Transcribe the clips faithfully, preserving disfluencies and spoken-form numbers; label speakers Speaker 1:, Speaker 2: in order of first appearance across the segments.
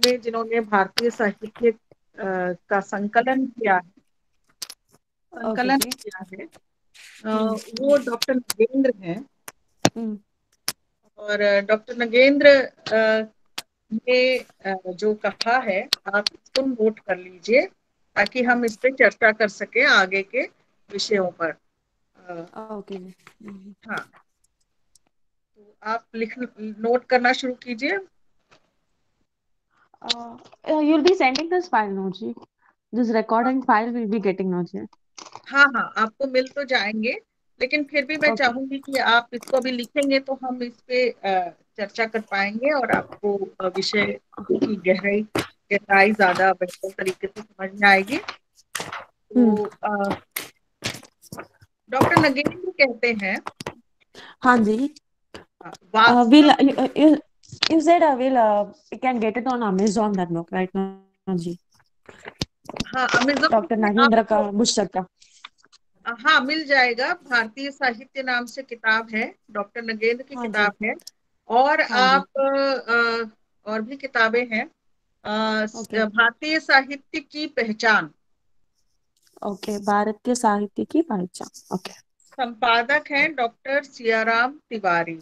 Speaker 1: में जिन्होंने भारतीय साहित्य अ, का संकलन किया है
Speaker 2: ओके
Speaker 1: संकलन
Speaker 2: जी।
Speaker 1: किया है अ,
Speaker 2: हम्म।
Speaker 1: वो डॉक्टर नगेंद्र हैं।
Speaker 2: हम्म।
Speaker 1: और डॉक्टर नगेंद्र अ, ने अ, जो कहा है, आप इसको नोट कर लीजिए ताकि हम इस पे चर्चा कर सके आगे के विषयों पर। अ,
Speaker 2: ओके जी। हम्म।
Speaker 1: हाँ, तो आप लिख नोट करना शुरू कीजिए।
Speaker 2: Uh, uh, you'll be sending this file, no ji? This recording file will be getting, no ji?
Speaker 1: हाँ हाँ, आपको मिल तो जाएंगे, लेकिन फिर भी मैं
Speaker 2: Okay.
Speaker 1: चाहूंगी कि आप इसको अभी लिखेंगे तो हम इस पे अ, चर्चा कर पाएंगे और आपको अ, विषय की गहराई गहराई ज्यादा बेहतर तरीके से समझ में आएगी।
Speaker 2: हम्म।
Speaker 1: तो अ, डॉक्टर नगेंद्र कहते हैं,
Speaker 2: हाँ जी।
Speaker 1: अ,
Speaker 2: Uh, we'll
Speaker 1: वास्तव
Speaker 2: uh, you,
Speaker 1: में।
Speaker 2: uh, you you said uh, we'll uh, we can get it on Amazon that book, right now, जी?
Speaker 1: हाँ, अमेजोन
Speaker 2: डॉक्टर
Speaker 1: पे
Speaker 2: नागेंद्र का
Speaker 1: आपको
Speaker 2: पुस्तक का।
Speaker 1: हाँ मिल जाएगा। भारतीय साहित्य नाम से किताब है, डॉक्टर नगेंद्र की
Speaker 2: हाँ जी।
Speaker 1: किताब है। और
Speaker 2: हाँ जी।
Speaker 1: आप अ, और भी किताबें हैं। अ,
Speaker 2: ओके।
Speaker 1: भारतीय साहित्य की पहचान,
Speaker 2: ओके, भारत के साहित्य की पहचान। ओके।
Speaker 1: संपादक हैं doctor Siyaram Tiwari.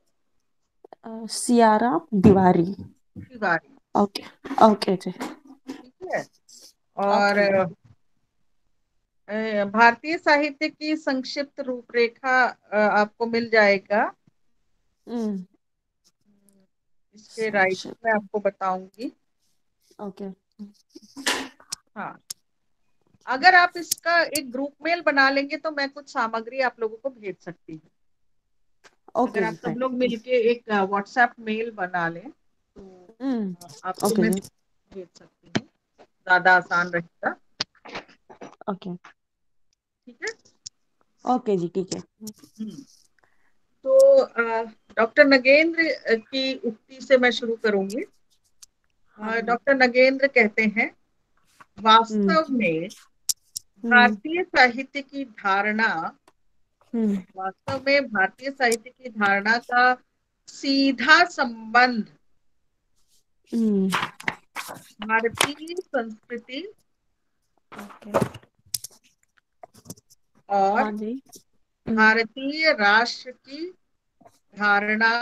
Speaker 2: Siyaram Tiwari.
Speaker 1: Tiwari,
Speaker 2: okay. Okay जी।
Speaker 1: ठीक है। और
Speaker 2: ओके।
Speaker 1: अ, भारतीय साहित्य की संक्षिप्त रूपरेखा अ, आपको मिल जाएगा।
Speaker 2: हम्म।
Speaker 1: इसके राइटर मैं
Speaker 2: संक्षिप्त।
Speaker 1: आपको बताऊंगी।
Speaker 2: ओके।
Speaker 1: हाँ, अगर आप इसका एक ग्रुप मेल बना लेंगे तो मैं कुछ सामग्री आप लोगों को भेज सकती हूँ। अगर
Speaker 2: ओके
Speaker 1: आप
Speaker 2: जी,
Speaker 1: सब
Speaker 2: फाइन।
Speaker 1: लोग मिलके एक व्हाट्सएप मेल बना लें तो
Speaker 2: हम्म।
Speaker 1: अ, आपको
Speaker 2: ओके
Speaker 1: मैं
Speaker 2: जी।
Speaker 1: भेज सकती हूँ, ज्यादा आसान रहेगा।
Speaker 2: ओके।
Speaker 1: ठीक है।
Speaker 2: ओके जी, ठीक है।
Speaker 1: हम्म। तो डॉक्टर नगेंद्र की उक्ति से मैं शुरू करूंगी।
Speaker 2: हाँ
Speaker 1: अ,
Speaker 2: जी।
Speaker 1: डॉक्टर नगेंद्र कहते हैं,
Speaker 2: हम्म।
Speaker 1: वास्तव में
Speaker 2: हम्म।
Speaker 1: भारतीय साहित्य की धारणा
Speaker 2: हम्म।
Speaker 1: वास्तव में भारतीय साहित्य की धारणा का सीधा संबंध
Speaker 2: हम्म।
Speaker 1: भारतीय संस्कृति
Speaker 2: ओके।
Speaker 1: और
Speaker 2: हाँ जी। हम्म।
Speaker 1: भारतीय राष्ट्र की धारणा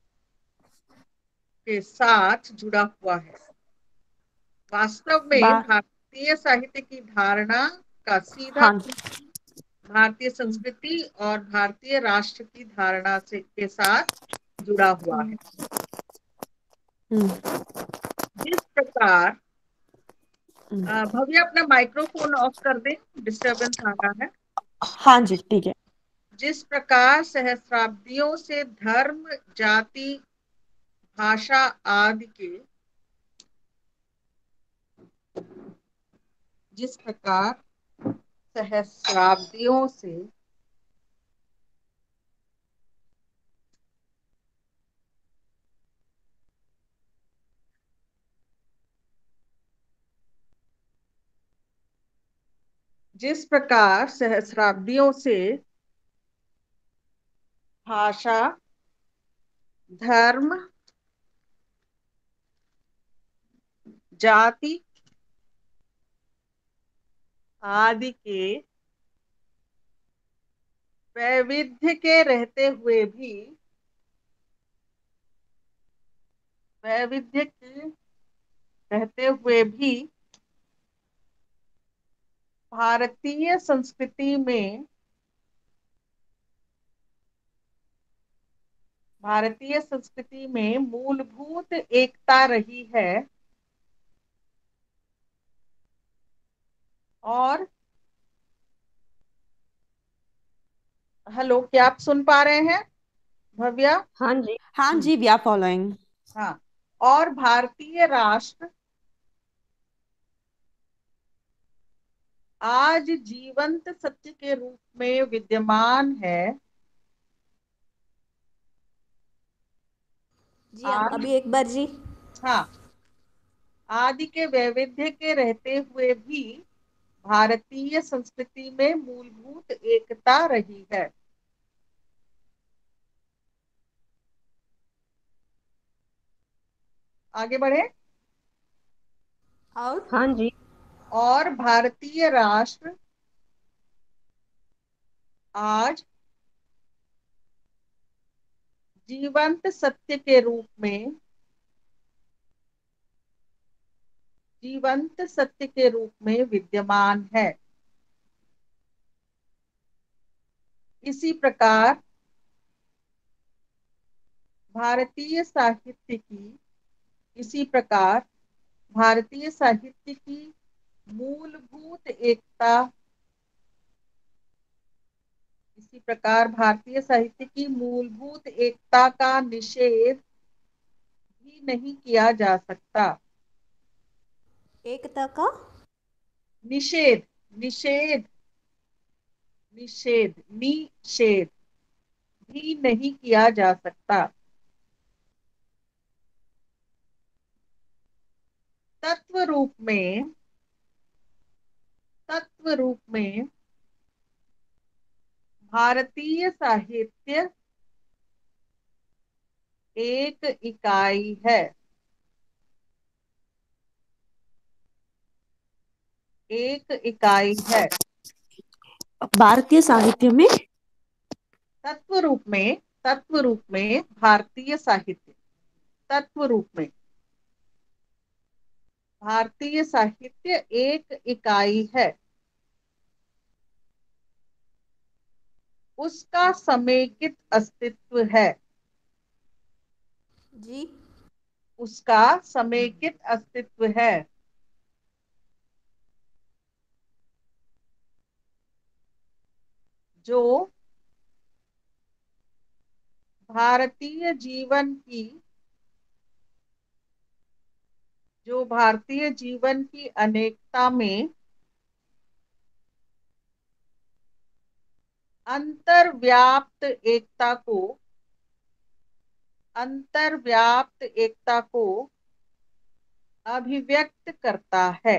Speaker 1: के साथ जुड़ा हुआ है। वास्तव
Speaker 2: बा
Speaker 1: में भारतीय साहित्य की धारणा का सीधा
Speaker 2: हाँ जी।
Speaker 1: संबंध भारतीय
Speaker 2: हम्म।
Speaker 1: संस्कृति और भारतीय राष्ट्र की धारणा से के साथ जुड़ा हुआ है।
Speaker 2: हम्म। हम्म।
Speaker 1: जिस प्रकार अ,
Speaker 2: हम्म।
Speaker 1: भव्य अपना माइक्रोफोन ऑफ कर दें, डिस्टरबेंस आ रहा है।
Speaker 2: हाँ जी, ठीक है।
Speaker 1: जिस प्रकार सहस्राब्दियों से धर्म, जाति, भाषा आदि के जिस प्रकार सहस्राब्दियों से जिस प्रकार सहस्राब्दियों से भाषा, धर्म, जाति आदि के वैविध्य के रहते हुए भी वैविध्य के रहते हुए भी भारतीय संस्कृति में भारतीय संस्कृति में मूलभूत एकता रही है। और हेलो, क्या आप सुन पा रहे हैं भव्या?
Speaker 2: हाँ जी। हाँ
Speaker 1: हम्म,
Speaker 2: जी, वी आर फॉलोइंग।
Speaker 1: हाँ। और भारतीय राष्ट्र आज जीवंत सत्य के रूप में विद्यमान है।
Speaker 2: जी, अब
Speaker 1: आदि
Speaker 2: अभी एक बार जी।
Speaker 1: हाँ, आदि के वैविध्य के रहते हुए भी भारतीय संस्कृति में मूलभूत एकता रही है। आगे बढ़े।
Speaker 2: और
Speaker 3: हाँ जी।
Speaker 1: और भारतीय राष्ट्र आज जीवंत सत्य के रूप में जीवंत सत्य के रूप में विद्यमान है। इसी प्रकार भारतीय साहित्य की इसी प्रकार भारतीय साहित्य की मूलभूत एकता इसी प्रकार भारतीय साहित्य की मूलभूत एकता का निषेध भी नहीं किया जा सकता।
Speaker 3: एकता का
Speaker 1: निषेध निषेध निषेध निषेध भी नहीं किया जा सकता। तत्व रूप में तत्व रूप में भारतीय साहित्य एक इकाई है एक इकाई है।
Speaker 2: भारतीय साहित्य में
Speaker 1: तत्व रूप में तत्व रूप में भारतीय साहित्य तत्व रूप में भारतीय साहित्य एक इकाई है। उसका समेकित अस्तित्व है
Speaker 3: जी।
Speaker 1: उसका समेकित अस्तित्व है। जो भारतीय जीवन की जो भारतीय जीवन की अनेकता में अंतर्व्याप्त एकता को अंतर्व्याप्त एकता को अभिव्यक्त करता है।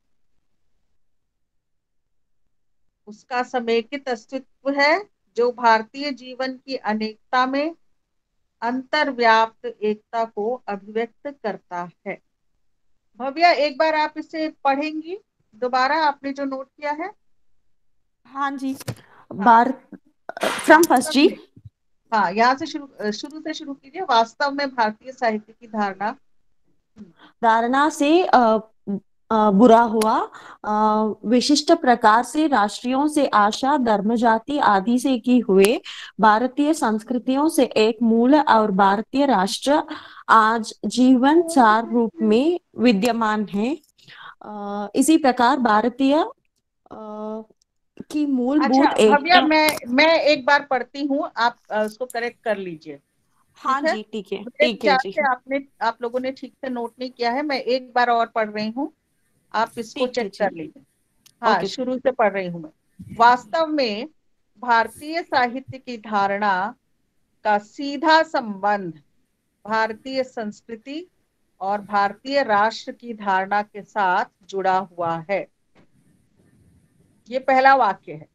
Speaker 1: उसका समेकित अस्तित्व है जो भारतीय जीवन की अनेकता में अंतर्व्याप्त एकता को अभिव्यक्त करता है। भव्या, एक बार आप इसे पढ़ेंगी दोबारा, आपने जो नोट किया है।
Speaker 2: हाँ जी।
Speaker 1: हाँ,
Speaker 2: भारत फ्रॉम फर्स्ट
Speaker 1: वास्तव
Speaker 2: जी।
Speaker 1: में हाँ, यहाँ से शुरू शुरू से शुरू कीजिए। वास्तव में भारतीय साहित्य की धारणा
Speaker 2: धारणा से अ, अ, बुरा हुआ अ, विशिष्ट प्रकार से राष्ट्रीयों से आशा धर्म जाति आदि से की हुए भारतीय संस्कृतियों से एक मूल और भारतीय राष्ट्र आज जीवन सार रूप में विद्यमान है। अ, इसी प्रकार भारतीय अ, की
Speaker 1: अच्छा
Speaker 2: मूलभूत
Speaker 1: भव्या,
Speaker 2: एकता।
Speaker 1: मैं मैं एक बार पढ़ती हूँ, आप अ, उसको करेक्ट कर लीजिए।
Speaker 2: हाँ
Speaker 1: ठीक है,
Speaker 2: जी, ठीक है,
Speaker 1: मेरे
Speaker 2: ठीक है
Speaker 1: विचार
Speaker 2: जी।
Speaker 1: से आपने आप लोगों ने ठीक से नोट नहीं किया है। मैं एक बार और पढ़ रही हूँ, आप इसको
Speaker 2: ठीक है
Speaker 1: चेक
Speaker 2: जी।
Speaker 1: कर लीजिए। हाँ,
Speaker 2: ओके।
Speaker 1: शुरू से पढ़ रही हूँ मैं। वास्तव में भारतीय साहित्य की धारणा का सीधा संबंध भारतीय संस्कृति और भारतीय राष्ट्र की धारणा के साथ जुड़ा हुआ है। ये पहला वाक्य है।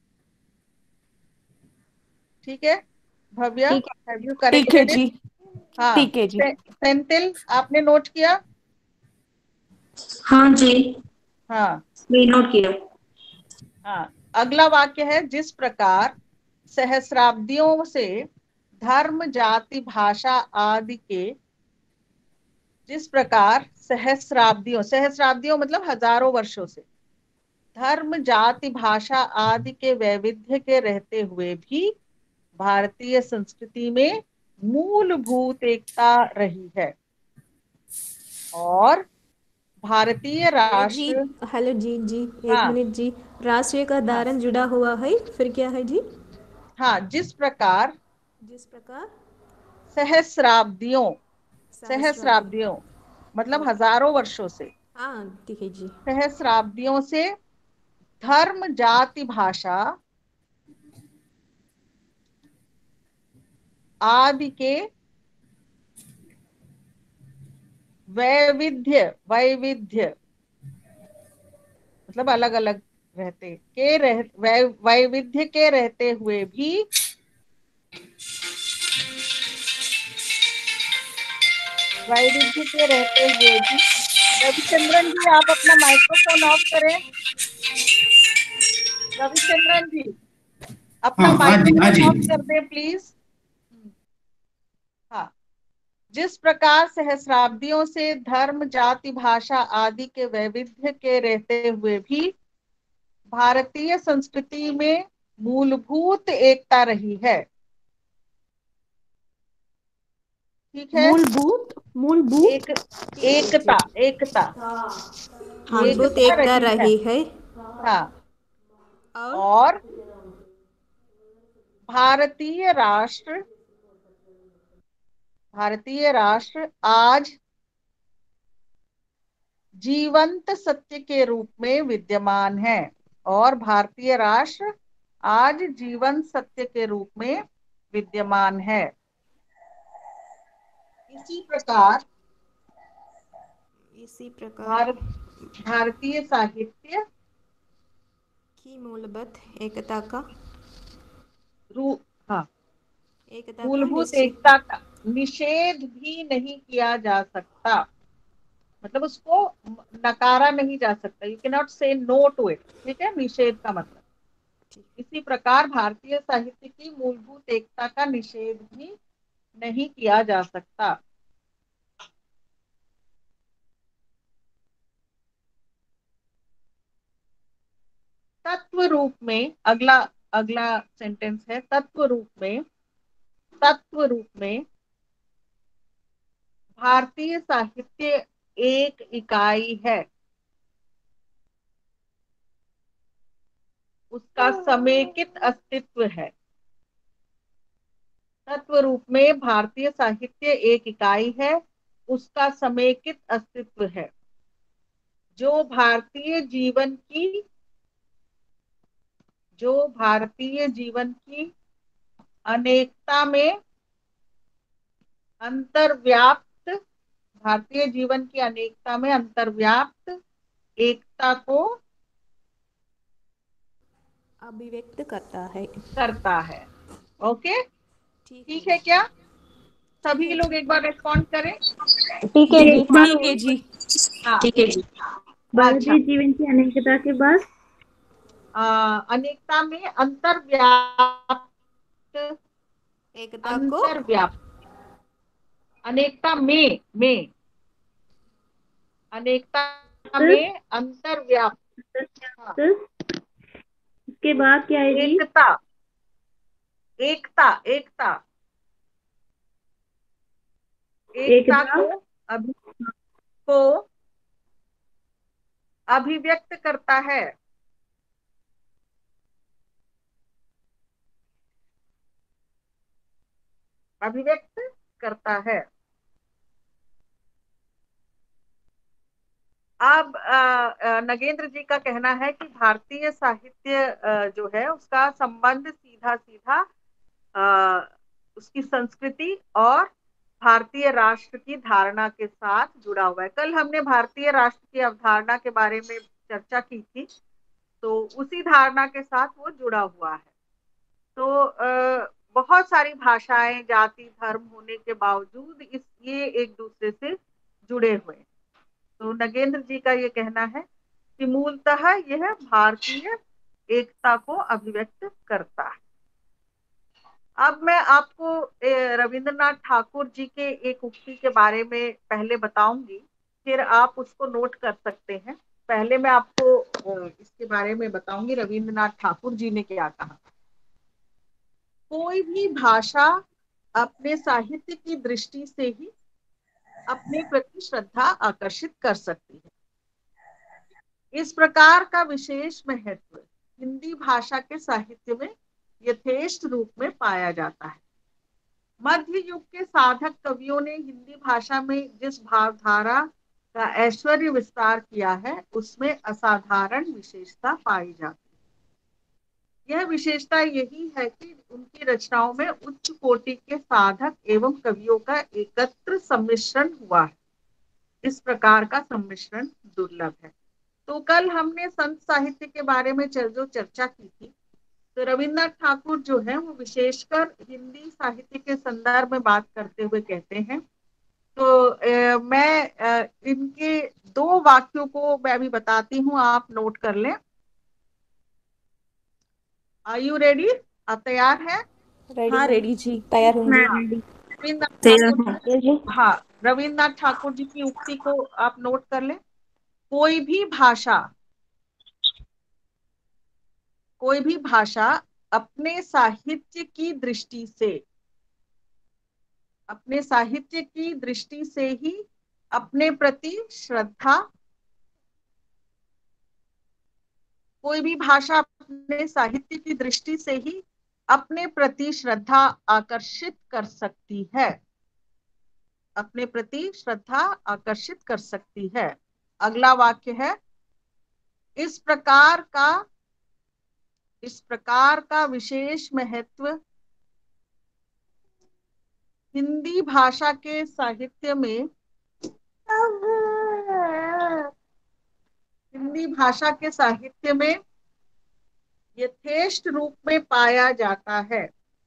Speaker 1: ठीक है भव्या,
Speaker 3: ठीक है।
Speaker 1: हैव यू
Speaker 2: ठीक है
Speaker 1: करेक्टेड इट?
Speaker 2: जी।
Speaker 1: हाँ,
Speaker 2: ठीक है जी।
Speaker 1: से- सेंथिल, आपने नोट किया?
Speaker 4: हाँ जी,
Speaker 1: हाँ
Speaker 4: मैं नोट किया।
Speaker 1: हाँ, अगला वाक्य है, जिस प्रकार सहस्राब्दियों से धर्म जाति भाषा आदि के जिस प्रकार सहस्राब्दियों सहस्राब्दियों मतलब हजारों वर्षों से धर्म जाति भाषा आदि के वैविध्य के रहते हुए भी भारतीय संस्कृति में मूलभूत एकता रही है और भारतीय
Speaker 3: हेलो जी।
Speaker 1: राष्ट्र
Speaker 3: हेलो जी जी। एक
Speaker 1: हाँ
Speaker 3: मिनट जी। राष्ट्रीय का
Speaker 1: हाँ
Speaker 3: धारण जुड़ा हुआ है, फिर क्या है जी?
Speaker 1: हाँ जिस प्रकार
Speaker 3: जिस प्रकार
Speaker 1: सहस्राब्दियों
Speaker 3: सहस्राब्दी।
Speaker 1: सहस्राब्दियों मतलब
Speaker 3: ओके।
Speaker 1: हजारों वर्षों से
Speaker 3: हाँ ठीक है जी।
Speaker 1: सहस्राब्दियों से धर्म जाति भाषा आदि के वैविध्य वैविध्य मतलब अलग अलग रहते के रह वै, वैविध्य के रहते हुए भी वैविध्य के रहते हुए भी रविचंद्रन जी, आप अपना माइक्रोफोन ऑफ करें। रविचंद्रन जी, अपना
Speaker 4: हाँ हाँ जी, हाँ
Speaker 1: माइक्रोफोन
Speaker 4: जी।
Speaker 1: ऑफ कर दें प्लीज। हाँ, जिस प्रकार सहस्राब्दियों से धर्म, जाति, भाषा आदि के वैविध्य के रहते हुए भी भारतीय संस्कृति में मूलभूत एकता रही है। ठीक है।
Speaker 2: मूलभूत मूलभूत
Speaker 1: एक एकता एकता
Speaker 3: मूलभूत
Speaker 1: एकता
Speaker 3: एकता
Speaker 1: रही है।
Speaker 3: रही है
Speaker 1: हाँ,
Speaker 3: और
Speaker 1: और भारतीय राष्ट्र भारतीय राष्ट्र आज जीवंत सत्य के रूप में विद्यमान है। और भारतीय राष्ट्र आज जीवंत सत्य के रूप में विद्यमान है। इसी प्रकार
Speaker 3: इसी प्रकार
Speaker 1: भारत भारतीय साहित्य
Speaker 3: की मूलभूत एकता का
Speaker 1: रू हाँ
Speaker 3: एकता का
Speaker 1: मूलभूत
Speaker 3: निश्चय
Speaker 1: एकता का निषेध भी नहीं किया जा सकता। मतलब उसको नकारा नहीं जा सकता। You can not say no to it. ठीक है, निषेध का मतलब। इसी प्रकार भारतीय साहित्य की मूलभूत एकता का निषेध भी नहीं किया जा सकता। तत्व रूप में अगला अगला सेंटेंस है, तत्व रूप में तत्व रूप में भारतीय साहित्य एक इकाई है। उसका समेकित अस्तित्व है। तत्व रूप में भारतीय साहित्य एक इकाई है, उसका समेकित अस्तित्व है, जो भारतीय जीवन की जो भारतीय जीवन की अनेकता में अंतर्व्याप्त भारतीय जीवन की अनेकता में अंतर्व्याप्त एकता को
Speaker 3: अभिव्यक्त करता है।
Speaker 1: करता है। ओके,
Speaker 3: ठीक
Speaker 1: ठीक है क्या?
Speaker 3: ठीक
Speaker 1: सभी
Speaker 3: है
Speaker 1: लोग
Speaker 3: जी।
Speaker 1: एक बार रिस्पॉन्ड करें।
Speaker 2: ठीक है जी,
Speaker 1: एक बार
Speaker 2: ठीक है जी,
Speaker 1: हाँ,
Speaker 2: ठीक है जी।
Speaker 1: अच्छा।
Speaker 5: भारतीय जीवन की अनेकता के बाद
Speaker 1: आ, अनेकता में अंतर्व्याप्त
Speaker 3: एकता को
Speaker 1: अंतर्व्याप्त अनेकता में में अनेकता में अंतर्व्याप्त। हाँ,
Speaker 5: उसके बाद क्या है जी?
Speaker 1: एकता एकता एकता एकता
Speaker 5: एकता
Speaker 1: को अभि को अभिव्यक्त करता है। अभिव्यक्त करता है। अब अ, अ, नगेंद्र जी का कहना है कि भारतीय साहित्य अ, जो है उसका संबंध सीधा सीधा अ, उसकी संस्कृति और भारतीय राष्ट्र की धारणा के साथ जुड़ा हुआ है। कल हमने भारतीय राष्ट्र की अवधारणा के बारे में चर्चा की थी, तो उसी धारणा के साथ वो जुड़ा हुआ है। तो अ, बहुत सारी भाषाएं, जाति, धर्म होने के बावजूद इस ये एक दूसरे से जुड़े हुए हैं। तो नगेंद्र जी का ये कहना है कि मूलतः यह भारतीय एकता को अभिव्यक्त करता है। अब मैं आपको रविंद्रनाथ ठाकुर जी के एक उक्ति के बारे में पहले बताऊंगी, फिर आप उसको नोट कर सकते हैं। पहले मैं आपको इसके बारे में बताऊंगी रविंद्रनाथ ठाकुर जी ने क्या कहा। कोई भी भाषा अपने साहित्य की दृष्टि से ही अपने प्रति श्रद्धा आकर्षित कर सकती है। इस प्रकार का विशेष महत्व हिंदी भाषा के साहित्य में यथेष्ट रूप में पाया जाता है। मध्य युग के साधक कवियों ने हिंदी भाषा में जिस भावधारा का ऐश्वर्य विस्तार किया है, उसमें असाधारण विशेषता पाई जाती है। यह विशेषता यही है कि उनकी रचनाओं में उच्च कोटि के साधक एवं कवियों का एकत्र सम्मिश्रण हुआ है। इस प्रकार का सम्मिश्रण दुर्लभ है। तो कल हमने संत साहित्य के बारे में जो चर्चा की थी, तो रविन्द्रनाथ ठाकुर जो है वो विशेषकर हिंदी साहित्य के संदर्भ में बात करते हुए कहते हैं तो अ, मैं अ, इनके दो वाक्यों को मैं अभी बताती हूँ, आप नोट कर लें। Are you ready? आप तैयार हैं?
Speaker 3: रेडी
Speaker 2: हाँ
Speaker 3: मैम,
Speaker 2: रेडी जी।
Speaker 3: तैयार हूँ
Speaker 5: मैं
Speaker 3: जी।
Speaker 5: रेडी।
Speaker 1: रविन्द्रनाथ
Speaker 5: तैयार
Speaker 1: ठाकुर
Speaker 5: हूँ जी।
Speaker 1: हाँ, रविन्द्रनाथ ठाकुर जी की उक्ति को आप नोट कर लें। कोई भी भाषा कोई भी भाषा अपने साहित्य की दृष्टि से अपने साहित्य की दृष्टि से ही अपने प्रति श्रद्धा कोई भी भाषा अपने साहित्य की दृष्टि से ही अपने प्रति श्रद्धा आकर्षित कर सकती है अपने प्रति श्रद्धा आकर्षित कर सकती है। अगला वाक्य है, इस प्रकार का इस प्रकार का विशेष महत्व हिंदी भाषा के साहित्य में हिंदी भाषा के साहित्य में यथेष्ट रूप में पाया जाता है।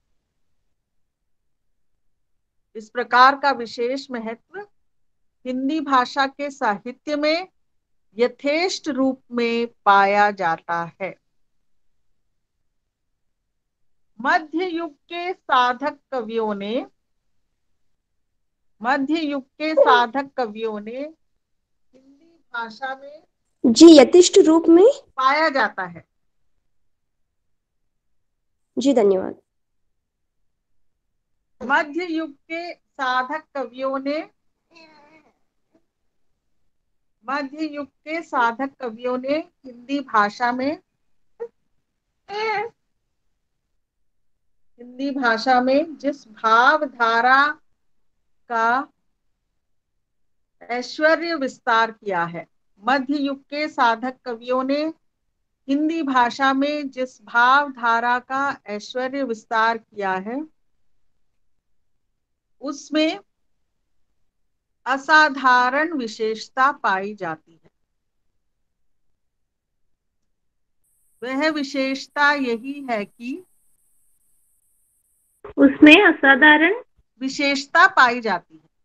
Speaker 1: इस प्रकार का विशेष महत्व हिंदी भाषा के साहित्य में यथेष्ट रूप में पाया जाता है। मध्य युग के साधक कवियों ने मध्य युग के साधक कवियों ने हिंदी भाषा में
Speaker 4: जी यथेष्ट रूप में
Speaker 1: पाया जाता है।
Speaker 4: जी धन्यवाद।
Speaker 1: मध्य युग के साधक कवियों ने मध्य युग के साधक कवियों ने हिंदी भाषा में हिंदी भाषा में जिस भाव धारा का ऐश्वर्य विस्तार किया है मध्य युग के साधक कवियों ने हिंदी भाषा में जिस भाव धारा का ऐश्वर्य विस्तार किया है उसमें असाधारण विशेषता पाई जाती है। वह विशेषता यही है कि
Speaker 5: उसमें असाधारण
Speaker 1: विशेषता पाई जाती है।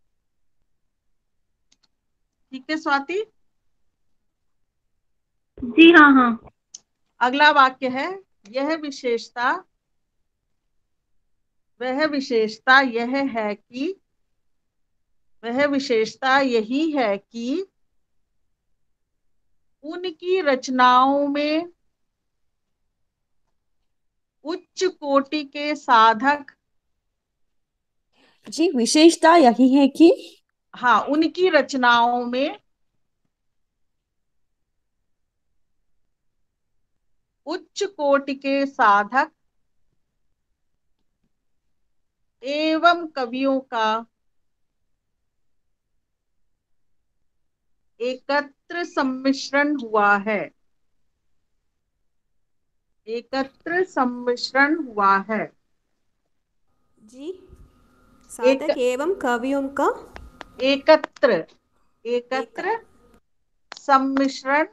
Speaker 1: ठीक है स्वाति?
Speaker 5: जी हाँ हाँ।
Speaker 1: अगला वाक्य है, यह विशेषता वह विशेषता यह है कि वह विशेषता यही है कि उनकी रचनाओं में उच्च कोटि के साधक
Speaker 2: जी विशेषता यही है कि
Speaker 1: हाँ उनकी रचनाओं में उच्च कोटि के साधक एवं कवियों का एकत्र सम्मिश्रण हुआ है एकत्र सम्मिश्रण हुआ है।
Speaker 3: जी, साधक
Speaker 1: एक
Speaker 3: एवं कवियों का
Speaker 1: एकत्र
Speaker 3: एक
Speaker 1: एकत्र सम्मिश्रण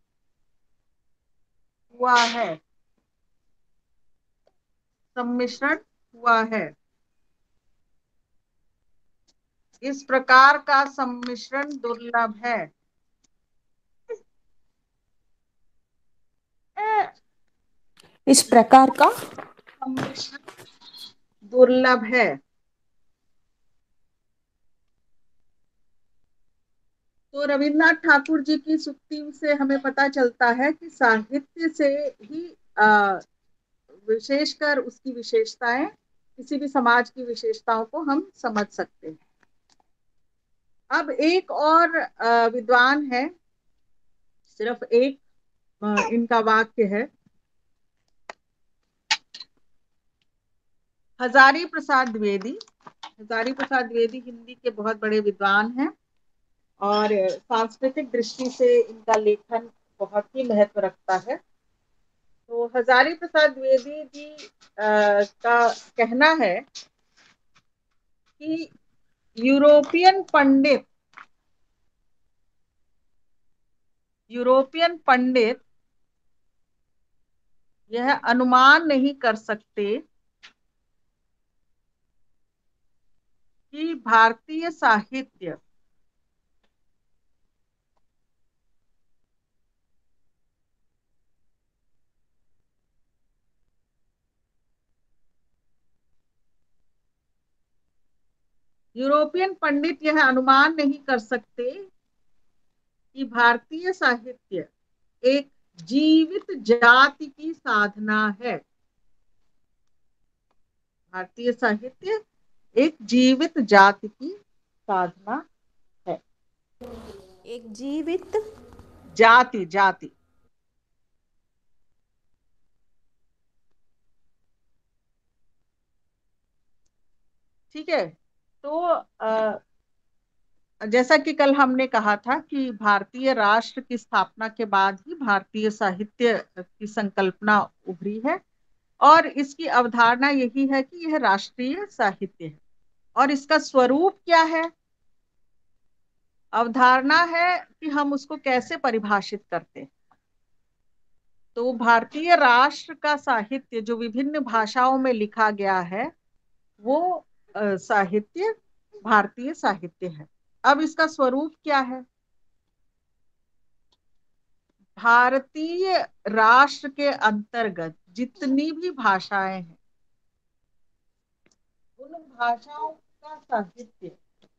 Speaker 1: हुआ है सम्मिश्रण हुआ है। इस प्रकार का सम्मिश्रण दुर्लभ है
Speaker 2: इस प्रकार का
Speaker 1: सम्मिश्रण दुर्लभ है। तो रविन्द्रनाथ ठाकुर जी की सूक्ति से हमें पता चलता है कि साहित्य से ही आ, विशेषकर उसकी विशेषताएं किसी भी समाज की विशेषताओं को हम समझ सकते हैं। अब एक और आ, विद्वान है, सिर्फ एक आ, इनका वाक्य है, हजारी प्रसाद द्विवेदी। हजारी प्रसाद द्विवेदी हिंदी के बहुत बड़े विद्वान हैं और सांस्कृतिक दृष्टि से इनका लेखन बहुत ही महत्व रखता है। तो हजारी प्रसाद द्विवेदी जी आ, का कहना है कि यूरोपियन पंडित यूरोपियन पंडित यह अनुमान नहीं कर सकते कि भारतीय साहित्य यूरोपियन पंडित यह अनुमान नहीं कर सकते कि भारतीय साहित्य एक जीवित जाति की साधना है। भारतीय साहित्य एक जीवित जाति की साधना है।
Speaker 3: एक जीवित
Speaker 1: जाति जाति ठीक है। तो आ, जैसा कि कल हमने कहा था कि भारतीय राष्ट्र की स्थापना के बाद ही भारतीय साहित्य की संकल्पना उभरी है और इसकी अवधारणा यही है कि यह राष्ट्रीय साहित्य है। और इसका स्वरूप क्या है? अवधारणा है कि हम उसको कैसे परिभाषित करते हैं। तो भारतीय राष्ट्र का साहित्य जो विभिन्न भाषाओं में लिखा गया है वो आ, साहित्य भारतीय साहित्य है। अब इसका स्वरूप क्या है? भारतीय राष्ट्र के अंतर्गत जितनी भी भाषाएं हैं उन भाषाओं का साहित्य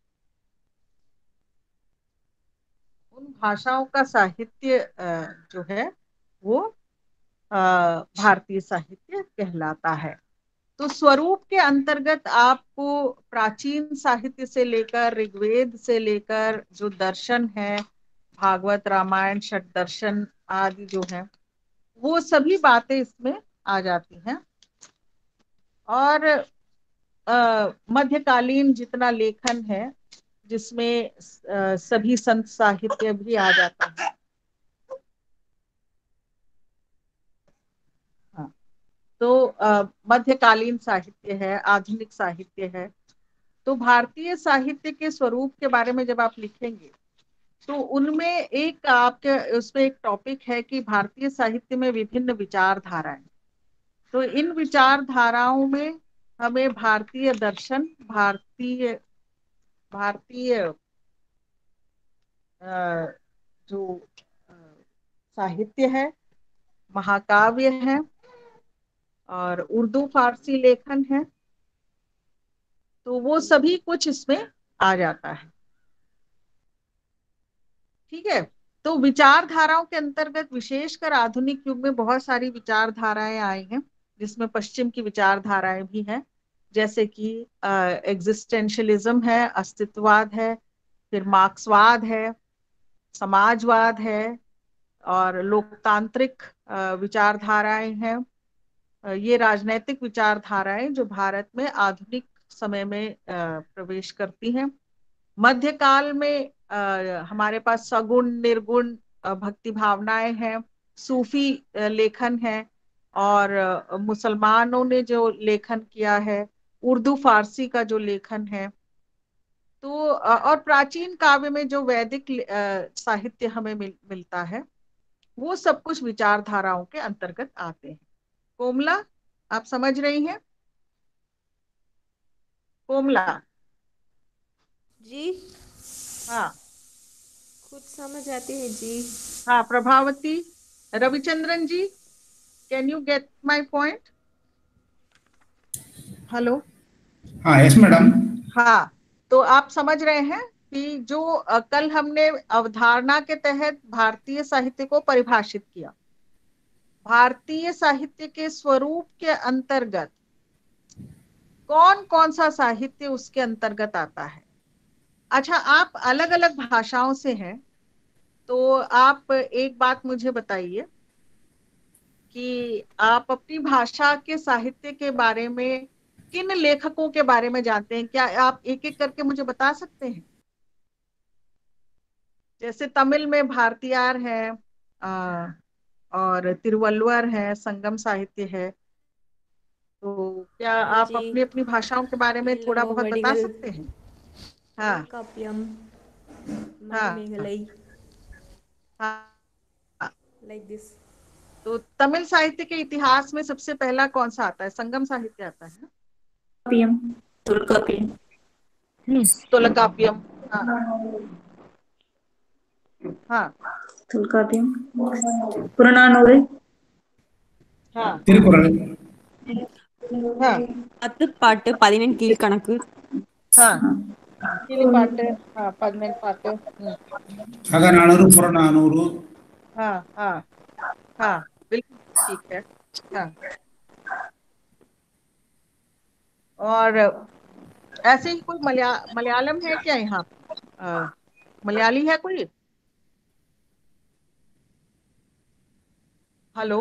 Speaker 1: उन भाषाओं का साहित्य जो है वो भारतीय साहित्य कहलाता है। तो स्वरूप के अंतर्गत आपको प्राचीन साहित्य से लेकर ऋग्वेद से लेकर जो दर्शन है, भागवत रामायण षटदर्शन आदि जो है वो सभी बातें इसमें आ जाती हैं। और मध्यकालीन जितना लेखन है जिसमें आ, सभी संत साहित्य भी आ जाता है। हाँ, तो आ, मध्यकालीन साहित्य है, आधुनिक साहित्य है। तो भारतीय साहित्य के स्वरूप के बारे में जब आप लिखेंगे तो उनमें एक आपके उसमें एक टॉपिक है कि भारतीय साहित्य में विभिन्न विचारधाराएं। तो इन विचारधाराओं में हमें भारतीय दर्शन, भारतीय भारतीय जो साहित्य है, महाकाव्य है और उर्दू फारसी लेखन है, तो वो सभी कुछ इसमें आ जाता है। ठीक है। तो विचारधाराओं के अंतर्गत विशेषकर आधुनिक युग में बहुत सारी विचारधाराएं आई हैं जिसमें पश्चिम की विचारधाराएं भी हैं, जैसे कि एग्जिस्टेंशियलिज्म है, अस्तित्ववाद है, फिर मार्क्सवाद है, समाजवाद है और लोकतांत्रिक विचारधाराएं हैं। ये राजनैतिक विचारधाराएं जो भारत में आधुनिक समय में प्रवेश करती हैं। मध्यकाल में आ, हमारे पास सगुण निर्गुण भक्ति भावनाएं हैं, सूफी लेखन है और मुसलमानों ने जो लेखन किया है, उर्दू फारसी का जो लेखन है। तो और प्राचीन काव्य में जो वैदिक साहित्य हमें मिल, मिलता है वो सब कुछ विचारधाराओं के अंतर्गत आते हैं। कोमला, आप समझ रही हैं? कोमला
Speaker 3: जी
Speaker 1: हाँ,
Speaker 3: कुछ समझ आती है जी।
Speaker 1: हाँ, Prabhavati, Ravichandran ji, can you get my point? Hello.
Speaker 6: हाँ, यस मैडम।
Speaker 1: हाँ, तो आप समझ रहे हैं कि जो कल हमने अवधारणा के तहत भारतीय साहित्य को परिभाषित किया, भारतीय साहित्य के स्वरूप के अंतर्गत कौन कौन सा साहित्य उसके अंतर्गत आता है। अच्छा, आप अलग अलग भाषाओं से हैं, तो आप एक बात मुझे बताइए कि आप अपनी भाषा के साहित्य के बारे में किन लेखकों के बारे में जानते हैं? क्या आप एक एक करके मुझे बता सकते हैं? जैसे तमिल में भारतीयार है आ, और तिरुवल्लुवर है, संगम साहित्य है। तो क्या आप अपनी अपनी भाषाओं के बारे में थोड़ा बहुत बता सकते हैं? हाँ हाँ हाँ,
Speaker 3: लाइक दिस।
Speaker 1: तो तमिल साहित्य के इतिहास में सबसे पहला कौन सा आता है? संगम साहित्य आता है।
Speaker 5: पीएम तुल्कापियम।
Speaker 1: तोलकाप्यम। हाँ हाँ
Speaker 5: தொல்காப்பியம் புறநானூறு
Speaker 1: हाँ
Speaker 6: திருக்குறள்
Speaker 1: हाँ
Speaker 2: பத்து பாட்டு பதினெண் கீழ்கணக்கு
Speaker 1: हाँ கிளிப்பாட்டு, हाँ பதினெண் பாட்டு। हम्म,
Speaker 6: அகநானூறு புறநானூறு
Speaker 1: हाँ हाँ हाँ बिल्कुल ठीक है। हाँ और ऐसे ही कोई मलया मलयालम है क्या यहाँ पे? अ, मलयाली है कोई? हेलो,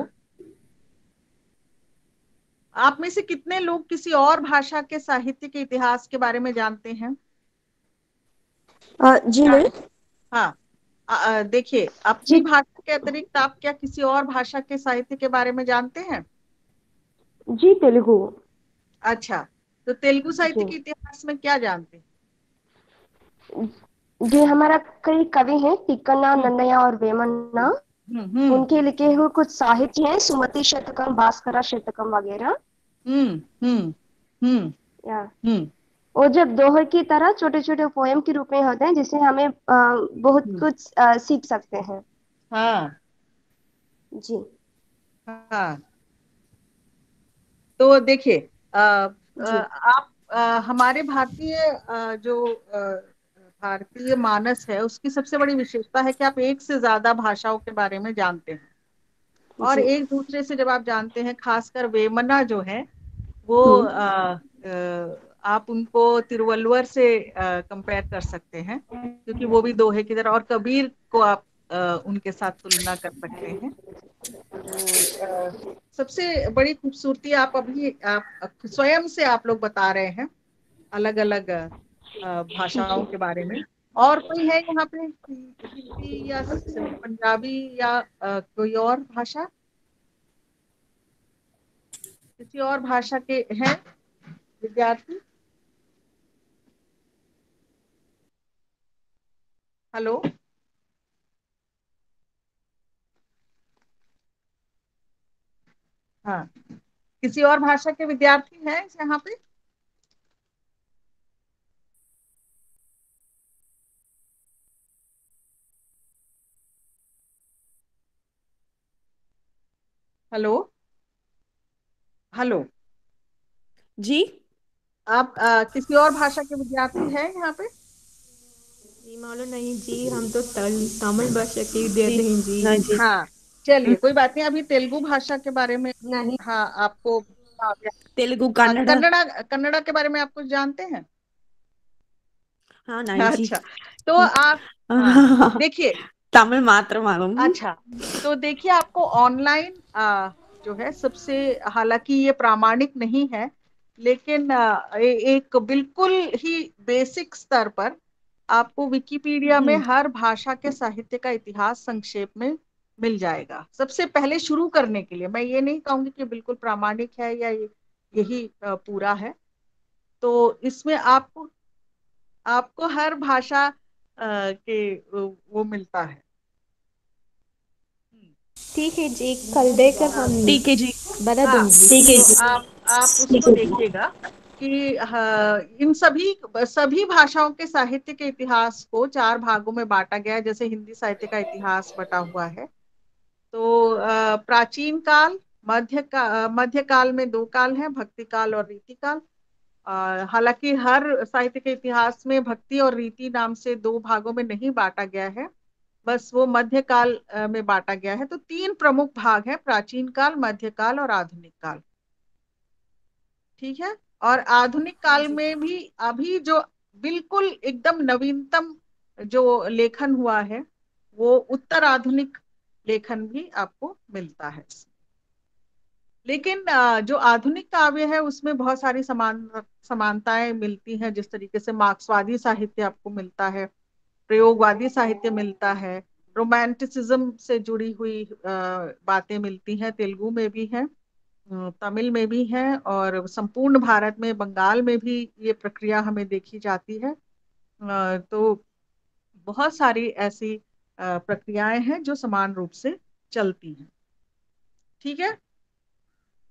Speaker 1: आप में से कितने लोग किसी और भाषा के साहित्य के इतिहास के बारे में जानते हैं?
Speaker 4: अ, जी मैं
Speaker 1: हाँ अ, अ, देखिए, अपनी
Speaker 4: जी
Speaker 1: भाषा के अतिरिक्त आप क्या किसी और भाषा के साहित्य के बारे में जानते हैं?
Speaker 4: जी तेलुगु।
Speaker 1: अच्छा, तो तेलुगु साहित्य
Speaker 4: जी
Speaker 1: के इतिहास में क्या जानते हैं?
Speaker 4: जी हमारा कई कवि हैं, तिक्कन्ना,
Speaker 1: हम्म
Speaker 4: नन्नया और वेमन्ना।
Speaker 1: हम्म हम्म
Speaker 4: उनके लिखे हुए कुछ साहित्य हैं, सुमति शतकम, भास्करा शतकम वगैरह।
Speaker 1: हम्म हम्म हम्म
Speaker 4: या
Speaker 1: हम्म
Speaker 4: वो जब दोहे की तरह छोटे छोटे पोयम के रूप में होते हैं, जिससे हमें अ, बहुत
Speaker 1: हम्म,
Speaker 4: कुछ अ, सीख सकते हैं।
Speaker 1: हाँ
Speaker 4: जी
Speaker 1: हाँ। तो देखिए, अ, अ,
Speaker 4: जी
Speaker 1: आप अ, हमारे भारतीय अ, जो अ, भारतीय मानस है, उसकी सबसे बड़ी विशेषता है कि आप एक से ज्यादा भाषाओं के बारे में जानते हैं। और
Speaker 4: जी
Speaker 1: एक दूसरे से जब आप जानते हैं, खासकर वेमना जो है वो
Speaker 4: हम्म
Speaker 1: अ, अ, आप उनको तिरुवल्लुवर से कंपेयर कर सकते हैं, क्योंकि वो भी दोहे की तरह, और कबीर को आप अ, उनके साथ तुलना कर सकते हैं। तो, अ, सबसे बड़ी खूबसूरती आप अभी आप स्वयं से आप लोग बता रहे हैं अलग अलग भाषाओं के बारे में। और कोई है यहाँ पे हिंदी या स- पंजाबी या अ, कोई और भाषा, किसी और भाषा के हैं विद्यार्थी? हेलो, हाँ, किसी और भाषा के विद्यार्थी हैं यहाँ पे? हेलो हेलो,
Speaker 2: जी
Speaker 1: आप अ, किसी और भाषा के विद्यार्थी हैं यहाँ पे?
Speaker 3: जी मालूम नहीं जी, हम तो तल- तमिल भाषा के
Speaker 2: जी
Speaker 3: विद्यार्थी हैं जी।
Speaker 2: नहीं जी।
Speaker 1: हाँ, चलिए कोई बात नहीं, अभी तेलुगु भाषा के बारे में।
Speaker 4: नहीं
Speaker 1: हाँ, आपको हाँ,
Speaker 2: तेलुगु
Speaker 1: हाँ,
Speaker 2: कन्नड़।
Speaker 1: कन्नड़ा कन्नड़ा के बारे में आप कुछ जानते हैं?
Speaker 2: हाँ नहीं जी।
Speaker 1: अच्छा, तो आप हाँ देखिए,
Speaker 2: तमिल मात्र मालूम।
Speaker 1: अच्छा, तो देखिए, आपको ऑनलाइन जो है सबसे, हालांकि ये प्रामाणिक नहीं है, लेकिन आ, ए, एक बिल्कुल ही बेसिक स्तर पर आपको विकिपीडिया में
Speaker 2: हम्म
Speaker 1: हर भाषा के साहित्य का इतिहास संक्षेप में मिल जाएगा। सबसे पहले शुरू करने के लिए मैं ये नहीं कहूंगी कि बिल्कुल प्रामाणिक है या ये, यही आ, पूरा है। तो इसमें आपको आपको हर भाषा आ, के वो मिलता है।
Speaker 3: ठीक है जी, कल देकर हम
Speaker 2: ठीक है जी।
Speaker 3: बता
Speaker 1: हाँ,
Speaker 3: दूंगी।
Speaker 5: ठीक है
Speaker 1: तो
Speaker 5: जी
Speaker 1: आप आप उसको देखिएगा कि हाँ, इन सभी सभी भाषाओं के साहित्य के इतिहास को चार भागों में बांटा गया है, जैसे हिंदी साहित्य का इतिहास बटा हुआ है। तो अ, प्राचीन काल, मध्य का मध्य काल में दो काल हैं, भक्ति काल और रीति काल। अ, हालांकि हर साहित्य के इतिहास में भक्ति और रीति नाम से दो भागों में नहीं बांटा गया है, बस वो मध्य काल अ, में बांटा गया है। तो तीन प्रमुख भाग हैं, प्राचीन काल, मध्य काल और आधुनिक काल। ठीक है। और आधुनिक काल में भी अभी जो बिल्कुल एकदम नवीनतम जो लेखन हुआ है, वो उत्तर आधुनिक लेखन भी आपको मिलता है। लेकिन अ, जो आधुनिक काव्य है उसमें बहुत सारी समान समानताएं मिलती हैं। जिस तरीके से मार्क्सवादी साहित्य आपको मिलता है, प्रयोगवादी साहित्य मिलता है, रोमांटिसिज्म से जुड़ी हुई अ, बातें मिलती हैं, तेलुगु में भी हैं, अ, तमिल में भी है, और संपूर्ण भारत में, बंगाल में भी ये प्रक्रिया हमें देखी जाती है। अ, तो बहुत सारी ऐसी अ, प्रक्रियाएं हैं जो समान रूप से चलती हैं। ठीक है।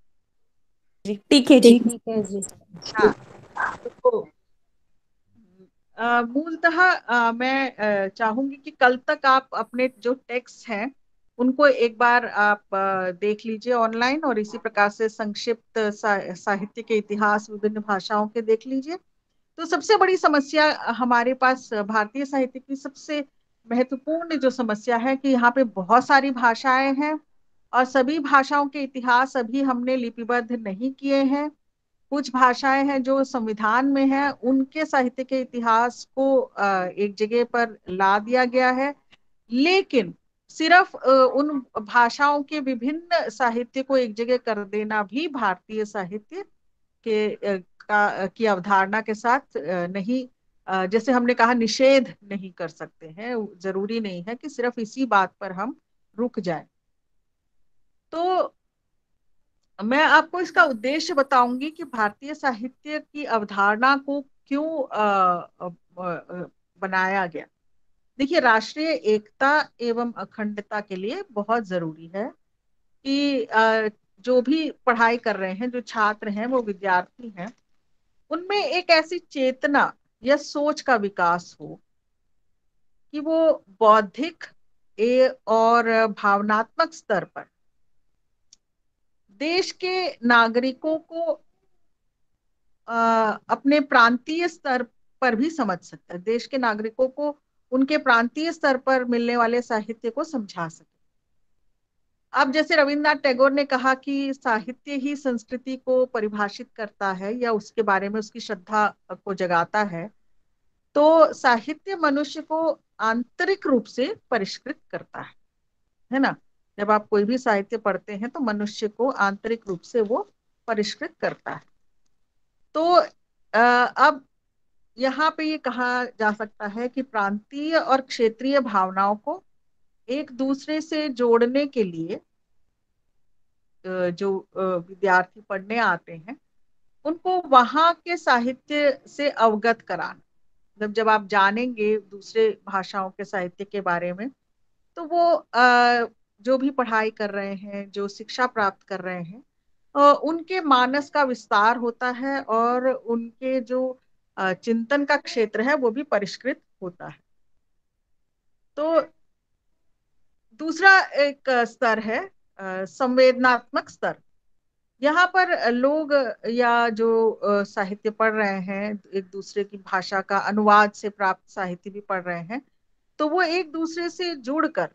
Speaker 2: जी ठीक है जी।
Speaker 5: ठीक है जी
Speaker 1: हाँ, तो अ, मूलतः अ, मैं अ, चाहूंगी कि कल तक आप अपने जो टेक्स्ट हैं उनको एक बार आप अ, देख लीजिए ऑनलाइन, और इसी प्रकार से संक्षिप्त सा, साहित्य के इतिहास विभिन्न भाषाओं के देख लीजिए। तो सबसे बड़ी समस्या हमारे पास भारतीय साहित्य की सबसे महत्वपूर्ण जो समस्या है कि यहाँ पे बहुत सारी भाषाएं हैं और सभी भाषाओं के इतिहास अभी हमने लिपिबद्ध नहीं किए हैं। कुछ भाषाएं हैं जो संविधान में है, उनके साहित्य के इतिहास को अ, एक जगह पर ला दिया गया है, लेकिन सिर्फ अ, उन भाषाओं के विभिन्न साहित्य को एक जगह कर देना भी भारतीय साहित्य के अ, का की अवधारणा के साथ अ, नहीं, अ, जैसे हमने कहा निषेध नहीं कर सकते हैं। जरूरी नहीं है कि सिर्फ इसी बात पर हम रुक जाएं। तो मैं आपको इसका उद्देश्य बताऊंगी कि भारतीय साहित्य की अवधारणा को क्यों अ, अ, अ, बनाया गया। देखिए, राष्ट्रीय एकता एवं अखंडता के लिए बहुत जरूरी है कि अ, जो भी पढ़ाई कर रहे हैं, जो छात्र हैं, वो विद्यार्थी हैं, उनमें एक ऐसी चेतना या सोच का विकास हो कि वो बौद्धिक ए और भावनात्मक स्तर पर देश के नागरिकों को अ, अपने प्रांतीय स्तर पर भी समझ सकता है, देश के नागरिकों को उनके प्रांतीय स्तर पर मिलने वाले साहित्य को समझा सके। अब जैसे रविन्द्रनाथ टैगोर ने कहा कि साहित्य ही संस्कृति को परिभाषित करता है या उसके बारे में उसकी श्रद्धा को जगाता है, तो साहित्य मनुष्य को आंतरिक रूप से परिष्कृत करता है है ना। जब आप कोई भी साहित्य पढ़ते हैं तो मनुष्य को आंतरिक रूप से वो परिष्कृत करता है। तो अ, अब यहाँ पे ये कहा जा सकता है कि प्रांतीय और क्षेत्रीय भावनाओं को एक दूसरे से जोड़ने के लिए अ, जो अ, विद्यार्थी पढ़ने आते हैं उनको वहाँ के साहित्य से अवगत कराना। जब जब आप जानेंगे दूसरे भाषाओं के साहित्य के बारे में, तो वो अ, जो भी पढ़ाई कर रहे हैं, जो शिक्षा प्राप्त कर रहे हैं, अ, उनके मानस का विस्तार होता है और उनके जो अ, चिंतन का क्षेत्र है वो भी परिष्कृत होता है। तो दूसरा एक स्तर है अ, संवेदनात्मक स्तर। यहाँ पर लोग या जो अ, साहित्य पढ़ रहे हैं, एक दूसरे की भाषा का अनुवाद से प्राप्त साहित्य भी पढ़ रहे हैं, तो वो एक दूसरे से जुड़कर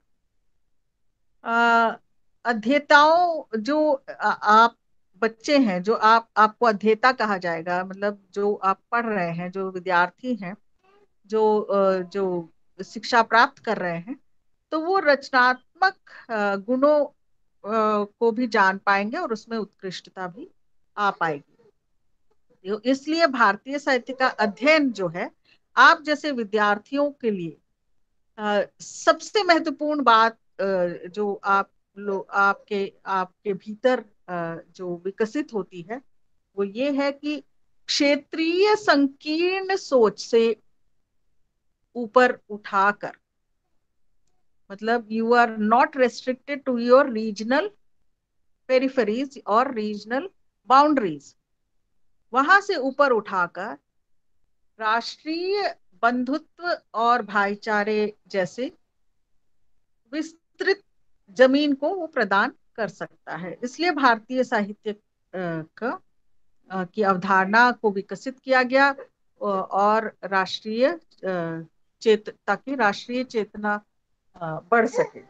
Speaker 1: अ, अध्येताओं, जो आ, आप बच्चे हैं, जो आप आपको अध्येता कहा जाएगा, मतलब जो आप पढ़ रहे हैं, जो विद्यार्थी हैं, जो अ, जो शिक्षा प्राप्त कर रहे हैं, तो वो रचनात्मक अ, गुणों अ, को भी जान पाएंगे और उसमें उत्कृष्टता भी आ पाएगी। तो इसलिए भारतीय साहित्य का अध्ययन जो है, आप जैसे विद्यार्थियों के लिए अ, सबसे महत्वपूर्ण बात अ, जो आप लोग आपके आपके भीतर अ, जो विकसित होती है, वो ये है कि क्षेत्रीय संकीर्ण सोच से ऊपर उठाकर, मतलब you are not restricted to your regional peripheries और रीजनल बाउंड्रीज, वहां से ऊपर उठाकर राष्ट्रीय बंधुत्व और भाईचारे जैसे विस्तृत जमीन को वो प्रदान कर सकता है। इसलिए भारतीय साहित्य अ, का अ, की अवधारणा को विकसित किया गया अ, और राष्ट्रीय अ, चेत ताकि राष्ट्रीय चेतना अ, बढ़ सके।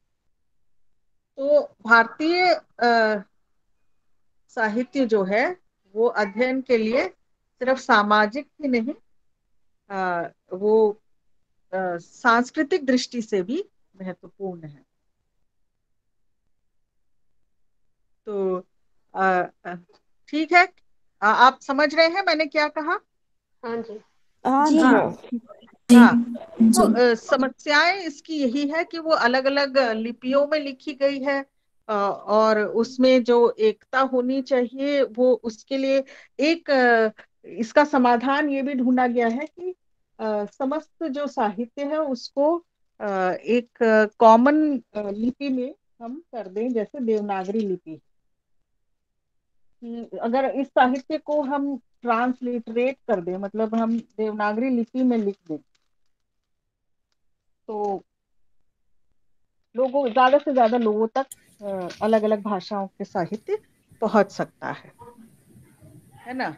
Speaker 1: तो भारतीय अ, साहित्य जो है वो अध्ययन के लिए सिर्फ सामाजिक ही नहीं, अ, वो अ, सांस्कृतिक दृष्टि से भी महत्वपूर्ण है। तो अ, अ, ठीक है, अ, आप समझ रहे हैं मैंने क्या कहा?
Speaker 4: हाँ जी।
Speaker 2: हाँ
Speaker 4: जी
Speaker 2: जी।
Speaker 4: हाँ।
Speaker 5: जी
Speaker 1: हाँ। तो
Speaker 5: जी
Speaker 1: अ, समस्याएं इसकी यही है कि वो अलग अलग लिपियों में लिखी गई है, अ, और उसमें जो एकता होनी चाहिए वो उसके लिए एक अ, इसका समाधान ये भी ढूंढा गया है कि अ, समस्त जो साहित्य है उसको अ, एक कॉमन लिपि में हम कर दें, जैसे देवनागरी लिपि। कि अगर इस साहित्य को हम ट्रांसलिटरेट कर दें, मतलब हम देवनागरी लिपि में लिख दें, तो लोगों ज्यादा से ज्यादा लोगों तक अलग अलग भाषाओं के साहित्य पहुंच सकता है है ना।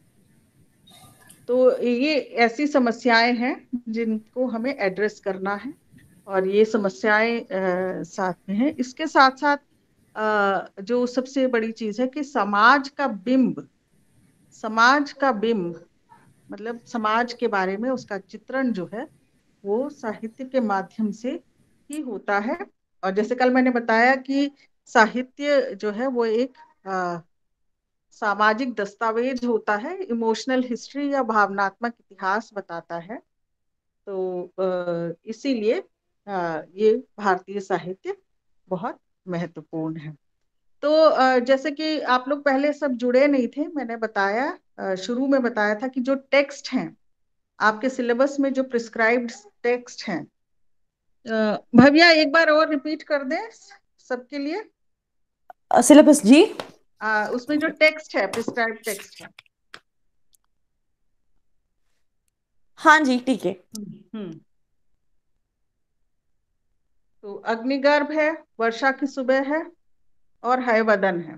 Speaker 1: तो ये ऐसी समस्याएं हैं जिनको हमें एड्रेस करना है, और ये समस्याएं आ, साथ में है। इसके साथ साथ आ, जो सबसे बड़ी चीज है कि समाज का बिंब, समाज का बिंब मतलब समाज के बारे में उसका चित्रण जो है वो साहित्य के माध्यम से ही होता है। और जैसे कल मैंने बताया कि साहित्य जो है वो एक आ, सामाजिक दस्तावेज होता है, इमोशनल हिस्ट्री या भावनात्मक इतिहास बताता है। तो इसीलिए ये भारतीय साहित्य बहुत महत्वपूर्ण है। तो जैसे कि आप लोग पहले सब जुड़े नहीं थे, मैंने बताया शुरू में बताया था कि जो टेक्स्ट हैं आपके सिलेबस में, जो प्रिस्क्राइब्ड टेक्स्ट हैं, भव्या एक बार और रिपीट कर दें सबके लिए
Speaker 2: सिलेबस जी।
Speaker 1: आ, उसमें जो टेक्स्ट है, प्रिस्क्राइब्ड टेक्स्ट है।
Speaker 2: हाँ जी ठीक है।
Speaker 1: हम्म तो अग्निगर्भ है, वर्षा की सुबह है, और हयवदन है।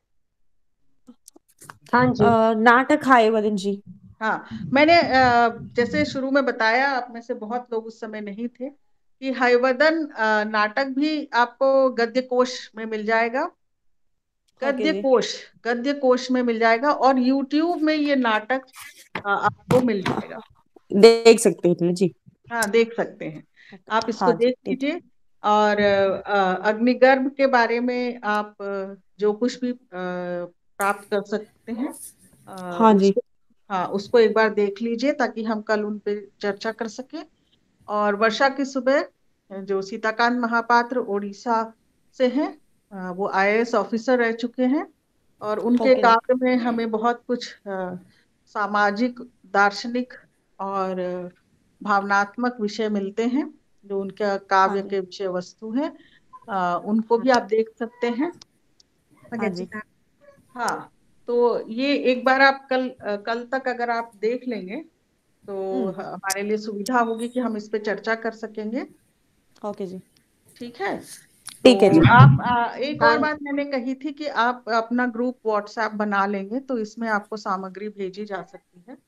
Speaker 4: हाँ जी।
Speaker 2: नाटक हयवदन जी।
Speaker 1: हाँ, मैंने जैसे शुरू में बताया, आप में से बहुत लोग उस समय नहीं थे, कि हयवदन नाटक भी आपको गद्य कोश में मिल जाएगा, गद्य कोश गद्य कोश में मिल जाएगा, और यूट्यूब में ये नाटक आपको मिल जाएगा,
Speaker 2: देख सकते हैं जी।
Speaker 1: हाँ देख सकते हैं आप, इसको
Speaker 2: हाँ
Speaker 1: देख लीजिए। और अग्निगर्भ के बारे में आप जो कुछ भी प्राप्त कर सकते हैं
Speaker 2: हाँ जी।
Speaker 1: उसको, हाँ उसको एक बार देख लीजिए ताकि हम कल उन पे चर्चा कर सके। और वर्षा की सुबह जो सीताकांत महापात्र उड़ीसा से हैं, वो आई ए एस ऑफिसर रह चुके हैं, और उनके काव्य में हमें बहुत कुछ सामाजिक, दार्शनिक और भावनात्मक विषय मिलते हैं जो उनका काव्य के विषय वस्तु हैं। उनको भी आप देख सकते हैं।
Speaker 2: हाँ जी।
Speaker 1: हाँ, तो ये एक बार आप कल कल तक अगर आप देख लेंगे तो हमारे लिए सुविधा होगी कि हम इस पे चर्चा कर सकेंगे।
Speaker 2: ओके जी,
Speaker 1: ठीक है।
Speaker 2: ठीक है
Speaker 1: तो
Speaker 2: जी।
Speaker 1: आप आ, एक और बात मैंने कही थी कि आप अपना ग्रुप व्हाट्सएप बना लेंगे तो इसमें आपको सामग्री भेजी जा सकती है।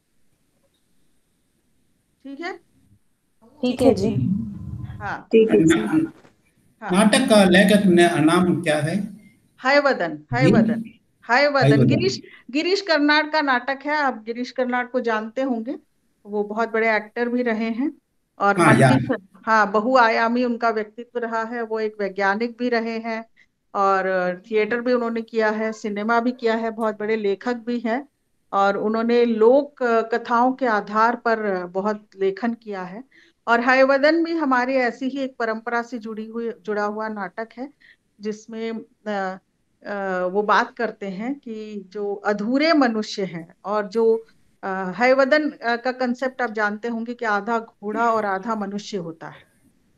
Speaker 1: ठीक है,
Speaker 4: ठीक है जी।
Speaker 1: हाँ
Speaker 5: ठीक है जी।
Speaker 1: हाँ।
Speaker 6: नाटक का लेखक नाम क्या है?
Speaker 1: हयवदन, हयवदन, हयवदन।
Speaker 6: हयवदन।
Speaker 1: गिरीश गिरीश कर्नाड का नाटक है। आप गिरीश कर्नाड को जानते होंगे, वो बहुत बड़े एक्टर भी रहे हैं, और
Speaker 6: हाँ,
Speaker 1: मल्टी,
Speaker 6: या।
Speaker 1: हाँ बहुआयामी उनका व्यक्तित्व रहा है। वो एक वैज्ञानिक भी रहे हैं, और थिएटर भी उन्होंने किया है, सिनेमा भी किया है, बहुत बड़े लेखक भी हैं, और उन्होंने लोक कथाओं के आधार पर बहुत लेखन किया है। और हयवदन भी हमारे ऐसी ही एक परंपरा से जुड़ी हुई जुड़ा हुआ नाटक है, जिसमें अ, वो बात करते हैं कि जो अधूरे मनुष्य हैं, और जो हयवदन का कंसेप्ट आप जानते होंगे कि आधा घोड़ा और आधा मनुष्य होता है।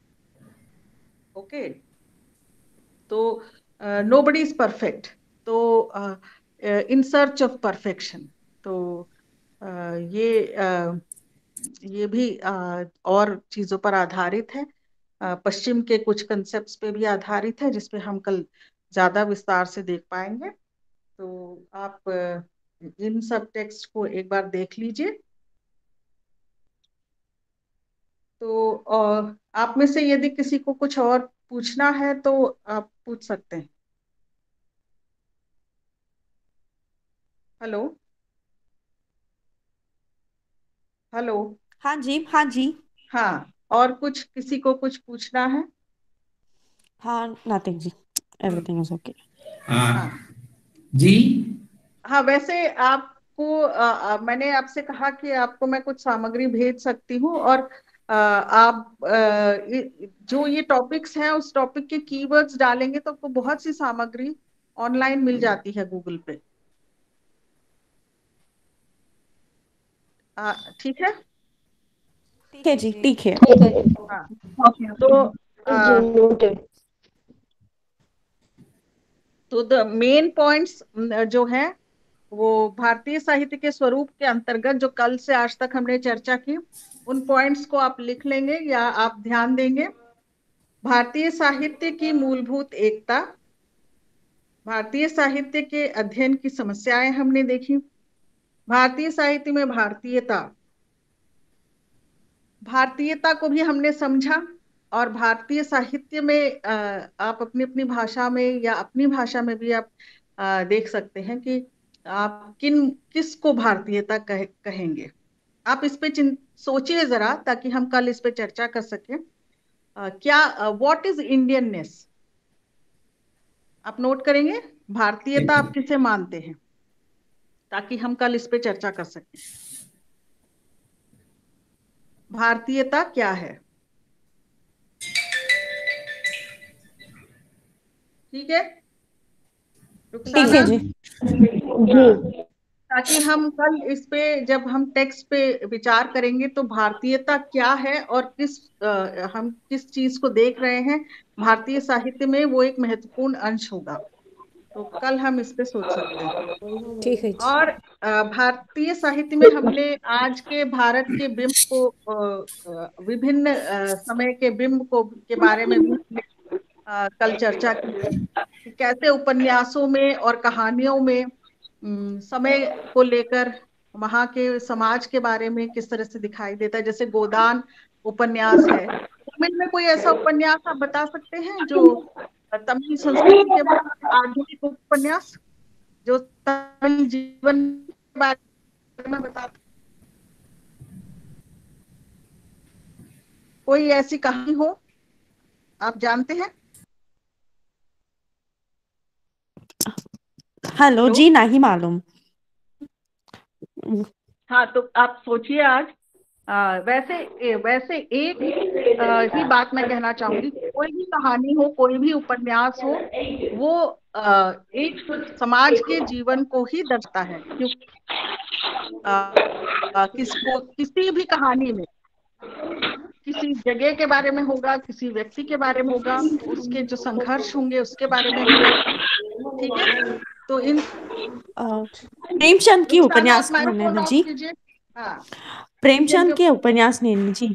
Speaker 1: ओके, तो नोबडी इज परफेक्ट, तो इन सर्च ऑफ परफेक्शन। तो uh, ये uh, ये भी uh, और चीजों पर आधारित है, uh, पश्चिम के कुछ कंसेप्ट्स पे भी आधारित है, जिसपे हम कल ज्यादा विस्तार से देख पाएंगे। तो आप इन सब टेक्स्ट को एक बार देख लीजिए। तो आप में से यदि किसी को कुछ और पूछना है तो आप पूछ सकते हैं। Hello hello.
Speaker 2: हाँ जी, हाँ जी।
Speaker 1: हाँ, और कुछ किसी को कुछ पूछना है?
Speaker 2: हाँ, नथिंग जी, एवरीथिंग इज ओके।
Speaker 6: हाँ जी।
Speaker 1: हाँ, वैसे आपको आ, आ, मैंने आपसे कहा कि आपको मैं कुछ सामग्री भेज सकती हूँ, और आ, आप आ, जो ये टॉपिक्स हैं उस टॉपिक के कीवर्ड्स डालेंगे तो आपको बहुत सी सामग्री ऑनलाइन मिल जाती है गूगल पे। ठीक है,
Speaker 2: ठीक है जी, ठीक है।
Speaker 1: हाँ। तो
Speaker 4: नोटेड।
Speaker 1: तो द मेन पॉइंट्स जो हैं वो भारतीय साहित्य के स्वरूप के अंतर्गत जो कल से आज तक हमने चर्चा की, उन पॉइंट्स को आप लिख लेंगे या आप ध्यान देंगे। भारतीय साहित्य की मूलभूत एकता, भारतीय साहित्य के अध्ययन की समस्याएं हमने देखी, भारतीय साहित्य में भारतीयता, भारतीयता को भी हमने समझा, और भारतीय साहित्य में आप अपनी अपनी भाषा में या अपनी भाषा में भी आप देख सकते हैं कि आप किन किस को भारतीयता कह, कहेंगे। आप इस पे सोचिए जरा, ताकि हम कल इस पे चर्चा कर सकें। क्या व्हाट इज इंडियननेस, आप नोट करेंगे। भारतीयता आप किसे मानते हैं, ताकि हम कल इस पे चर्चा कर सकें। भारतीयता क्या है? ठीक है,
Speaker 2: ठीक है जी
Speaker 1: जी। ताकि हम कल इस पे जब हम टेक्स्ट पे विचार करेंगे तो भारतीयता क्या है और किस आ, हम किस चीज को देख रहे हैं भारतीय साहित्य में, वो एक महत्वपूर्ण अंश होगा। तो कल हम इस पे सोच सकते हैं।
Speaker 3: ठीक है।
Speaker 1: और भारतीय साहित्य में हमने आज के भारत के बिंब को, विभिन्न समय के बिंब को के बारे में भी आ, कल चर्चा की कि कैसे उपन्यासों में और कहानियों में समय को लेकर वहां के समाज के बारे में किस तरह से दिखाई देता है। जैसे गोदान उपन्यास है, तमिल में कोई ऐसा उपन्यास आप बता सकते हैं जो तमिल संस्कृति के आधुनिक उपन्यास जो तमिल जीवन के बारे में बताता, कोई ऐसी कहानी हो आप जानते हैं?
Speaker 2: हेलो जी, नहीं मालूम।
Speaker 1: हाँ, तो आप सोचिए आज। आ, वैसे वैसे एक आ, ही बात मैं कहना चाहूंगी, कोई भी कहानी हो, कोई भी उपन्यास हो, वो आ, एक समाज के जीवन को ही दर्शाता है। क्योंकि किसको किसी भी कहानी में किसी जगह के बारे में होगा, किसी व्यक्ति के बारे में होगा, उसके जो संघर्ष होंगे उसके बारे में होगा। ठीक है, तो इन
Speaker 2: प्रेमचंद की उपन्यास नैना जी,
Speaker 1: हाँ,
Speaker 2: प्रेमचंद के उपन्यास नैना जी।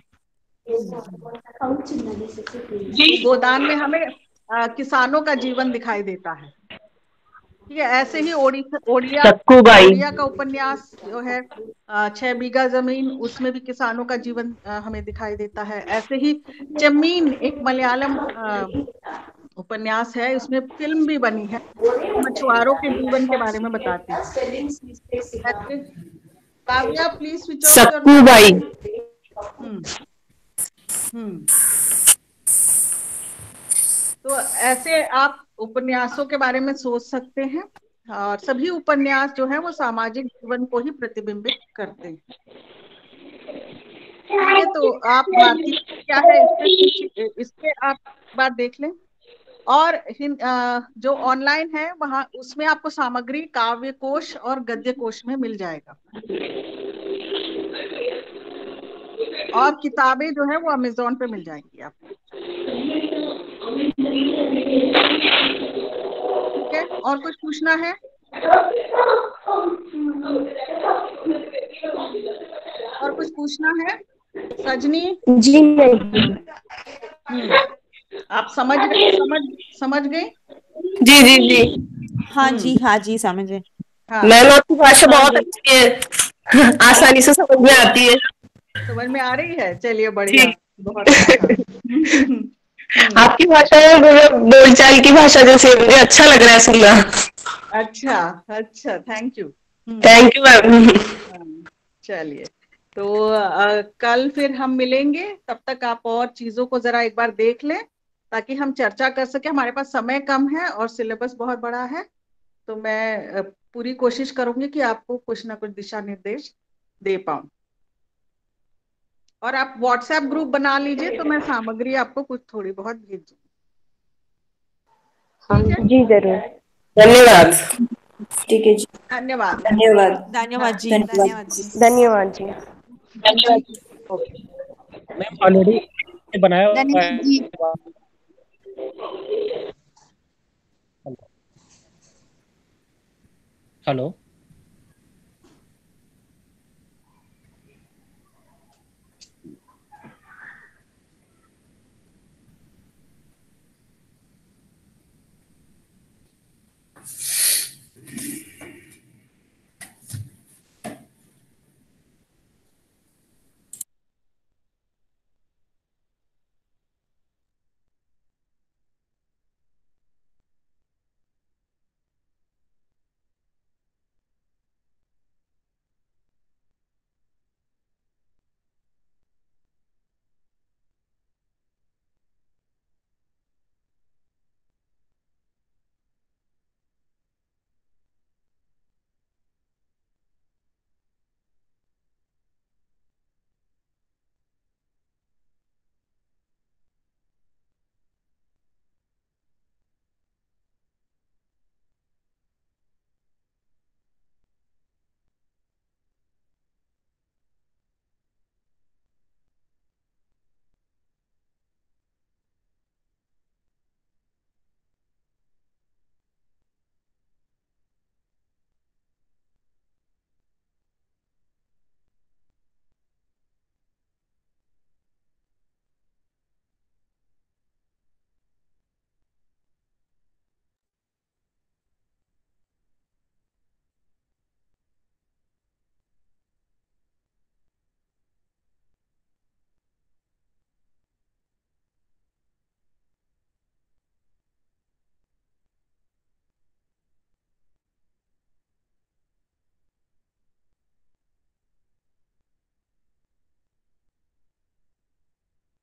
Speaker 1: गोदान में हमें आ, किसानों का जीवन दिखाई देता है। ठीक है, ऐसे ही ओडिया ओडिया ओडिया का उपन्यास जो है छह बीघा जमीन, उसमें भी किसानों का जीवन आ, हमें दिखाई देता है। ऐसे ही चेम्मीन एक मलयालम उपन्यास है, उसमें फिल्म भी बनी है, मछुआरों के जीवन के बारे में बताती है। Kavya please switch off your mic. हम्म हम्म तो ऐसे आप उपन्यासों के बारे में सोच सकते हैं, और सभी उपन्यास जो है वो सामाजिक जीवन को ही प्रतिबिंबित करते हैं। ठीक है, तो आप भारतीय क्या है इसके इसके आप बात देख लें। और जो ऑनलाइन है वहां, उसमें आपको सामग्री काव्य कोश और गद्य कोश में मिल जाएगा, और किताबें जो है वो अमेजोन पे मिल जाएंगी आपको। ठीक है, और कुछ पूछना है? और कुछ पूछना है सजनी
Speaker 4: जी? नहीं।
Speaker 1: आप समझ गए? समझ समझ गए?
Speaker 7: जी जी जी
Speaker 2: हाँ जी, हाँ जी, समझे।
Speaker 1: हाँ,
Speaker 7: मैम आपकी भाषा बहुत अच्छी है, आसानी से समझ में आती है।
Speaker 1: समझ में आ रही है? चलिए बढ़िया, बहुत अच्छा।
Speaker 7: आपकी भाषा में बोलचाल की भाषा जैसे मुझे अच्छा लग रहा है सुनना।
Speaker 1: अच्छा अच्छा, thank you
Speaker 7: thank you ma'am.
Speaker 1: चलिए, तो आ, कल फिर हम मिलेंगे। तब तक आप और चीजों को जरा एक बार देख लें, ताकि हम चर्चा कर सके। हमारे पास समय कम है और सिलेबस बहुत बड़ा है, तो मैं पूरी कोशिश करूंगी कि आपको कुछ ना कुछ दिशा निर्देश दे पाऊं। और आप व्हाट्सएप ग्रुप बना लीजिए, तो मैं सामग्री आपको कुछ थोड़ी बहुत भेज दूंगी। ठीक है
Speaker 4: जी जरूर।
Speaker 7: धन्यवाद।
Speaker 5: ठीक है जी,
Speaker 1: धन्यवाद
Speaker 5: धन्यवाद
Speaker 2: धन्यवाद जी,
Speaker 5: धन्यवाद
Speaker 2: जी।
Speaker 4: धन्यवाद जी।
Speaker 8: मैम ऑलरेडी बनाया हुआ है। Hello.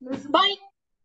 Speaker 7: Bye.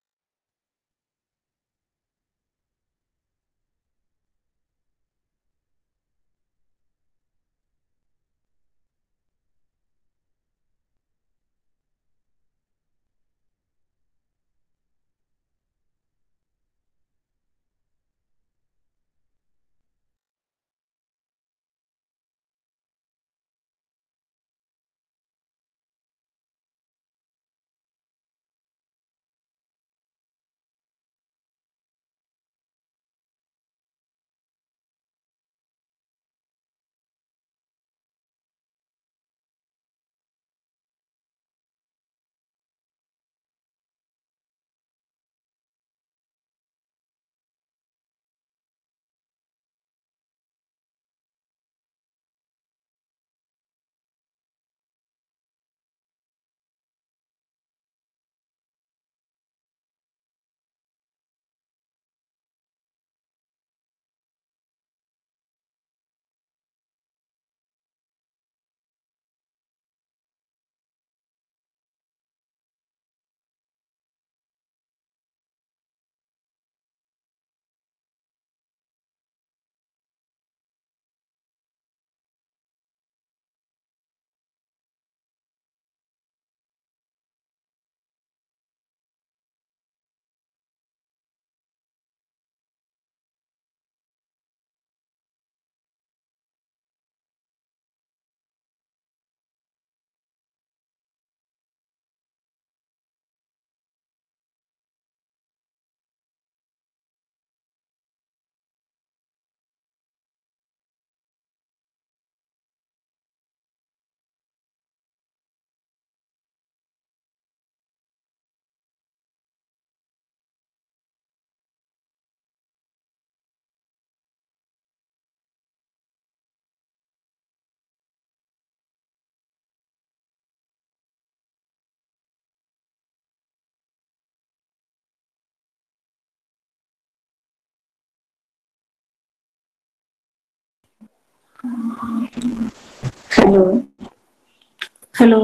Speaker 5: Hello hello.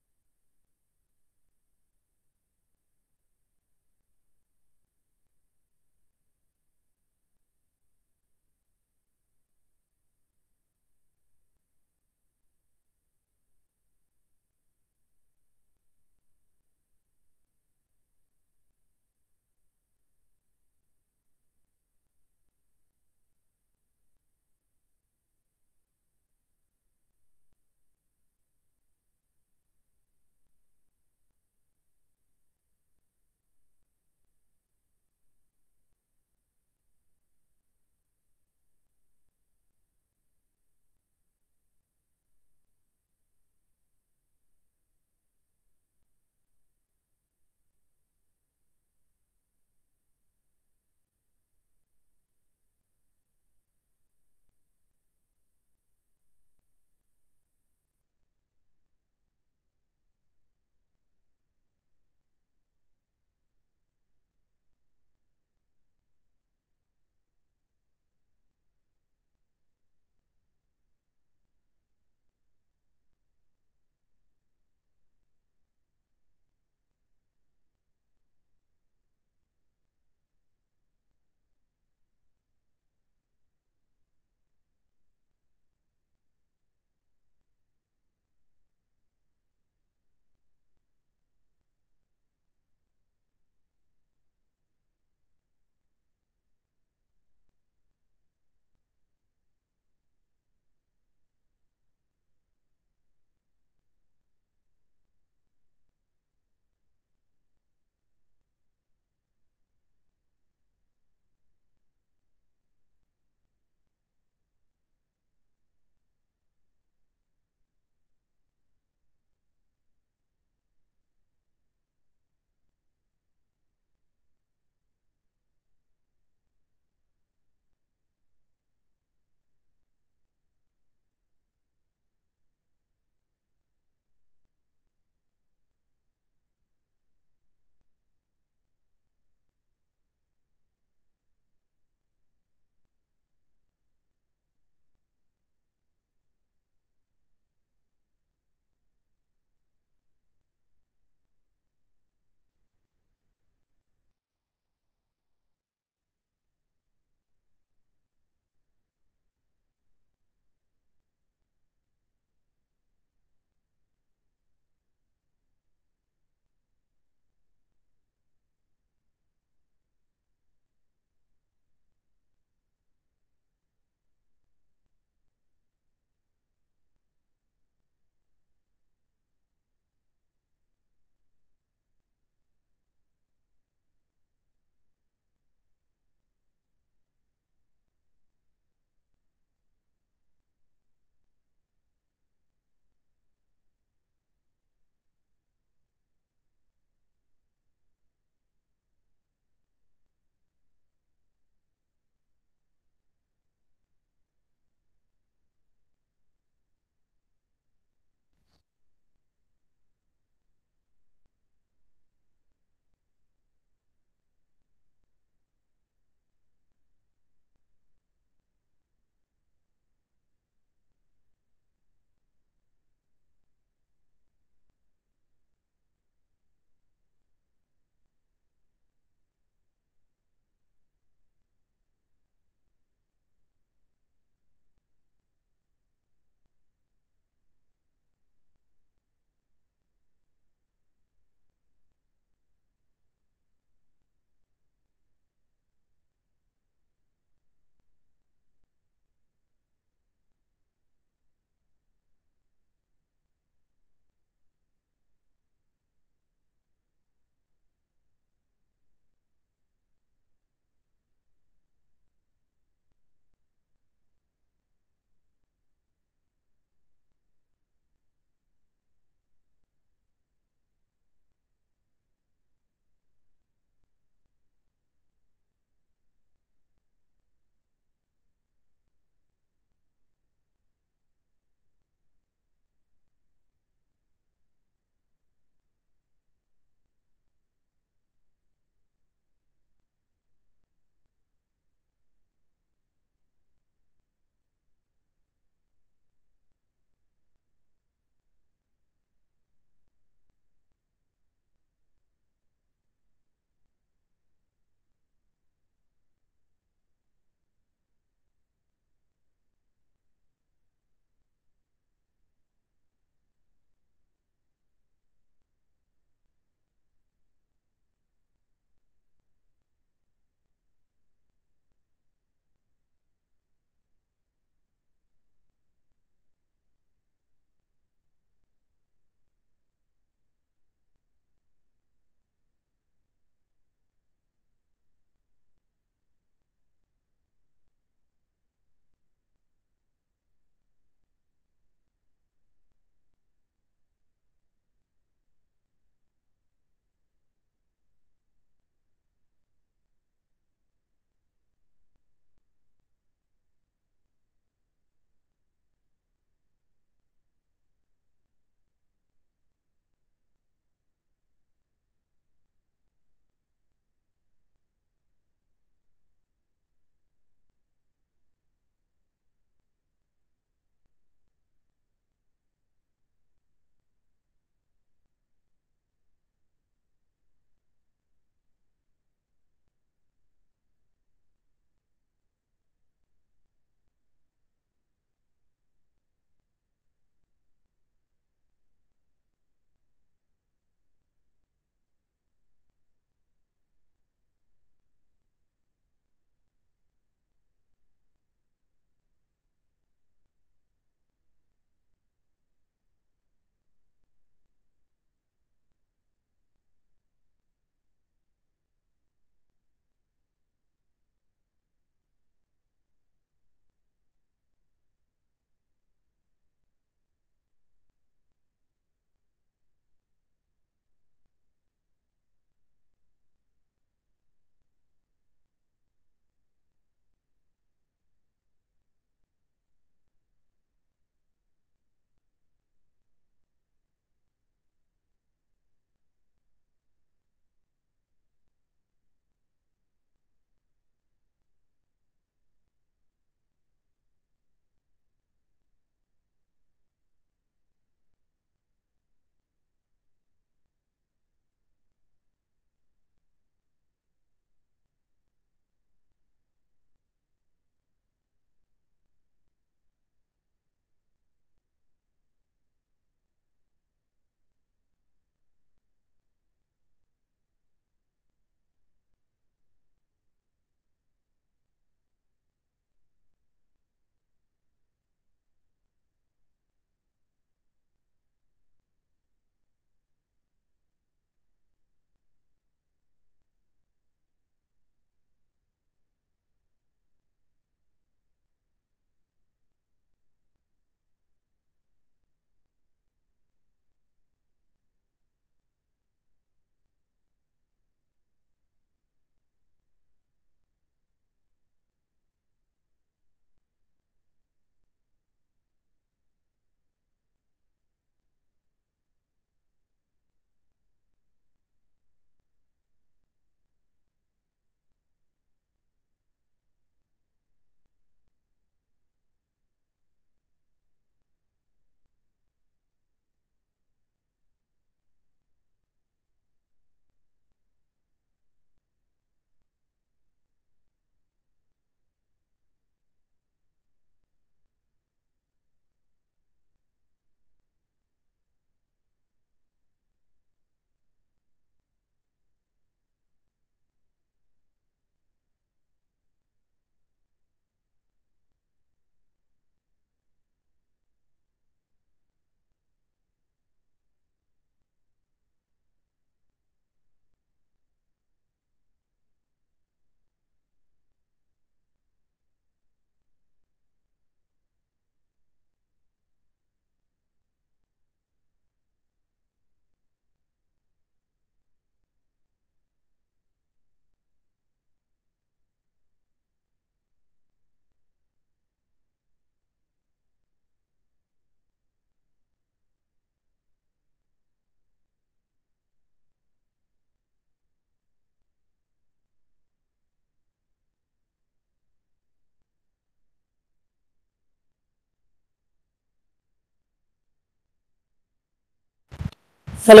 Speaker 7: Hello,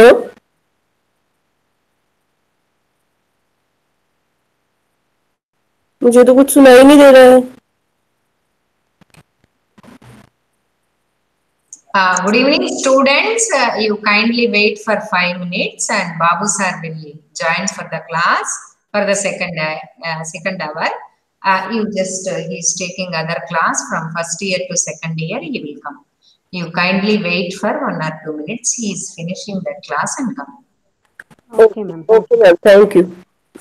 Speaker 7: मुझे तो कुछ सुनाई नहीं दे रहा है।
Speaker 9: Uh, good evening, students. Uh, you kindly wait for five minutes, and Babu sir will join for the class for the second uh, uh, second hour. Uh, you just uh, he's taking other class from first year to second year. He will come. You kindly wait for one or two minutes. He is finishing that class and come.
Speaker 4: Okay, ma'am.
Speaker 7: Okay, ma'am. Thank you.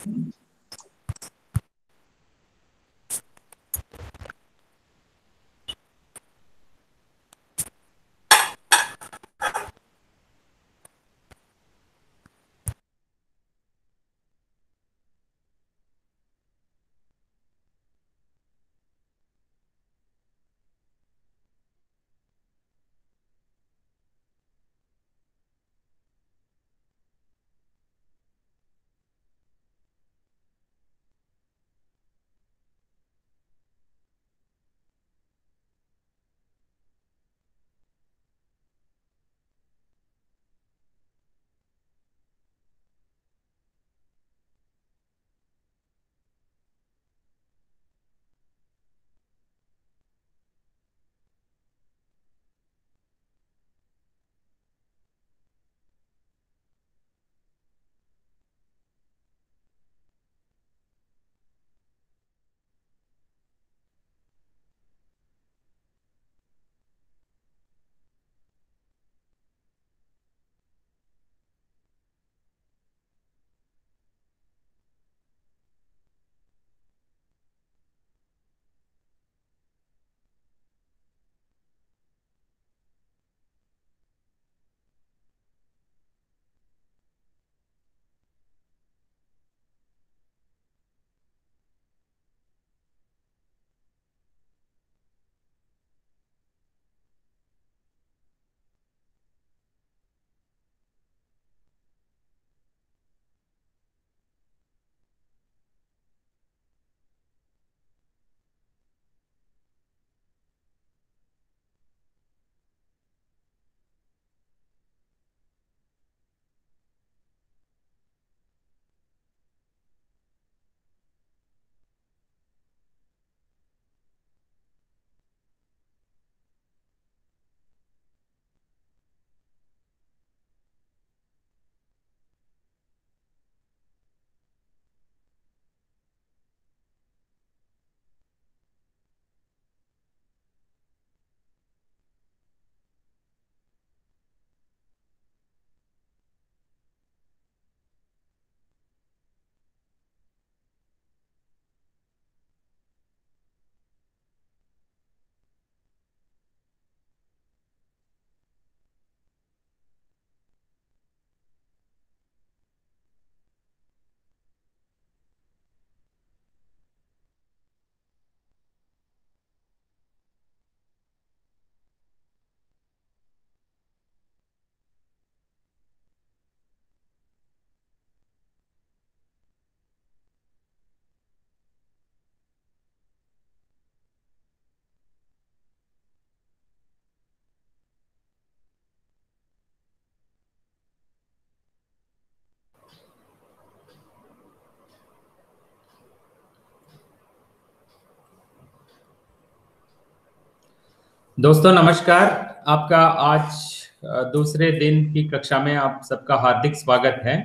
Speaker 6: दोस्तों नमस्कार। आपका आज दूसरे दिन की कक्षा में आप सबका हार्दिक स्वागत है।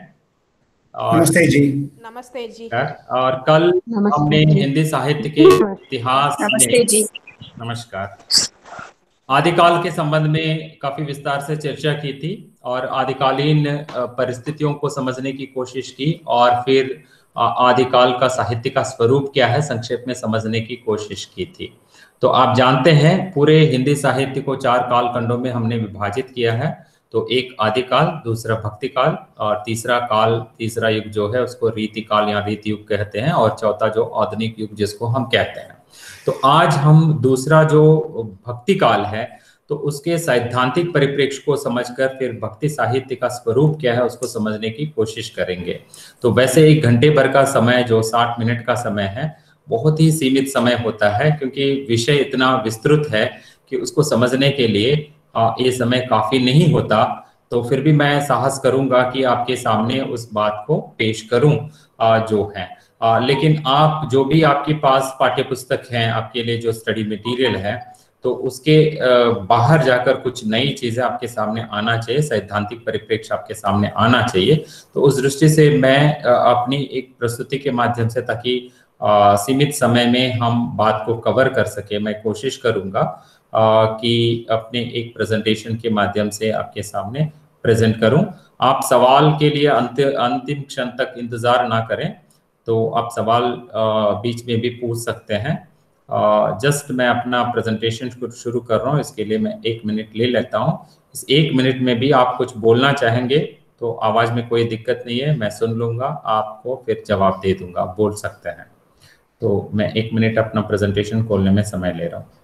Speaker 6: और
Speaker 10: नमस्ते जी।
Speaker 3: नमस्ते जी।
Speaker 6: और कल हमने हिंदी साहित्य के इतिहास
Speaker 7: नमस्ते जी।
Speaker 6: नमस्कार आदिकाल के संबंध में काफी विस्तार से चर्चा की थी और आदिकालीन परिस्थितियों को समझने की कोशिश की और फिर आदिकाल का साहित्य का स्वरूप क्या है संक्षेप में समझने की कोशिश की थी। तो आप जानते हैं पूरे हिंदी साहित्य को चार काल खंडों में हमने विभाजित किया है। तो एक आदिकाल, दूसरा भक्ति काल और तीसरा काल तीसरा युग जो है उसको रीति काल या रीति युग कहते हैं और चौथा जो आधुनिक युग जिसको हम कहते हैं। तो आज हम दूसरा जो भक्ति काल है तो उसके सैद्धांतिक परिप्रेक्ष्य को समझकर फिर भक्ति साहित्य का स्वरूप क्या है उसको समझने की कोशिश करेंगे। तो वैसे एक घंटे भर का समय जो साठ मिनट का समय है बहुत ही सीमित समय होता है क्योंकि विषय इतना विस्तृत है कि उसको समझने के लिए ये समय काफी नहीं होता। तो फिर भी मैं साहस करूंगा कि आपके सामने उस बात को पेश करूं जो है। आ, लेकिन आप जो भी आपके पास पाठ्य पुस्तक हैं आपके लिए जो स्टडी मटेरियल है, तो उसके बाहर जाकर कुछ नई चीजें आपके सामने आना चाहिए, सैद्धांतिक परिप्रेक्ष्य आपके सामने आना चाहिए। तो उस दृष्टि से मैं अपनी एक प्रस्तुति के माध्यम से, ताकि सीमित समय में हम बात को कवर कर सके, मैं कोशिश करूंगा कि अपने एक प्रेजेंटेशन के माध्यम से आपके सामने प्रेजेंट करूं। आप सवाल के लिए अंत अंतिम क्षण तक इंतजार ना करें, तो आप सवाल बीच में भी पूछ सकते हैं। जस्ट मैं अपना प्रेजेंटेशन शुरू कर रहा हूँ, इसके लिए मैं एक मिनट ले लेता हूँ। इस एक मिनट में भी आप कुछ बोलना चाहेंगे तो आवाज में कोई दिक्कत नहीं है, मैं सुन लूंगा, आपको फिर जवाब दे दूंगा, बोल सकते हैं। तो मैं एक मिनट अपना प्रेजेंटेशन खोलने में समय ले रहा हूँ।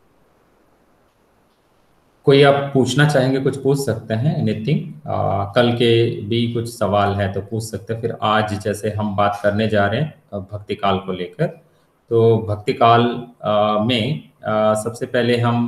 Speaker 6: कोई आप पूछना चाहेंगे, कुछ पूछ सकते हैं, एनीथिंग। कल के भी कुछ सवाल है तो पूछ सकते हैं। फिर आज जैसे हम बात करने जा रहे हैं भक्ति काल को लेकर, तो भक्ति काल में आ, सबसे पहले हम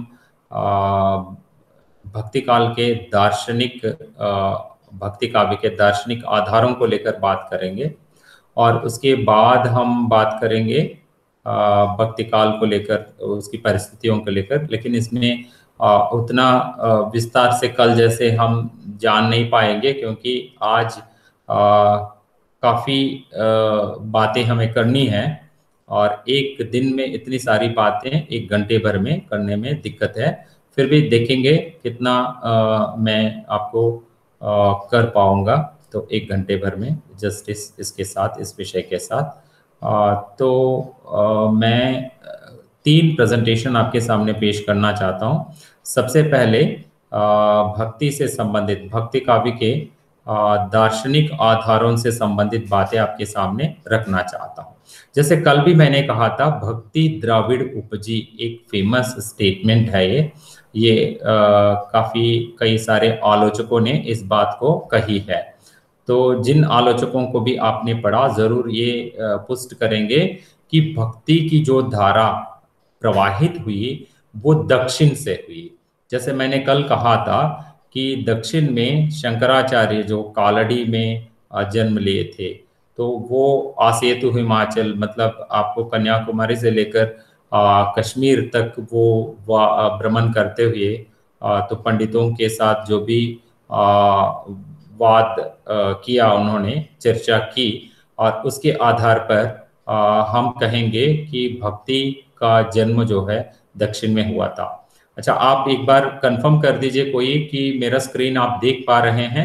Speaker 6: भक्ति काल के दार्शनिक भक्ति काव्य के दार्शनिक आधारों को लेकर बात करेंगे, और उसके बाद हम बात करेंगे भक्ति काल को लेकर, उसकी परिस्थितियों को लेकर। लेकिन इसमें आ, उतना आ, विस्तार से कल जैसे हम जान नहीं पाएंगे, क्योंकि आज आ, काफ़ी बातें हमें करनी हैं, और एक दिन में इतनी सारी बातें एक घंटे भर में करने में दिक्कत है। फिर भी देखेंगे कितना आ, मैं आपको आ, कर पाऊंगा, तो एक घंटे भर में जस्ट इस इसके साथ, इस विषय के साथ। आ, तो आ, मैं तीन प्रेजेंटेशन आपके सामने पेश करना चाहता हूं। सबसे पहले भक्ति से संबंधित, भक्ति काव्य के दार्शनिक आधारों से संबंधित बातें आपके सामने रखना चाहता हूं। जैसे कल भी मैंने कहा था, भक्ति द्राविड़ उपजी, एक फेमस स्टेटमेंट है ये ये आ, काफी कई सारे आलोचकों ने इस बात को कही है। तो जिन आलोचकों को भी आपने पढ़ा, जरूर ये पुष्ट करेंगे कि भक्ति की जो धारा प्रवाहित हुई वो दक्षिण से हुई। जैसे मैंने कल कहा था कि दक्षिण में शंकराचार्य जो कालड़ी में जन्म लिए थे, तो वो आसेतु हिमाचल, मतलब आपको कन्याकुमारी से लेकर कश्मीर तक वो भ्रमण करते हुए, आ, तो पंडितों के साथ जो भी आ, वाद आ, किया, उन्होंने चर्चा की, और उसके आधार पर आ, हम कहेंगे कि भक्ति का जन्म जो है दक्षिण में हुआ था। अच्छा, आप एक बार कंफर्म कर दीजिए कोई कि मेरा स्क्रीन आप देख पा रहे हैं?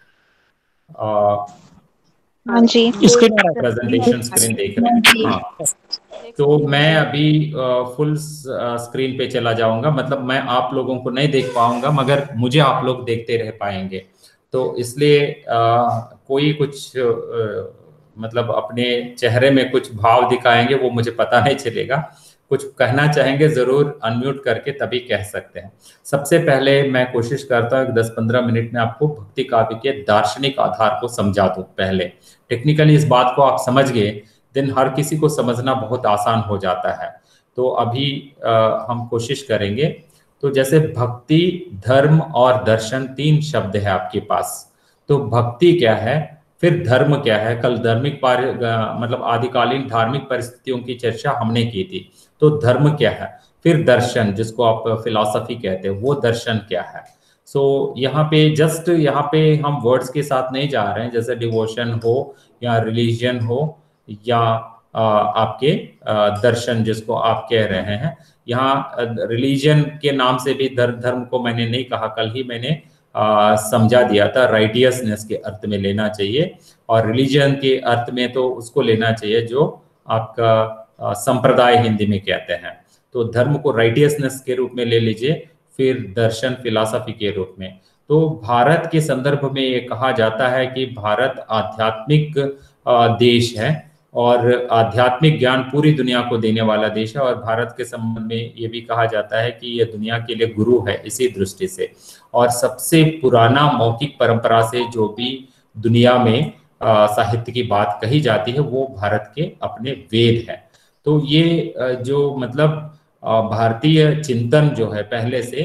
Speaker 10: हाँ जी,
Speaker 6: प्रेजेंटेशन स्क्रीन देख रहे हैं? हाँ, तो मैं अभी फुल स्क्रीन पे चला जाऊंगा, मतलब मैं आप लोगों को नहीं देख पाऊंगा, मगर मुझे आप लोग देखते रह पाएंगे। तो इसलिए कोई कुछ आ, मतलब अपने चेहरे में कुछ भाव दिखाएंगे, वो मुझे पता नहीं चलेगा। कुछ कहना चाहेंगे जरूर अनम्यूट करके तभी कह सकते हैं। सबसे पहले मैं कोशिश करता हूँ दस पंद्रह मिनट में आपको भक्ति काव्य के दार्शनिक आधार को समझा दूं। पहले टेक्निकली इस बात को आप समझ गए, देन हर किसी को समझना बहुत आसान हो जाता है। तो अभी आ, हम कोशिश करेंगे। तो जैसे भक्ति, धर्म और दर्शन, तीन शब्द है आपके पास। तो भक्ति क्या है, फिर धर्म क्या है। कल धार्मिक मतलब आदिकालीन धार्मिक परिस्थितियों की चर्चा हमने की थी। तो धर्म क्या है, फिर दर्शन जिसको आप फिलॉसफी कहते हैं, वो दर्शन क्या है। सो so, यहाँ पे जस्ट यहाँ पे हम वर्ड्स के साथ नहीं जा रहे हैं, जैसे डिवोशन हो या रिलीजन हो या आ, आपके आ, दर्शन जिसको आप कह रहे हैं। यहाँ रिलीजन के नाम से भी धर्म धर्म को मैंने नहीं कहा, कल ही मैंने आ, समझा दिया था, राइटियसनेस के अर्थ में लेना चाहिए, और रिलीजन के अर्थ में तो उसको लेना चाहिए जो आपका संप्रदाय हिंदी में कहते हैं। तो धर्म को राइटियसनेस के रूप में ले लीजिए, फिर दर्शन फिलॉसफी के रूप में। तो भारत के संदर्भ में ये कहा जाता है कि भारत आध्यात्मिक देश है, और आध्यात्मिक ज्ञान पूरी दुनिया को देने वाला देश है। और भारत के संबंध में ये भी कहा जाता है कि यह दुनिया के लिए गुरु है इसी दृष्टि से। और सबसे पुराना मौखिक परंपरा से जो भी दुनिया में साहित्य की बात कही जाती है वो भारत के अपने वेद है। तो ये जो मतलब भारतीय चिंतन जो है पहले से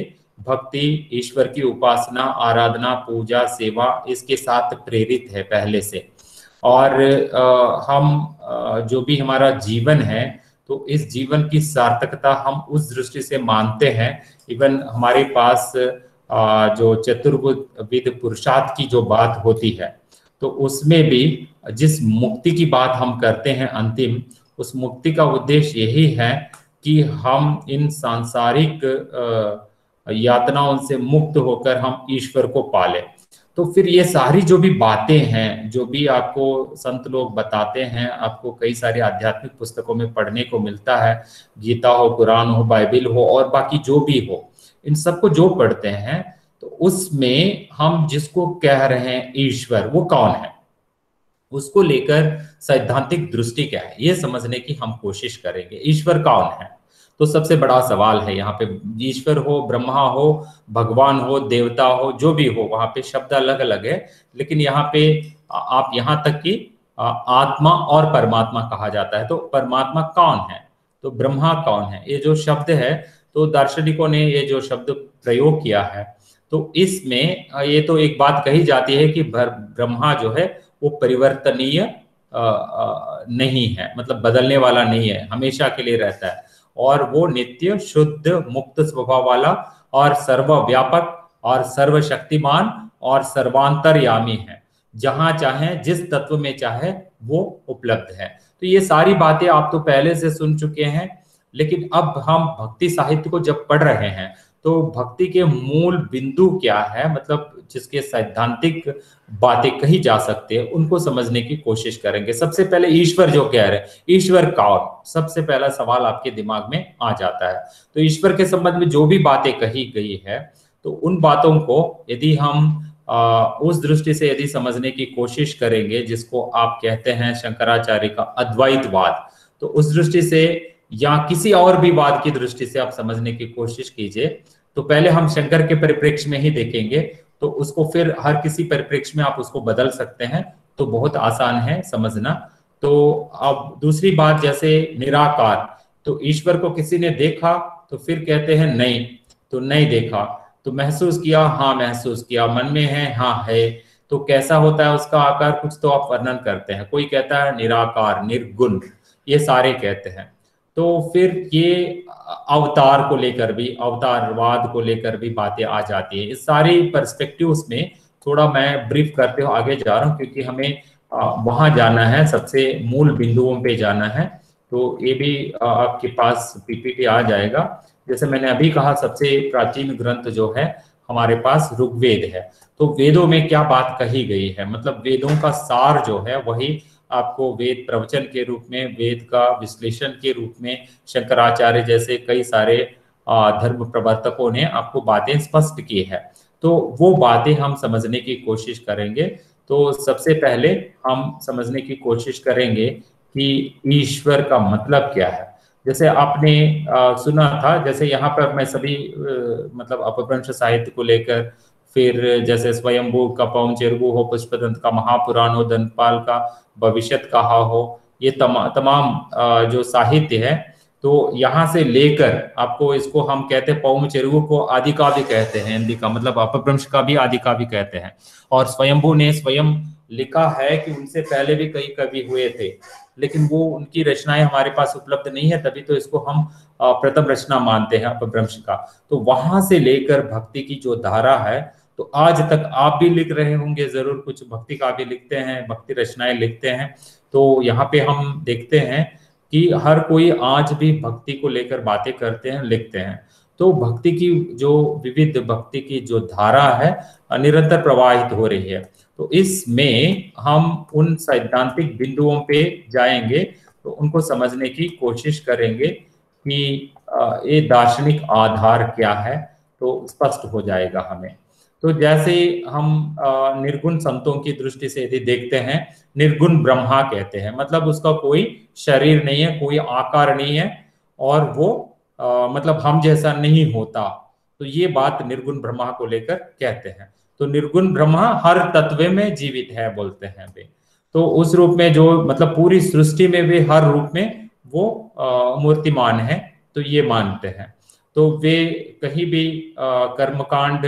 Speaker 6: भक्ति ईश्वर की उपासना, आराधना, पूजा, सेवा इसके साथ प्रेरित है पहले से। और आ, हम आ, जो भी हमारा जीवन है तो इस जीवन की सार्थकता हम उस दृष्टि से मानते हैं। इवन हमारे पास आ, जो चतुर्विध पुरुषार्थ की जो बात होती है तो उसमें भी जिस मुक्ति की बात हम करते हैं अंतिम, उस मुक्ति का उद्देश्य यही है कि हम इन सांसारिक यातनाओं से मुक्त होकर हम ईश्वर को पालें। तो फिर ये सारी जो भी बातें हैं, जो भी आपको संत लोग बताते हैं, आपको कई सारी आध्यात्मिक पुस्तकों में पढ़ने को मिलता है, गीता हो, कुरान हो, बाइबिल हो और बाकी जो भी हो, इन सबको जो पढ़ते हैं तो उसमें हम जिसको कह रहे हैं ईश्वर, वो कौन है, उसको लेकर सैद्धांतिक दृष्टि क्या है, ये समझने की हम कोशिश करेंगे। ईश्वर कौन है, तो सबसे बड़ा सवाल है यहाँ पे। ईश्वर हो, ब्रह्मा हो, भगवान हो, देवता हो, जो भी हो, वहां पे शब्द अलग अलग है, लेकिन यहाँ पे आप यहाँ तक कि आत्मा और परमात्मा कहा जाता है। तो परमात्मा कौन है, तो ब्रह्मा कौन है, ये जो शब्द है, तो दार्शनिकों ने ये जो शब्द प्रयोग किया है, तो इसमें ये तो एक बात कही जाती है कि ब्रह्मा जो है वो परिवर्तनीय नहीं है, मतलब बदलने वाला नहीं है, हमेशा के लिए रहता है, और वो नित्य, शुद्ध, मुक्त स्वभाव वाला और सर्वव्यापक और सर्वशक्तिमान और सर्वांतरयामी है, जहां चाहे, जिस तत्व में चाहे वो उपलब्ध है। तो ये सारी बातें आप तो पहले से सुन चुके हैं, लेकिन अब हम भक्ति साहित्य को जब पढ़ रहे हैं तो भक्ति के मूल बिंदु क्या है, मतलब जिसके सैद्धांतिक बातें कही जा सकती है, उनको समझने की कोशिश करेंगे। सबसे पहले ईश्वर जो कह रहे हैं, ईश्वर कौन, सबसे पहला सवाल आपके दिमाग में आ जाता है। तो ईश्वर के संबंध में जो भी बातें कही गई है, तो उन बातों को यदि हम आ, उस दृष्टि से यदि समझने की कोशिश करेंगे, जिसको आप कहते हैं शंकराचार्य का अद्वैतवाद, तो उस दृष्टि से या किसी और भी वाद की दृष्टि से आप समझने की कोशिश कीजिए, तो पहले हम शंकर के परिप्रेक्ष्य में ही देखेंगे, तो उसको फिर हर किसी परिप्रेक्ष्य में आप उसको बदल सकते हैं, तो बहुत आसान है समझना। तो अब दूसरी बात, जैसे निराकार, तो ईश्वर को किसी ने देखा तो फिर कहते हैं नहीं, तो नहीं देखा, तो महसूस किया, हाँ महसूस किया, मन में है, हाँ है, तो कैसा होता है उसका आकार, कुछ तो आप वर्णन करते हैं। कोई कहता है निराकार, निर्गुण, ये सारे कहते हैं। तो फिर ये अवतार को लेकर भी, अवतारवाद को लेकर भी बातें आ जाती है। इस सारी पर्सपेक्टिव्स में थोड़ा मैं ब्रीफ करते हुए आगे जा रहा हूँ, क्योंकि हमें वहां जाना है, सबसे मूल बिंदुओं पे जाना है। तो ये भी आपके पास पीपीटी आ जाएगा। जैसे मैंने अभी कहा, सबसे प्राचीन ग्रंथ जो है हमारे पास ऋग्वेद है। तो वेदों में क्या बात कही गई है, मतलब वेदों का सार जो है वही आपको वेद प्रवचन के रूप में, वेद का विश्लेषण के रूप में शंकराचार्य जैसे कई सारे धर्म प्रवर्तकों ने आपको बातें स्पष्ट की है। तो वो बातें हम समझने की कोशिश करेंगे। तो सबसे पहले हम समझने की कोशिश करेंगे कि ईश्वर का मतलब क्या है। जैसे आपने आ, सुना था, जैसे यहाँ पर मैं सभी आ, मतलब अपभ्रंश साहित्य को लेकर, फिर जैसे स्वयंभू का पौंचेरगु हो, पुष्पदंत का महापुराण हो, धनपाल का भविष्यत कहा हो, ये तमा, तमाम जो साहित्य है, तो यहाँ से लेकर आपको, इसको हम कहते हैं पौंचेरगु को आदि काव्य कहते हैं, हिंदी का मतलब अपभ्रंश का भी आदि काव्य कहते हैं। और स्वयंभू ने स्वयं लिखा है कि उनसे पहले भी कई कवि हुए थे, लेकिन वो उनकी रचनाएं हमारे पास उपलब्ध नहीं है, तभी तो इसको हम प्रथम रचना मानते हैं अपभ्रंश का। तो वहां से लेकर भक्ति की जो धारा है, तो आज तक आप भी लिख रहे होंगे जरूर, कुछ भक्ति काव्य लिखते हैं, भक्ति रचनाएं लिखते हैं। तो यहाँ पे हम देखते हैं कि हर कोई आज भी भक्ति को लेकर बातें करते हैं, लिखते हैं। तो भक्ति की जो विविध भक्ति की जो धारा है निरंतर प्रवाहित हो रही है। तो इसमें हम उन सैद्धांतिक बिंदुओं पे जाएंगे, तो उनको समझने की कोशिश करेंगे कि ये दार्शनिक आधार क्या है, तो स्पष्ट हो जाएगा हमें। तो जैसे हम निर्गुण संतों की दृष्टि से यदि देखते हैं, निर्गुण ब्रह्मा कहते हैं, मतलब उसका कोई शरीर नहीं है, कोई आकार नहीं है, और वो आ, मतलब हम जैसा नहीं होता। तो ये बात निर्गुण ब्रह्मा को लेकर कहते हैं। तो निर्गुण ब्रह्मा हर तत्व में जीवित है बोलते हैं वे। तो उस रूप में जो मतलब पूरी सृष्टि में वे हर रूप में वो मूर्तिमान है, तो ये मानते हैं। तो तो वे कहीं भी कर्मकांड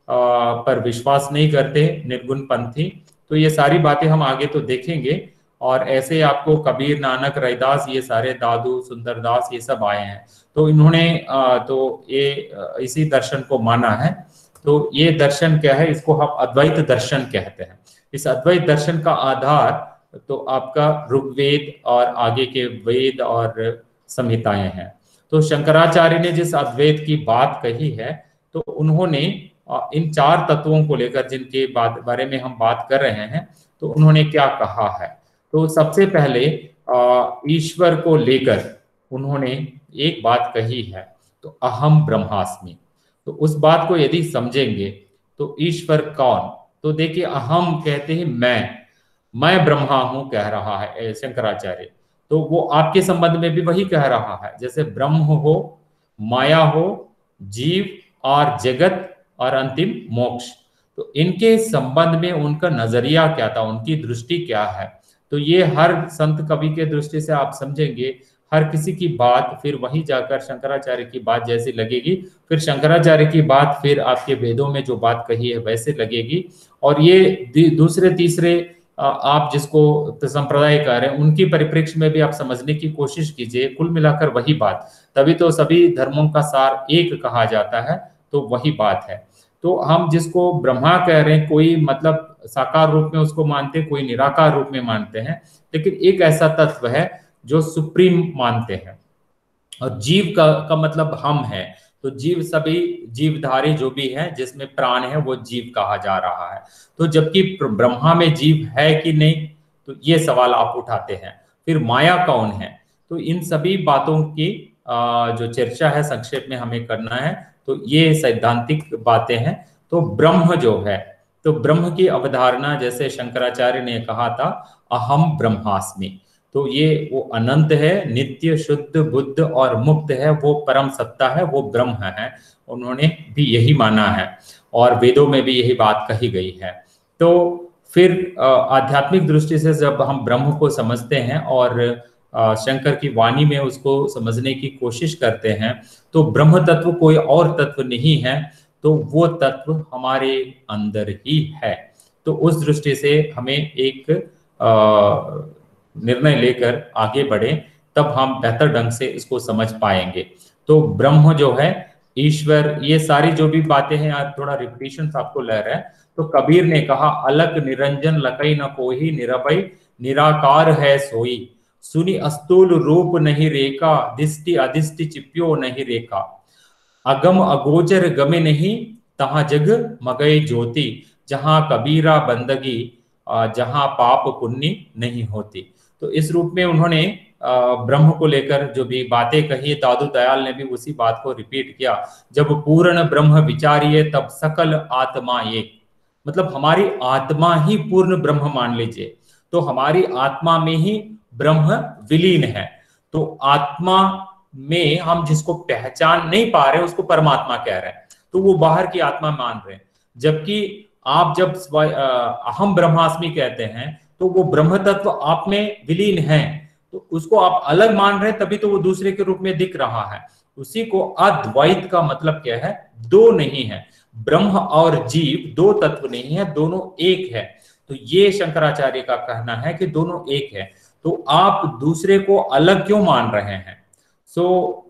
Speaker 6: पर विश्वास नहीं करते, निर्गुण पंथी। तो ये सारी बातें हम आगे तो देखेंगे। और ऐसे आपको कबीर, नानक, रैदास, ये सारे दादू, सुंदरदास, ये सब आए हैं। तो इन्होंने तो ये इसी दर्शन को माना है। तो ये दर्शन क्या है, इसको हम अद्वैत दर्शन कहते हैं। इस अद्वैत दर्शन का आधार तो आपका ऋग्वेद और आगे के वेद और संहिताएं हैं। तो शंकराचार्य ने जिस अद्वैत की बात कही है, तो उन्होंने इन चार तत्वों को लेकर जिनके बारे में हम बात कर रहे हैं, तो उन्होंने क्या कहा है। तो सबसे पहले ईश्वर को लेकर उन्होंने एक बात कही है, तो अहम ब्रह्मास्मि। तो उस बात को यदि समझेंगे तो ईश्वर कौन, तो देखिए अहम कहते हैं मैं मैं ब्रह्मा हूं कह रहा है शंकराचार्य। तो वो आपके संबंध में भी वही कह रहा है, जैसे ब्रह्म हो, माया हो, जीव और जगत और अंतिम मोक्ष। तो इनके संबंध में उनका नजरिया क्या था, उनकी दृष्टि क्या है। तो ये हर संत कवि के दृष्टि से आप समझेंगे, हर किसी की बात फिर वहीं जाकर शंकराचार्य की बात जैसी लगेगी, फिर शंकराचार्य की बात फिर आपके वेदों में जो बात कही है वैसे लगेगी। और ये दूसरे तीसरे आप जिसको संप्रदाय कह रहे हैं, उनकी परिप्रेक्ष्य में भी आप समझने की कोशिश कीजिए। कुल मिलाकर वही बात, तभी तो सभी धर्मों का सार एक कहा जाता है, तो वही बात है। तो हम जिसको ब्रह्मा कह रहे हैं, कोई मतलब साकार रूप में उसको मानते, कोई निराकार रूप में मानते हैं, लेकिन एक ऐसा तत्व है जो सुप्रीम मानते हैं। और जीव का, का मतलब हम है। तो जीव सभी जीवधारी जो भी है, जिसमें प्राण है, वो जीव कहा जा रहा है। तो जबकि ब्रह्मा में जीव है कि नहीं, तो ये सवाल आप उठाते हैं। फिर माया कौन है, तो इन सभी बातों की जो चर्चा है संक्षेप में हमें करना है। तो ये सैद्धांतिक बातें हैं। तो ब्रह्म जो है, तो ब्रह्म की अवधारणा जैसे शंकराचार्य ने कहा था, अहम ब्रह्मास्मि। तो ये वो अनंत है, नित्य, शुद्ध, बुद्ध और मुक्त है, वो परम सत्ता है, वो ब्रह्म है। उन्होंने भी यही माना है और वेदों में भी यही बात कही गई है। तो फिर आध्यात्मिक दृष्टि से जब हम ब्रह्म को समझते हैं और शंकर की वाणी में उसको समझने की कोशिश करते हैं, तो ब्रह्म तत्व कोई और तत्व नहीं है, तो वो तत्व हमारे अंदर ही है। तो उस दृष्टि से हमें एक आ, निर्णय लेकर आगे बढ़े, तब हम बेहतर ढंग से इसको समझ पाएंगे। तो ब्रह्म जो है, ईश्वर, ये सारी जो भी बातें हैं, आज थोड़ा रिपीटेशन आपको लग रहा है। तो कबीर ने कहा, अलग निरंजन लकई न कोई, निरभय निराकार है सोई, सुनी अस्तूल रूप नहीं रेखा, दिष्टि अधिष्टि चिप्यो नहीं रेखा, अगम अगोचर गमे नहीं, तहां जग मगई ज्योति, जहां कबीरा बंदगी, जहां पाप पुण्य नहीं होती। तो इस रूप में उन्होंने ब्रह्म को लेकर जो भी बातें कही, दादू दयाल ने भी उसी बात को रिपीट किया, जब पूर्ण ब्रह्म विचारिए तब सकल आत्मा एक। मतलब हमारी आत्मा ही पूर्ण ब्रह्म मान लीजिए, तो हमारी आत्मा में ही ब्रह्म विलीन है। तो आत्मा में हम जिसको पहचान नहीं पा रहे उसको परमात्मा कह रहे हैं, तो वो बाहर की आत्मा मान रहे हैं। जबकि आप जब अहम ब्रह्मास्मि कहते हैं, तो वो ब्रह्म तत्व आप में विलीन है, तो उसको आप अलग मान रहे हैं, तभी तो वो दूसरे के रूप में दिख रहा है। उसी को अद्वैत का मतलब क्या है, दो नहीं है। ब्रह्म और जीव दो तत्व नहीं है, दोनों एक है। तो ये शंकराचार्य का कहना है कि दोनों एक है, तो आप दूसरे को अलग क्यों मान रहे हैं। सो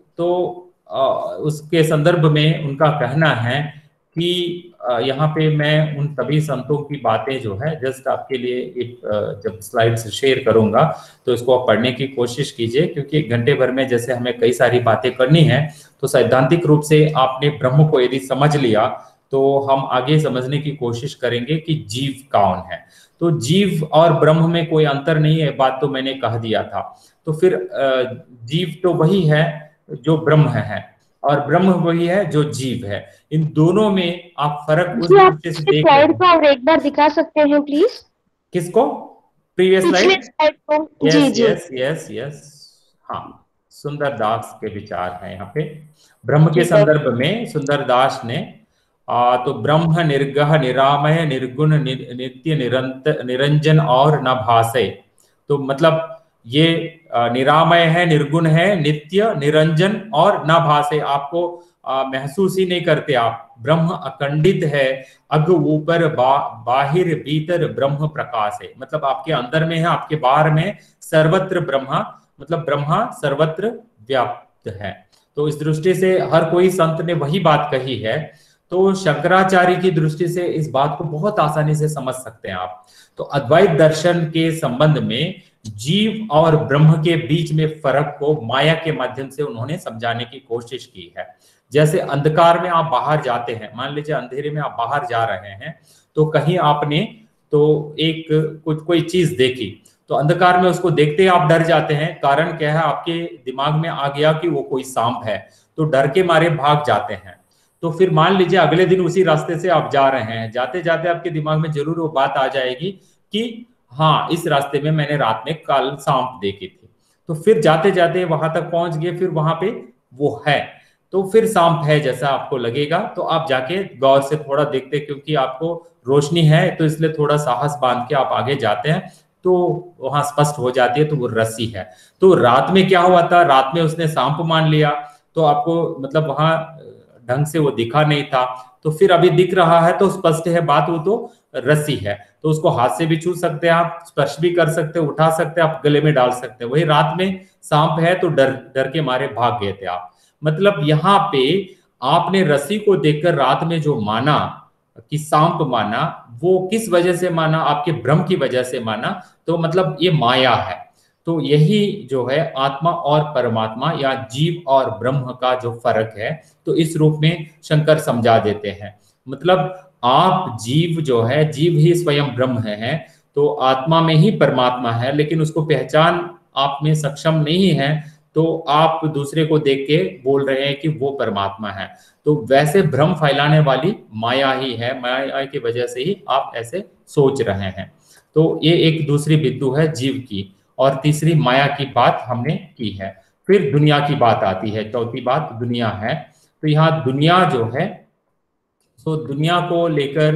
Speaker 6: तो आ, उसके संदर्भ में उनका कहना है कि यहाँ पे मैं उन सभी संतों की बातें जो है जस्ट आपके लिए एक जब स्लाइड्स शेयर करूंगा, तो इसको आप पढ़ने की कोशिश कीजिए, क्योंकि एक घंटे भर में जैसे हमें कई सारी बातें करनी है। तो सैद्धांतिक रूप से आपने ब्रह्म को यदि समझ लिया, तो हम आगे समझने की कोशिश करेंगे कि जीव कौन है। तो जीव और ब्रह्म में कोई अंतर नहीं है, बात तो मैंने कह दिया था। तो फिर जीव तो वही है जो ब्रह्म है, और ब्रह्म वही है जो जीव है। इन दोनों में आप फर्क उस दृष्टि से देख
Speaker 4: स्लाइड को आप एक बार दिखा सकते हैं प्लीज?
Speaker 6: किसको? Previous slide?
Speaker 4: Yes
Speaker 6: yes yes yes हाँ, सुंदर दास के विचार हैं यहाँ पे ब्रह्म के संदर्भ में। सुंदर दास ने आ, तो ब्रह्म निर्गह निरामय निर्गुण नित्य निरंतर निरंजन और न भासे। तो मतलब ये निरामय है, निर्गुण है, नित्य, निरंजन और न भासे। आपको आ, महसूस ही नहीं करते आप। ब्रह्म अखंडित है, अग ऊपर बा, बाहिर भीतर ब्रह्म प्रकाश है, मतलब आपके अंदर में है, आपके बाहर में, सर्वत्र ब्रह्मा, मतलब ब्रह्मा सर्वत्र व्याप्त है। तो इस दृष्टि से हर कोई संत ने वही बात कही है। तो शंकराचार्य की दृष्टि से इस बात को बहुत आसानी से समझ सकते हैं आप। तो अद्वैत दर्शन के संबंध में जीव और ब्रह्म के बीच में फर्क को माया के माध्यम से उन्होंने समझाने की कोशिश की है। जैसे अंधकार में आप बाहर जाते हैं, मान लीजिए अंधेरे में आप बाहर जा रहे हैं, तो कहीं आपने तो एक कुछ कोई चीज देखी, तो अंधकार में उसको देखते ही आप डर जाते हैं। कारण क्या है, आपके दिमाग में आ गया कि वो कोई सांप है, तो डर के मारे भाग जाते हैं। तो फिर मान लीजिए अगले दिन उसी रास्ते से आप जा रहे हैं, जाते जाते आपके दिमाग में जरूर वो बात आ जाएगी कि हाँ, इस रास्ते में मैंने रात में कल सांप देखी थी। तो फिर जाते जाते वहां तक पहुंच गए, फिर वहां पे वो है, तो फिर सांप है जैसा आपको लगेगा। तो आप जाके गौर से थोड़ा देखते, क्योंकि आपको रोशनी है तो इसलिए थोड़ा साहस बांध के आप आगे जाते हैं, तो वहां स्पष्ट हो जाती है, तो वो रस्सी है। तो रात में क्या हुआ था, रात में उसने सांप मान लिया, तो आपको मतलब वहां ढंग से वो दिखा नहीं था, तो फिर अभी दिख रहा है तो स्पष्ट है बात, वो तो रस्सी है। तो उसको हाथ से भी छू सकते हैं आप, स्पर्श भी कर सकते हैं, उठा सकते हैं, आप गले में डाल सकते हैं। वही रात में सांप है तो डर डर के मारे भाग गए थे आप। मतलब यहाँ पे आपने रस्सी को देखकर रात में जो माना कि सांप माना, वो किस वजह से माना, आपके भ्रम की वजह से माना, तो मतलब ये माया है। तो यही जो है आत्मा और परमात्मा या जीव और ब्रह्म का जो फर्क है, तो इस रूप में शंकर समझा देते हैं। मतलब आप जीव जो है, जीव ही स्वयं ब्रह्म है, तो आत्मा में ही परमात्मा है, लेकिन उसको पहचान आप में सक्षम नहीं है, तो आप दूसरे को देख के बोल रहे हैं कि वो परमात्मा है। तो वैसे भ्रम फैलाने वाली माया ही है, माया की वजह से ही आप ऐसे सोच रहे हैं। तो ये एक दूसरी बिंदु है जीव की, और तीसरी माया की बात हमने की है। फिर दुनिया की बात आती है, चौथी बात दुनिया है। तो यहाँ दुनिया जो है, तो दुनिया को लेकर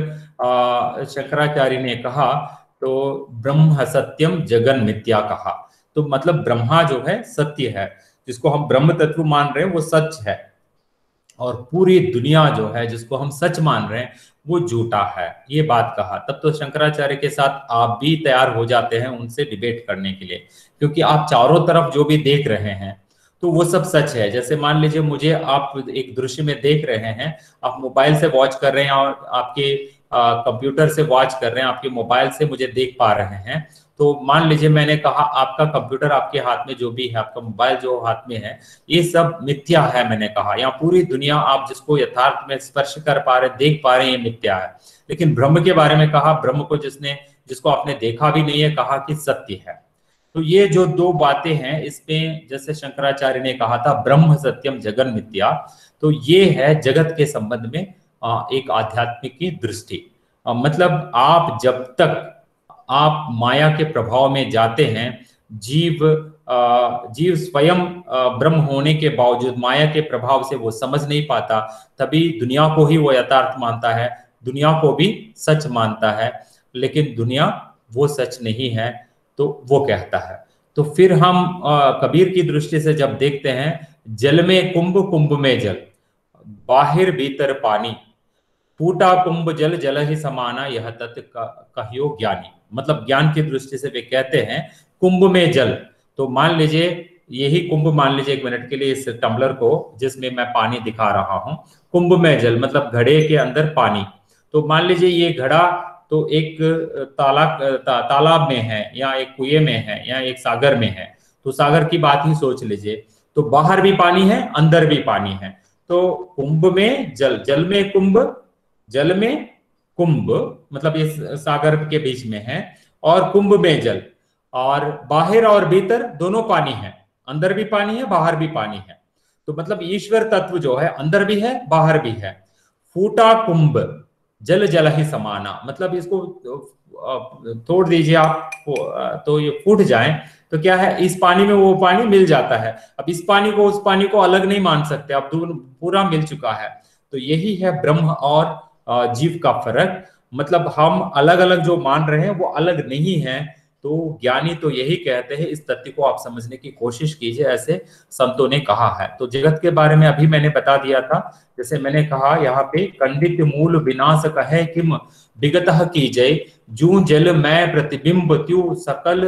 Speaker 6: शंकराचार्य ने कहा, तो ब्रह्म सत्यम जगन मिथ्या कहा। तो मतलब ब्रह्मा जो है सत्य है, जिसको हम ब्रह्म तत्व मान रहे हैं वो सच है, और पूरी दुनिया जो है जिसको हम सच मान रहे हैं वो झूठा है, ये बात कहा। तब तो शंकराचार्य के साथ आप भी तैयार हो जाते हैं उनसे डिबेट करने के लिए, क्योंकि आप चारों तरफ जो भी देख रहे हैं तो वो सब सच है। जैसे मान लीजिए मुझे आप एक दृश्य में देख रहे हैं, आप मोबाइल से वॉच कर रहे हैं और आपके कंप्यूटर से वॉच कर रहे हैं, आपके मोबाइल से मुझे देख पा रहे हैं। तो मान लीजिए मैंने कहा आपका कंप्यूटर आपके हाथ में जो भी है, आपका मोबाइल जो हाथ में है, ये सब मिथ्या है। मैंने कहा यहाँ पूरी दुनिया आप जिसको यथार्थ में स्पर्श कर पा रहे, देख पा रहे हैं, ये मिथ्या है। लेकिन ब्रह्म के बारे में कहा, ब्रह्म को जिसने जिसको आपने देखा भी नहीं है, कहा कि सत्य है। तो ये जो दो बातें हैं, इसमें जैसे शंकराचार्य ने कहा था ब्रह्म सत्यम जगन मिथ्या, तो ये है जगत के संबंध में एक आध्यात्मिक की दृष्टि। मतलब आप जब तक आप माया के प्रभाव में जाते हैं, जीव जीव स्वयं ब्रह्म होने के बावजूद माया के प्रभाव से वो समझ नहीं पाता, तभी दुनिया को ही वो यथार्थ मानता है, दुनिया को भी सच मानता है। लेकिन दुनिया वो सच नहीं है, तो वो कहता है। तो फिर हम कबीर की दृष्टि से जब देखते हैं, जल में कुंभ कुंभ में जल, बाहिर भीतर पानी, फूटा कुंभ जल जल ही समाना, यह तत् कहियो ज्ञानी। मतलब ज्ञान की दृष्टि से वे कहते हैं कुंभ में जल। तो मान लीजिए यही कुंभ, मान लीजिए एक मिनट के लिए इस टम्बलर को जिसमें मैं पानी दिखा रहा हूं, कुंभ में जल मतलब घड़े के अंदर पानी। तो मान लीजिए ये घड़ा तो एक तालाब ता, तालाब में है, या एक कुएं में है, या एक सागर में है। तो सागर की बात ही सोच लीजिए, तो बाहर भी पानी है, अंदर भी पानी है। तो कुंभ में जल, जल में कुंभ, जल में कुंभ मतलब इस सागर के बीच में है, और कुंभ में जल, और बाहर और भीतर दोनों पानी है, अंदर भी पानी है, बाहर भी पानी है। तो मतलब ईश्वर तत्व जो है अंदर भी है, बाहर भी है। फूटा कुंभ जल जल ही समाना, मतलब इसको तोड़ दीजिए आप तो ये फूट जाए, तो क्या है, इस पानी में वो पानी मिल जाता है। अब इस पानी को उस पानी को अलग नहीं मान सकते, अब पूरा मिल चुका है। तो यही है ब्रह्म और जीव का फर्क। मतलब हम अलग अलग जो मान रहे हैं वो अलग नहीं है, तो ज्ञानी तो यही कहते हैं, इस तथ्य को आप समझने की कोशिश कीजिए, ऐसे संतों ने कहा है। तो जगत के बारे में अभी मैंने बता दिया था, जैसे मैंने कहा यहाँ पे खंडित मूल विनाश कहे किम विगतः की जय, जू जल मैं प्रतिबिंब त्यू सकल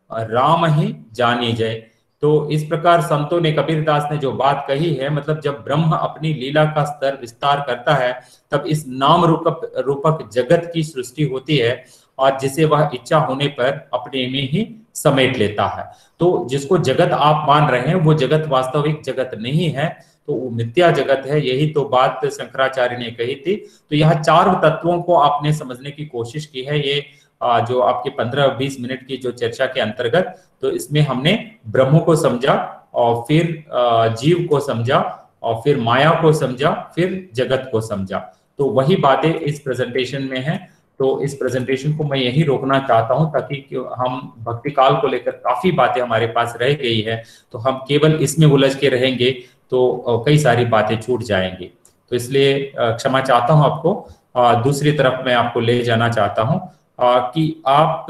Speaker 6: राम ही जानी जय। तो इस प्रकार संतों ने, कबीरदास ने जो बात कही है, मतलब जब ब्रह्म अपनी लीला का स्तर विस्तार करता है तब इस नाम रूपक रूपक जगत की सृष्टि होती है, और जिसे वह इच्छा होने पर अपने में ही समेट लेता है। तो जिसको जगत आप मान रहे हैं वो जगत वास्तविक जगत नहीं है, तो वो मिथ्या जगत है। यही तो बात शंकराचार्य ने कही थी। तो यह चार तत्वों को आपने समझने की कोशिश की है, ये जो आपके पंद्रह बीस मिनट की जो चर्चा के अंतर्गत। तो इसमें हमने ब्रह्म को समझा, और फिर जीव को समझा, और फिर माया को समझा, फिर जगत को समझा। तो वही बातें इस प्रेजेंटेशन में हैं। तो इस प्रेजेंटेशन को मैं यही रोकना चाहता हूं, ताकि हम भक्ति काल को लेकर काफी बातें हमारे पास रह गई है, तो हम केवल इसमें उलझ के रहेंगे तो कई सारी बातें छूट जाएंगी। तो इसलिए क्षमा चाहता हूं आपको। दूसरी तरफ मैं आपको ले जाना चाहता हूं कि आप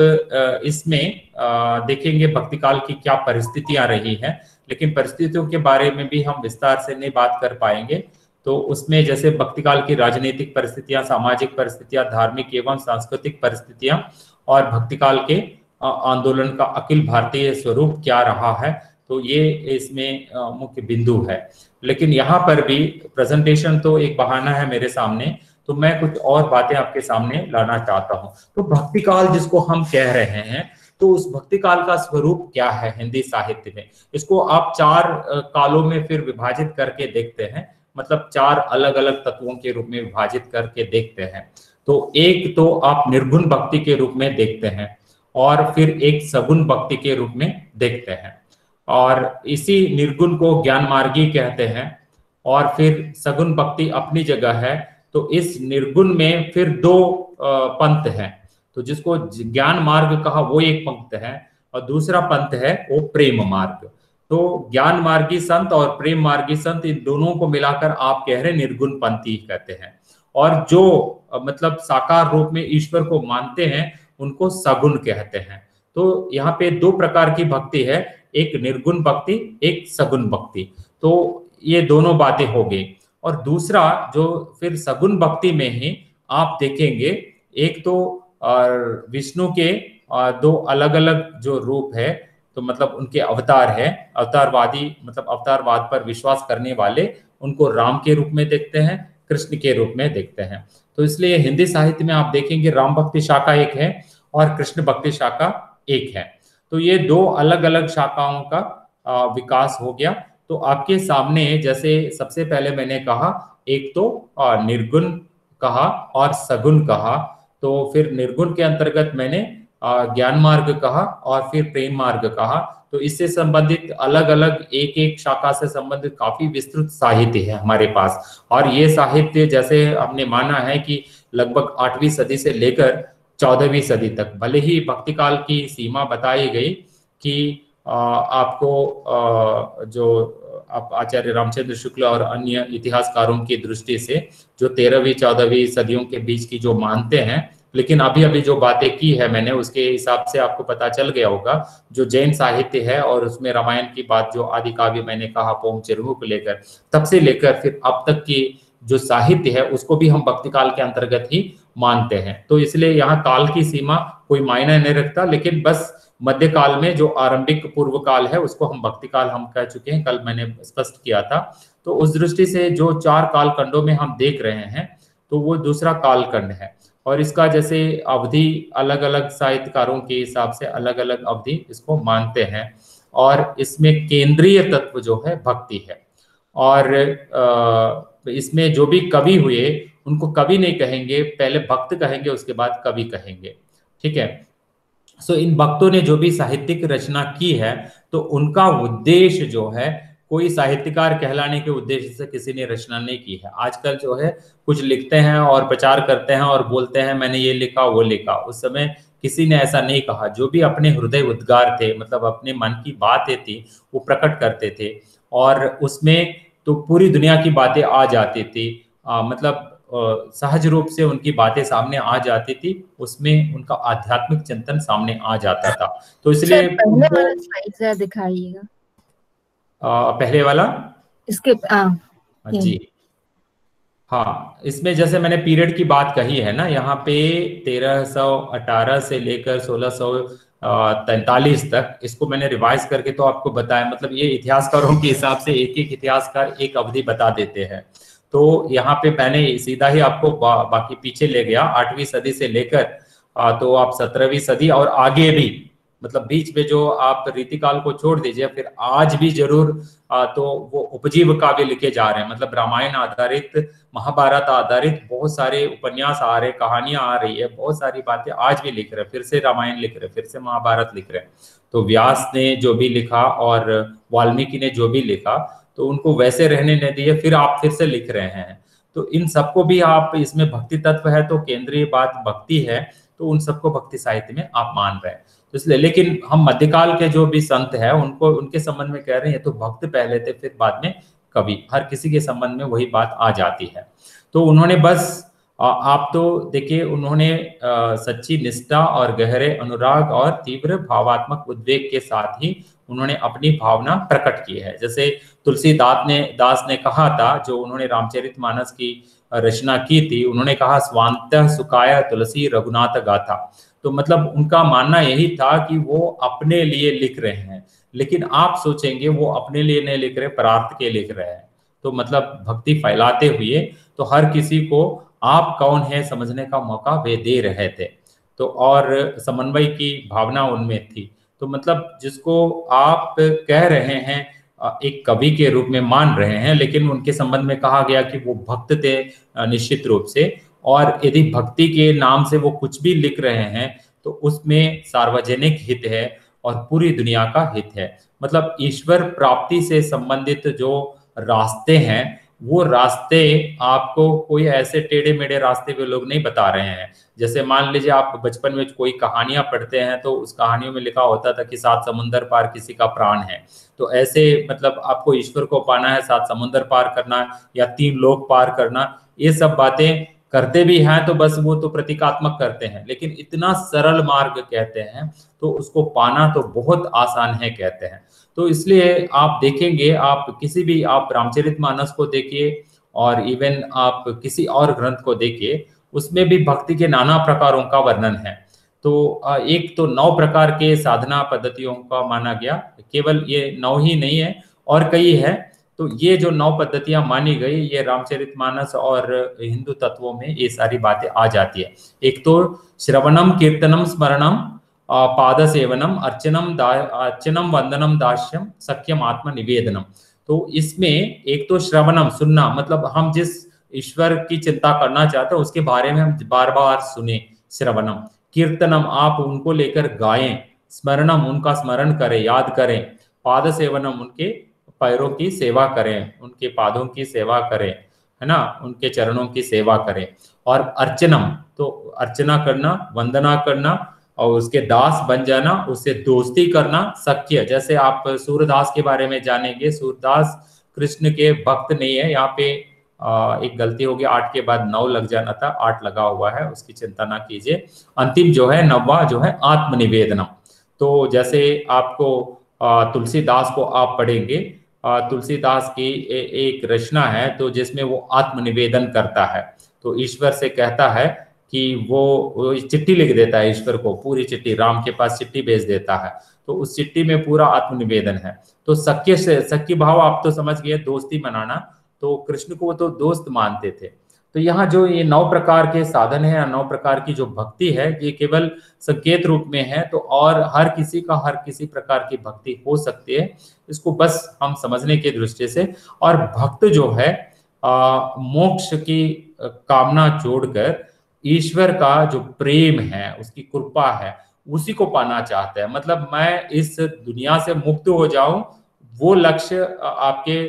Speaker 6: इसमें देखेंगे भक्ति काल की क्या परिस्थितियां रही हैं, लेकिन परिस्थितियों के बारे में भी हम विस्तार से नहीं बात कर पाएंगे। तो उसमें जैसे भक्ति काल की राजनीतिक परिस्थितियां, सामाजिक परिस्थितियां, धार्मिक एवं सांस्कृतिक परिस्थितियां, और भक्ति काल के आंदोलन का अखिल भारतीय स्वरूप क्या रहा है, तो ये इसमें मुख्य बिंदु है। लेकिन यहाँ पर भी प्रेजेंटेशन तो एक बहाना है मेरे सामने, तो मैं कुछ और बातें आपके सामने लाना चाहता हूँ। तो भक्ति काल जिसको हम कह रहे हैं, तो उस भक्ति काल का स्वरूप क्या है हिंदी साहित्य में, इसको आप चार कालों में फिर विभाजित करके देखते हैं, मतलब चार अलग अलग तत्वों के रूप में विभाजित करके देखते हैं। तो एक तो आप निर्गुण भक्ति के रूप में देखते हैं, और फिर एक सगुण भक्ति के रूप में देखते हैं, और इसी निर्गुण को ज्ञान मार्गी कहते हैं, और फिर सगुण भक्ति अपनी जगह है। तो इस निर्गुण में फिर दो पंथ हैं, तो जिसको ज्ञान मार्ग कहा वो एक पंथ है, और दूसरा पंथ है वो प्रेम मार्ग। तो ज्ञान मार्गी संत और प्रेम मार्गी संत, इन दोनों को मिलाकर आप कह रहे निर्गुण पंथी कहते हैं, और जो मतलब साकार रूप में ईश्वर को मानते हैं उनको सगुण कहते हैं। तो यहाँ पे दो प्रकार की भक्ति है, एक निर्गुण भक्ति, एक सगुण भक्ति। तो ये दोनों बातें हो गई। और दूसरा जो फिर सगुण भक्ति में ही आप देखेंगे, एक तो विष्णु के दो अलग अलग जो रूप है, तो मतलब उनके अवतार है, अवतारवादी मतलब अवतारवाद पर विश्वास करने वाले उनको राम के रूप में देखते हैं, कृष्ण के रूप में देखते हैं। तो इसलिए हिंदी साहित्य में आप देखेंगे राम भक्ति शाखा एक है और कृष्ण भक्ति शाखा एक है। तो ये दो अलग अलग शाखाओं का विकास हो गया। तो आपके सामने जैसे सबसे पहले मैंने कहा, एक तो निर्गुण कहा और सगुण कहा, तो फिर निर्गुण के अंतर्गत मैंने ज्ञान मार्ग कहा और फिर प्रेम मार्ग कहा। तो इससे संबंधित अलग अलग एक एक शाखा से संबंधित काफी विस्तृत साहित्य है हमारे पास, और ये साहित्य जैसे हमने माना है कि लगभग आठवीं सदी से लेकर चौदहवीं सदी तक, भले ही भक्ति काल की सीमा बताई गई कि आपको जो आप आचार्य रामचंद्र शुक्ल और अन्य इतिहासकारों की दृष्टि से जो तेरहवीं चौदहवीं सदियों के बीच की जो मानते हैं, लेकिन अभी अभी जो बातें की है मैंने उसके हिसाब से आपको पता चल गया होगा, जो जैन साहित्य है और उसमें रामायण की बात जो आदि काव्य मैंने कहा पोम चिरहू को लेकर, तब से लेकर फिर अब तक की जो साहित्य है उसको भी हम भक्ति काल के अंतर्गत ही मानते हैं। तो इसलिए यहाँ काल की सीमा कोई मायने नहीं रखता, लेकिन बस मध्य काल में जो आरंभिक पूर्व काल है उसको हम भक्ति काल हम कह चुके हैं, कल मैंने स्पष्ट किया था। तो उस दृष्टि से जो चार काल खंडों में हम देख रहे हैं तो वो दूसरा काल खंड है, और इसका जैसे अवधि अलग अलग साहित्यकारों के हिसाब से अलग अलग अवधि इसको मानते हैं, और इसमें केंद्रीय तत्व जो है भक्ति है। और इसमें जो भी कवि हुए उनको कवि नहीं कहेंगे, पहले भक्त कहेंगे उसके बाद कवि कहेंगे, ठीक है। सो इन भक्तों ने जो भी साहित्यिक रचना की है तो उनका उद्देश्य जो है कोई साहित्यकार कहलाने के उद्देश्य से किसी ने रचना नहीं की है। आजकल जो है कुछ लिखते हैं और प्रचार करते हैं और बोलते हैं मैंने ये लिखा वो लिखा, उस समय किसी ने ऐसा नहीं कहा। जो भी अपने हृदय उद्गार थे, मतलब अपने मन की बातें थी वो प्रकट करते थे, और उसमें तो पूरी दुनिया की बातें आ जाती थी। आ, मतलब सहज रूप से उनकी बातें सामने आ जाती थी, उसमें उनका आध्यात्मिक चिंतन सामने आ जाता था। तो इसलिए
Speaker 10: पहले वाला स्लाइड जरा दिखाइएगा,
Speaker 6: पहले वाला
Speaker 10: इसके आ,
Speaker 6: जी हाँ, इसमें जैसे मैंने पीरियड की बात कही है ना, यहाँ पे तेरह सौ अठारह से लेकर सोलह सौ तैतालीस तक, इसको मैंने रिवाइज करके तो आपको बताया, मतलब ये इतिहासकारों के हिसाब से एक एक इतिहासकार एक अवधि बता देते हैं। तो यहाँ पे मैंने सीधा ही आपको बा, बाकी पीछे ले गया, आठवीं सदी से लेकर तो आप सत्रहवीं सदी और आगे भी, मतलब बीच में जो आप रीतिकाल को छोड़ दीजिए, फिर आज भी जरूर तो वो उपजीव काव्य लिखे जा रहे हैं, मतलब रामायण आधारित, महाभारत आधारित बहुत सारे उपन्यास आ रहे, कहानियां आ रही है, बहुत सारी बातें आज भी लिख रहे हैं, फिर से रामायण लिख रहे हैं, फिर से महाभारत लिख रहे हैं। तो व्यास ने जो भी लिखा और वाल्मीकि ने जो भी लिखा, तो उनको वैसे रहने नहीं दिए, फिर आप फिर से लिख रहे हैं। तो इन सबको भी आप, इसमें भक्ति तत्व है तो केंद्रीय बात भक्ति है, तो उन सबको भक्ति साहित्य में आप मान रहे हैं। तो इसलिए, लेकिन हम मध्यकाल के जो भी संत हैं उनको, उनके संबंध में कह रहे हैं तो भक्त पहले थे, फिर बाद में कवि, हर किसी के संबंध में वही बात आ जाती है। तो उन्होंने बस आप तो देखिए, उन्होंने सच्ची निष्ठा और गहरे अनुराग और तीव्र भावात्मक उद्वेग के साथ ही उन्होंने अपनी भावना प्रकट की है। जैसे तुलसीदास ने दास ने कहा था, जो उन्होंने रामचरितमानस की रचना की थी, उन्होंने कहा स्वांतः सुखाय तुलसी रघुनाथ गाथा। तो मतलब उनका मानना यही था कि वो अपने लिए लिख रहे हैं, लेकिन आप सोचेंगे वो अपने लिए नहीं लिख रहे, परार्थ के लिख रहे हैं। तो मतलब भक्ति फैलाते हुए तो हर किसी को आप कौन है समझने का मौका वे दे रहे थे। तो और समन्वय की भावना उनमें थी। तो मतलब जिसको आप कह रहे हैं एक कवि के रूप में मान रहे हैं, लेकिन उनके संबंध में कहा गया कि वो भक्त थे निश्चित रूप से, और यदि भक्ति के नाम से वो कुछ भी लिख रहे हैं तो उसमें सार्वजनिक हित है और पूरी दुनिया का हित है। मतलब ईश्वर प्राप्ति से संबंधित जो रास्ते हैं, वो रास्ते आपको कोई ऐसे टेढ़े मेढ़े रास्ते वे लोग नहीं बता रहे हैं। जैसे मान लीजिए आप बचपन में कोई कहानियां पढ़ते हैं, तो उस कहानियों में लिखा होता था कि सात समुंदर पार किसी का प्राण है। तो ऐसे मतलब आपको ईश्वर को पाना है, सात समुंदर पार करना या तीन लोक पार करना, ये सब बातें करते भी हैं तो बस वो तो प्रतीकात्मक करते हैं, लेकिन इतना सरल मार्ग कहते हैं तो उसको पाना तो बहुत आसान है कहते हैं। तो इसलिए आप देखेंगे, आप किसी भी, आप रामचरितमानस को देखिए और इवन आप किसी और ग्रंथ को देखिए, उसमें भी भक्ति के नाना प्रकारों का वर्णन है। तो एक तो नौ प्रकार के साधना पद्धतियों का माना गया, केवल ये नौ ही नहीं है और कई है। तो ये जो नौ पद्धतियां मानी गई, ये रामचरितमानस और हिंदू तत्वों में ये सारी बातें आ जाती है। एक तो श्रवणम कीर्तनम स्मरणम पाद सेवनम अर्चनम अर्चनम वंदनम दास्यम सख्यम आत्म निवेदनम। तो इसमें एक तो श्रवणम सुनना, मतलब हम जिस ईश्वर की चिंता करना चाहते हैं उसके बारे में हम बार बार सुने, श्रवणम। कीर्तनम, आप उनको लेकर गाएं। स्मरणम, उनका स्मरण करें, याद करें। पाद सेवनम, उनके पैरों की सेवा करें, उनके पादों की सेवा करें, है ना, उनके चरणों की सेवा करें। और अर्चनम, तो अर्चना करना, वंदना करना और उसके दास बन जाना, उससे दोस्ती करना। सख्य, जैसे आप सूरदास के बारे में जानेंगे, सूरदास कृष्ण के भक्त नहीं है। यहाँ पे आ, एक गलती होगी, आठ के बाद नौ लग जाना था, आठ लगा हुआ है, उसकी चिंता ना कीजिए। अंतिम जो है नौवा जो है आत्मनिवेदनम। तो जैसे आपको तुलसीदास को आप पढ़ेंगे, तुलसीदास की ए, एक रचना है तो जिसमें वो आत्मनिवेदन करता है। तो ईश्वर से कहता है कि वो, वो चिट्ठी लिख देता है ईश्वर को, पूरी चिट्ठी, राम के पास चिट्ठी भेज देता है। तो उस चिट्ठी में पूरा आत्मनिवेदन है। तो सख्य से, सख्य भाव आप तो समझ गए, दोस्ती मनाना। तो कृष्ण को वो तो दोस्त मानते थे। तो यहाँ जो ये नौ प्रकार के साधन है, नौ प्रकार की जो भक्ति है, ये केवल संकेत रूप में है। तो और हर किसी का हर किसी प्रकार की भक्ति हो सकती है, इसको बस हम समझने की दृष्टि से। और भक्त जो है आ, मोक्ष की कामना छोड़कर ईश्वर का जो प्रेम है, उसकी कृपा है, उसी को पाना चाहता है। मतलब मैं इस दुनिया से मुक्त हो जाऊं, वो लक्ष्य आपके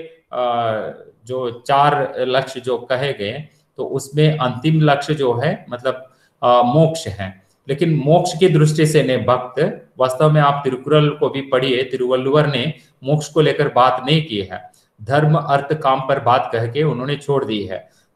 Speaker 6: आ, जो चार लक्ष्य जो कहे गए, तो उसमें अंतिम लक्ष्य जो है मतलब आ, मोक्ष है। लेकिन मोक्ष की दृष्टि से ने भक्त, वास्तव में आप तिरुकुरल को भी पढ़िए, तिरुवल्लुवर ने मोक्ष को लेकर बात नहीं की है, धर्म अर्थ काम पर बात कह के उन्होंने छोड़ दी है।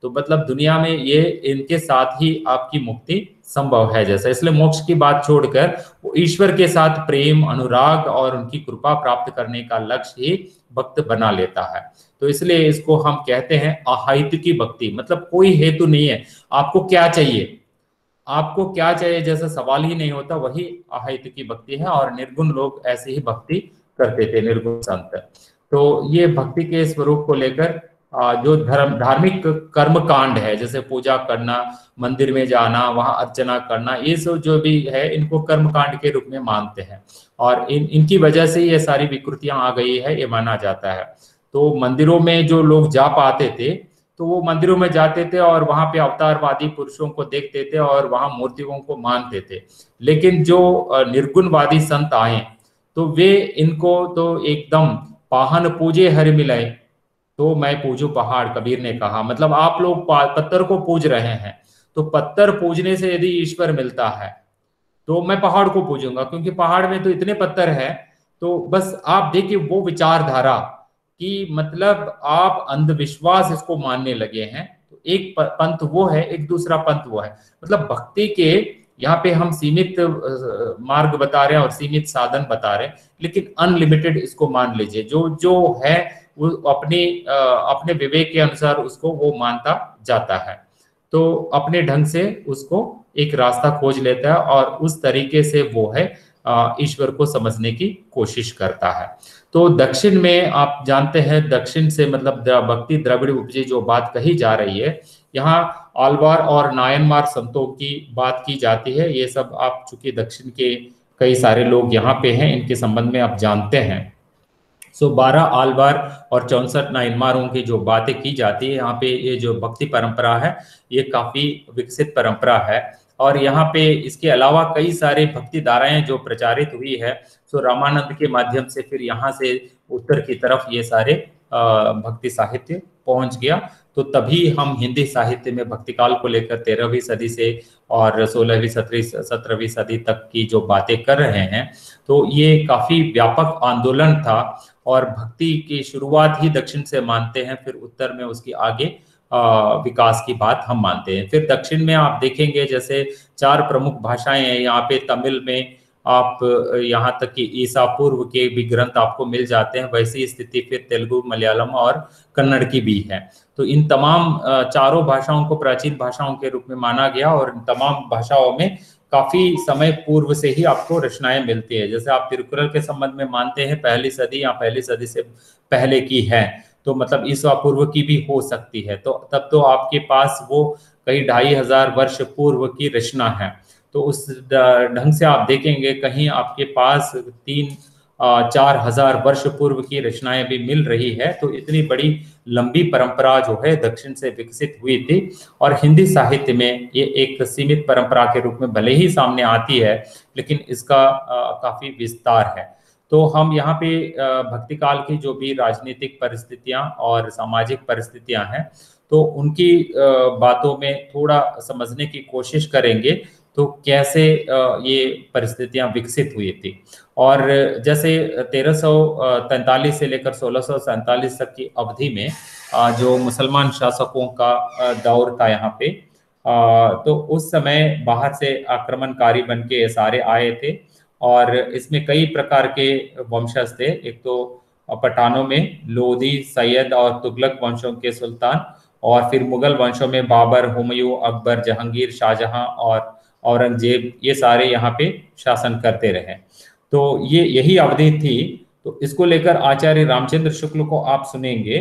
Speaker 6: तो मतलब दुनिया में ये इनके साथ ही आपकी मुक्ति संभव है जैसा। इसलिए मोक्ष की बात छोड़कर वो ईश्वर के साथ प्रेम, अनुराग और उनकी कृपा प्राप्त करने का लक्ष्य ही भक्त बना लेता है। तो इसलिए इसको हम कहते हैं अहैतुकी भक्ति, मतलब कोई हेतु नहीं है, आपको क्या चाहिए, आपको क्या चाहिए जैसा सवाल ही नहीं होता, वही अहैतुकी भक्ति है। और निर्गुण लोग ऐसे ही भक्ति करते थे, निर्गुण संत। तो ये भक्ति के स्वरूप को लेकर जो धर्म धार्मिक कर्म कांड है, जैसे पूजा करना, मंदिर में जाना, वहां अर्चना करना, ये सब जो भी है इनको कर्म कांड के रूप में मानते हैं। और इन इनकी वजह से ये सारी विकृतियां आ गई है, ये माना जाता है। तो मंदिरों में जो लोग जा पाते थे तो वो मंदिरों में जाते थे और वहां पे अवतारवादी पुरुषों को देखते थे और वहां मूर्तियों को मानते थे। लेकिन जो निर्गुणवादी संत आए तो वे इनको तो एकदम पाहन पूजे हरि मिलाए तो मैं पूजू पहाड़, कबीर ने कहा। मतलब आप लोग पत्थर को पूज रहे हैं, तो पत्थर पूजने से यदि ईश्वर मिलता है तो मैं पहाड़ को पूजूंगा, क्योंकि पहाड़ में तो इतने पत्थर है। तो बस आप देखिए वो विचारधारा कि मतलब आप अंधविश्वास इसको मानने लगे हैं। तो एक पंथ वो है, एक दूसरा पंथ वो है। मतलब भक्ति के यहाँ पे हम सीमित मार्ग बता रहे हैं और सीमित साधन बता रहे हैं, लेकिन अनलिमिटेड इसको मान लीजिए। जो जो है वो अपने अपने विवेक के अनुसार उसको वो मानता जाता है, तो अपने ढंग से उसको एक रास्ता खोज लेता है और उस तरीके से वो है ईश्वर को समझने की कोशिश करता है। तो दक्षिण में आप जानते हैं, दक्षिण से मतलब भक्ति द्रविड़ उपजी जो बात कही जा रही है, यहाँ आलवार और नायनमार संतों की बात की जाती है। ये सब आप चूंकि दक्षिण के कई सारे लोग यहाँ पे हैं, इनके संबंध में आप जानते हैं। सो बारह आलवार और चौसठ नायनमारों की जो बातें की जाती है यहाँ पे, ये जो भक्ति परंपरा है ये काफी विकसित परंपरा है। और यहाँ पे इसके अलावा कई सारे भक्ति धाराएं जो प्रचारित हुई है, सो रामानंद के माध्यम से फिर यहाँ से उत्तर की तरफ ये सारे भक्ति साहित्य पहुंच गया। तो तभी हम हिंदी साहित्य में भक्ति काल को लेकर तेरहवीं सदी से और सोलहवीं सत्रहवीं सत्रहवीं सदी तक की जो बातें कर रहे हैं, तो ये काफी व्यापक आंदोलन था। और भक्ति की शुरुआत ही दक्षिण से मानते हैं, फिर उत्तर में उसकी आगे विकास की बात हम मानते हैं। फिर दक्षिण में आप देखेंगे जैसे चार प्रमुख भाषाएं हैं यहाँ पे, तमिल में आप यहाँ तक कि ईसा पूर्व के भी ग्रंथ आपको मिल जाते हैं। वैसी स्थिति फिर तेलुगु, मलयालम और कन्नड़ की भी है। तो इन तमाम चारों भाषाओं को प्राचीन भाषाओं के रूप में माना गया और इन तमाम भाषाओं में काफी समय पूर्व से ही आपको रचनाएं मिलती है। जैसे आप तिरुकुरल के संबंध में मानते हैं पहली सदी या पहली सदी से पहले की है, तो मतलब ईसा पूर्व की भी हो सकती है। तो तब तो आपके पास वो कई ढाई हजार वर्ष पूर्व की रचना है। तो उस ढंग से आप देखेंगे कहीं आपके पास तीन चार हजार वर्ष पूर्व की रचनाएं भी मिल रही है। तो इतनी बड़ी लंबी परंपरा जो है दक्षिण से विकसित हुई थी। और हिंदी साहित्य में ये एक सीमित परंपरा के रूप में भले ही सामने आती है, लेकिन इसका आ, काफी विस्तार है। तो हम यहाँ पे भक्ति काल की जो भी राजनीतिक परिस्थितियां और सामाजिक परिस्थितियां हैं, तो उनकी बातों में थोड़ा समझने की कोशिश करेंगे तो कैसे ये परिस्थितियां विकसित हुई थी। और जैसे तेरह सौ तैंतालीस से लेकर सोलह सौ सैंतालीस तक की अवधि में जो मुसलमान शासकों का दौर था यहाँ पे, तो उस समय बाहर से आक्रमणकारी बन के ये सारे आए थे और इसमें कई प्रकार के वंशज थे। एक तो पठानों में लोधी, सैयद और तुगलक वंशों के सुल्तान, और फिर मुगल वंशों में बाबर, हुमायूं, अकबर, जहांगीर, शाहजहां और औरंगजेब, ये सारे यहाँ पे शासन करते रहे। तो ये यही अवधि थी। तो इसको लेकर आचार्य रामचंद्र शुक्ल को आप सुनेंगे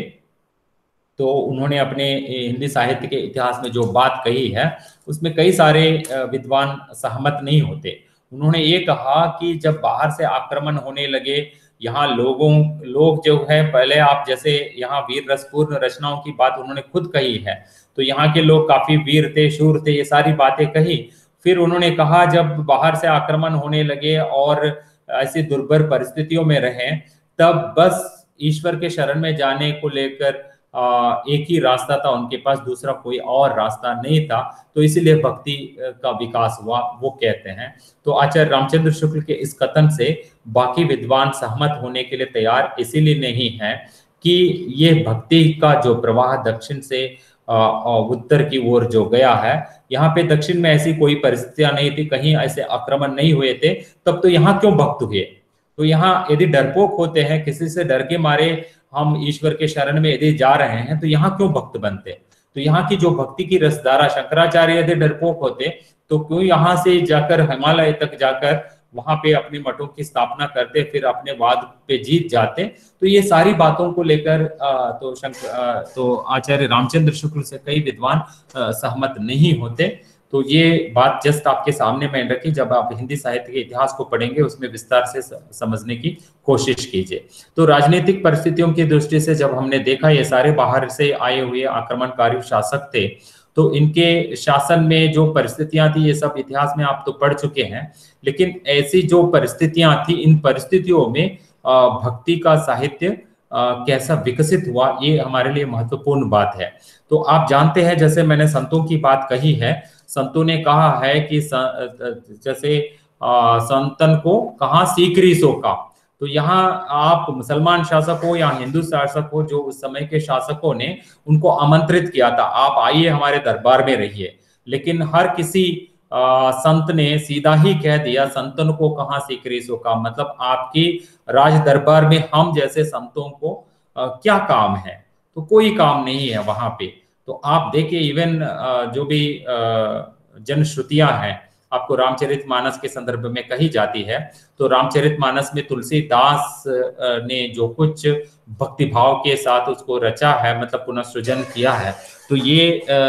Speaker 6: तो उन्होंने अपने हिंदी साहित्य के इतिहास में जो बात कही है उसमें कई सारे विद्वान सहमत नहीं होते। उन्होंने ये कहा कि जब बाहर से आक्रमण होने लगे, यहाँ लोगों लोग जो है, पहले आप जैसे यहाँ वीर रसपूर्ण रचनाओं की बात उन्होंने खुद कही है, तो यहाँ के लोग काफी वीर थे, शूर थे, ये सारी बातें कही। फिर उन्होंने कहा जब बाहर से आक्रमण होने लगे और ऐसी दुर्भर परिस्थितियों में रहे, तब बस ईश्वर के शरण में जाने को लेकर एक ही रास्ता था उनके पास, दूसरा कोई और रास्ता नहीं था। तो इसीलिए भक्ति का विकास हुआ, वो कहते हैं। तो आचार्य रामचंद्र शुक्ल के इस कथन से बाकी विद्वान सहमत होने के लिए तैयार इसीलिए नहीं है कि ये भक्ति का जो प्रवाह दक्षिण से उत्तर की ओर जो गया है। यहाँ पे दक्षिण में ऐसी कोई परिस्थितियां नहीं थी, कहीं ऐसे आक्रमण नहीं हुए थे, तब तो यहाँ क्यों भक्त हुए? तो यहाँ यदि डरपोक होते हैं, किसी से डर के मारे हम ईश्वर के शरण में यदि जा रहे हैं, तो यहाँ क्यों भक्त बनते? तो यहाँ की जो भक्ति की रसधारा, शंकराचार्य यदि डरपोक होते तो क्यों यहाँ से जाकर हिमालय तक जाकर वहां पे अपने मठों की स्थापना करते, फिर अपने वाद पे जीत जाते? तो ये सारी बातों को लेकर तो शंकर तो आचार्य रामचंद्र शुक्ल से कई विद्वान सहमत नहीं होते। तो ये बात जस्ट आपके सामने मैंने रखी, जब आप हिंदी साहित्य के इतिहास को पढ़ेंगे उसमें विस्तार से समझने की कोशिश कीजिए। तो राजनीतिक परिस्थितियों की दृष्टि से जब हमने देखा ये सारे बाहर से आए हुए आक्रमणकारी शासक थे, तो इनके शासन में जो परिस्थितियां थी ये सब इतिहास में आप तो पढ़ चुके हैं, लेकिन ऐसी जो परिस्थितियां थी, इन परिस्थितियों में भक्ति का साहित्य कैसा विकसित हुआ, ये हमारे लिए महत्वपूर्ण बात है। तो आप जानते हैं, जैसे मैंने संतों की बात कही है, संतों ने कहा है कि जैसे संतन को कहाँ सीकरी सो का, तो यहाँ आप मुसलमान शासक हो या हिंदू शासक हो, जो उस समय के शासकों ने उनको आमंत्रित किया था, आप आइए हमारे दरबार में रहिए, लेकिन हर किसी आ, संत ने सीधा ही कह दिया, संतन को कहाँ सीकरी सो का, मतलब आपकी राज दरबार में हम जैसे संतों को आ, क्या काम है? तो कोई काम नहीं है वहां पे। तो आप देखिए, इवन जो भी जनश्रुतियां हैं आपको रामचरितमानस के संदर्भ में कही जाती है, तो रामचरितमानस में तुलसीदास ने जो कुछ भक्तिभाव के साथ उसको रचा है, मतलब पुनःसृजन किया है, तो ये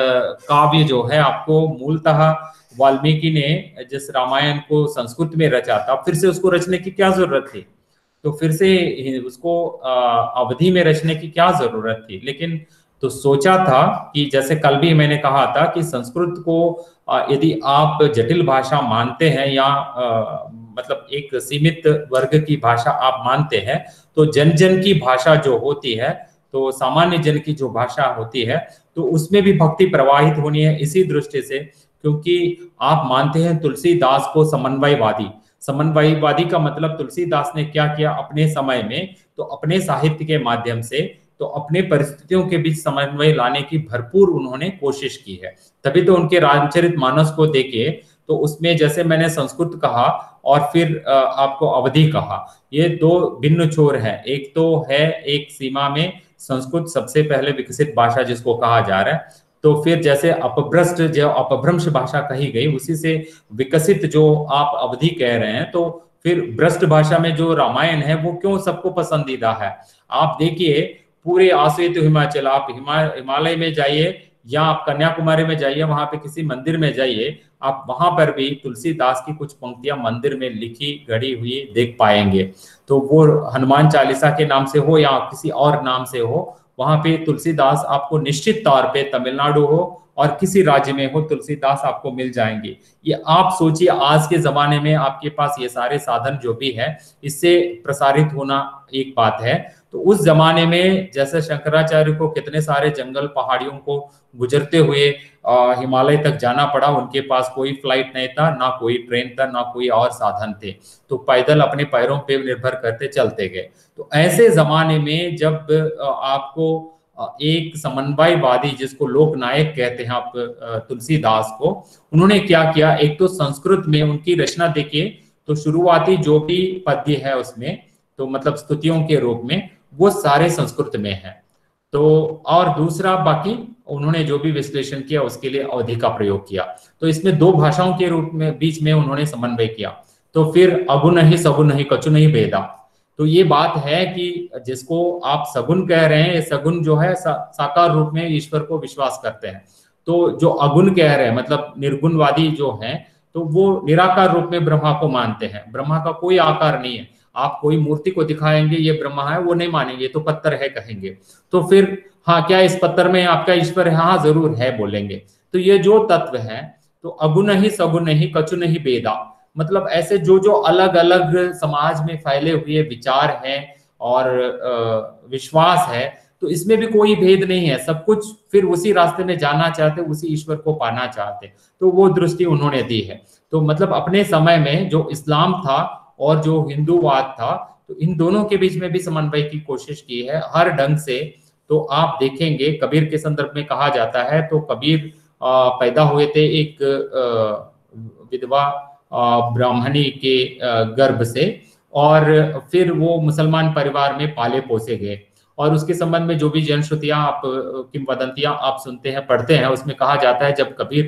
Speaker 6: काव्य जो है आपको मूलतः वाल्मीकि ने जिस रामायण को संस्कृत में रचा था, फिर से उसको रचने की क्या जरूरत थी? तो फिर से उसको अवधि में रचने की क्या जरूरत थी? लेकिन तो सोचा था कि जैसे कल भी मैंने कहा था कि संस्कृत को यदि आप जटिल भाषा मानते हैं या आ, मतलब एक सीमित वर्ग की भाषा आप मानते हैं, तो जन जन की भाषा जो होती है, तो सामान्य जन की जो भाषा होती है, तो उसमें भी भक्ति प्रवाहित होनी है। इसी दृष्टि से, क्योंकि आप मानते हैं तुलसीदास को समन्वयवादी, समन्वयवादी का मतलब तुलसीदास ने क्या किया अपने समय में, तो अपने साहित्य के माध्यम से तो अपने परिस्थितियों के बीच समन्वय लाने की भरपूर उन्होंने कोशिश की है। तभी तो उनके रामचरितमानस को देखिए, तो उसमें जैसे मैंने संस्कृत कहा और फिर आपको अवधि कहा, ये दो भिन्न छोर हैं। एक तो है एक सीमा में संस्कृत सबसे पहले विकसित भाषा जिसको कहा जा रहा है, तो फिर जैसे अपभ्रष्ट जो अपभ्रंश भाषा कही गई, उसी से विकसित जो आप अवधि कह रहे हैं, तो फिर भ्रष्ट भाषा में जो रामायण है वो क्यों सबको पसंदीदा है? आप देखिए पूरे आश्वेत हिमाचल, आप हिमालय में जाइए या आप कन्याकुमारी में जाइए, वहां पे किसी मंदिर में जाइए, आप वहां पर भी तुलसीदास की कुछ पंक्तियां मंदिर में लिखी गढ़ी हुई देख पाएंगे। तो वो हनुमान चालीसा के नाम से हो या किसी और नाम से हो, वहां पे तुलसीदास आपको निश्चित तौर पे तमिलनाडु हो और किसी राज्य में हो, तुलसीदास आपको मिल जाएंगे। ये आप सोचिए, आज के जमाने में आपके पास ये सारे साधन जो भी है, इससे प्रसारित होना एक बात है। तो उस जमाने में जैसे शंकराचार्य को कितने सारे जंगल पहाड़ियों को गुजरते हुए हिमालय तक जाना पड़ा, उनके पास कोई फ्लाइट नहीं था, ना कोई ट्रेन था, ना कोई और साधन थे, तो पैदल अपने पैरों पे निर्भर करते चलते गए। तो ऐसे जमाने में जब आपको एक समन्वयवादी, जिसको लोकनायक कहते हैं आप तुलसीदास को, उन्होंने क्या किया, एक तो संस्कृत में उनकी रचना देखिए, तो शुरुआती जो भी पद्य है उसमें, तो मतलब स्तुतियों के रूप में, वो सारे संस्कृत में है। तो और दूसरा बाकी उन्होंने जो भी विश्लेषण किया उसके लिए अवधि का प्रयोग किया। तो इसमें दो भाषाओं के रूप में बीच में उन्होंने समन्वय किया। तो फिर अगुण ही सगुण ही कछु नहीं भेदा, तो ये बात है कि जिसको आप सगुण कह रहे हैं, सगुण जो है सा, साकार रूप में ईश्वर को विश्वास करते हैं। तो जो अगुण कह रहे हैं मतलब निर्गुणवादी जो हैं, तो वो निराकार रूप में ब्रह्मा को मानते हैं। ब्रह्मा का कोई आकार नहीं है, आप कोई मूर्ति को दिखाएंगे ये ब्रह्मा है, वो नहीं मानेंगे, तो पत्थर है कहेंगे। तो फिर हाँ, क्या इस पत्थर में आपका ईश्वर है? हाँ जरूर है बोलेंगे। तो ये जो तत्व है, तो अगुण ही सगुण ही कछु नहीं भेदा, मतलब ऐसे जो जो अलग अलग समाज में फैले हुए विचार हैं और विश्वास है, तो इसमें भी कोई भेद नहीं है, सब कुछ फिर उसी रास्ते में जाना चाहते, उसी ईश्वर को पाना चाहते। तो वो दृष्टि उन्होंने दी है। तो मतलब अपने समय में जो इस्लाम था और जो हिंदूवाद था, तो इन दोनों के बीच में भी समन्वय की कोशिश की है हर ढंग से। तो आप देखेंगे कबीर के संदर्भ में कहा जाता है तो कबीर पैदा हुए थे एक विधवा ब्राह्मणी के गर्भ से, और फिर वो मुसलमान परिवार में पाले पोसे गए। और उसके संबंध में जो भी जनश्रुतियां आप किंवदंतियां आप सुनते हैं, पढ़ते हैं, उसमें कहा जाता है जब कबीर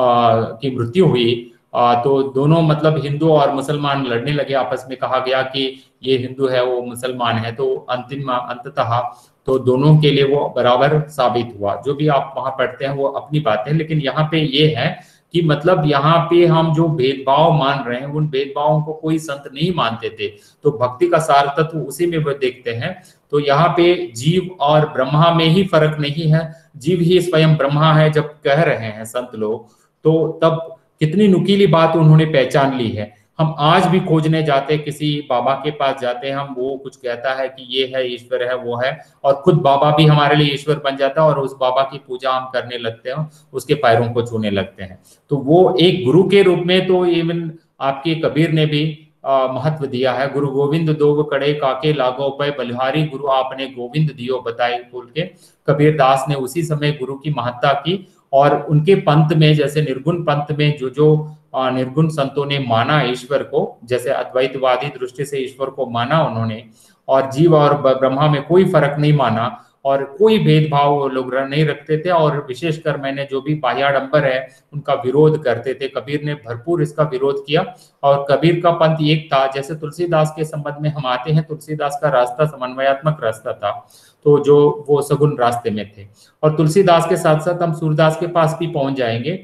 Speaker 6: की मृत्यु हुई तो दोनों मतलब हिंदू और मुसलमान लड़ने लगे आपस में। कहा गया कि ये हिंदू है वो मुसलमान है, तो अंतिम अंततः तो दोनों के लिए वो बराबर साबित हुआ। जो भी आप वहां पढ़ते हैं वो अपनी बात है, लेकिन यहाँ पे ये है कि मतलब यहाँ पे हम जो भेदभाव मान रहे हैं उन भेदभावों को कोई संत नहीं मानते थे, तो भक्ति का सार तत्व उसी में वो देखते हैं। तो यहाँ पे जीव और ब्रह्मा में ही फर्क नहीं है, जीव ही स्वयं ब्रह्मा है जब कह रहे हैं संत लोग, तो तब कितनी नुकीली बात उन्होंने पहचान ली है। हम आज भी खोजने जाते, किसी बाबा के पास जाते हैं, हम वो कुछ कहता है कि ये है ईश्वर है वो है, और खुद बाबा भी हमारे लिए ईश्वर बन जाता है और उस बाबा की पूजा हम करने लगते हैं, उसके पैरों को छूने लगते हैं। तो वो एक गुरु के रूप में तो इवन आपके कबीर ने भी आ, महत्व दिया है। गुरु गोविंद दो कड़े काके लागो पे बलिहारी, गुरु आपने गोविंद दियो बताई बोल के कबीर दास ने उसी समय गुरु की महत्ता की। और उनके पंथ में, जैसे निर्गुण पंथ में जो जो निर्गुण संतों ने माना ईश्वर को, जैसे अद्वैतवादी दृष्टि से ईश्वर को माना उन्होंने, और जीव और ब्रह्मा में कोई फर्क नहीं माना और कोई भेदभाव लोग नहीं रखते थे। और विशेषकर मैंने जो भी बाह्याडंबर है उनका विरोध करते थे, कबीर ने भरपूर इसका विरोध किया। और कबीर का पंथ एक था, जैसे तुलसीदास के संबंध में हम आते हैं, तुलसीदास का रास्ता समन्वयात्मक रास्ता था, तो जो वो सगुन रास्ते में थे। और तुलसीदास के साथ साथ हम सूरदास के पास भी पहुंच जाएंगे।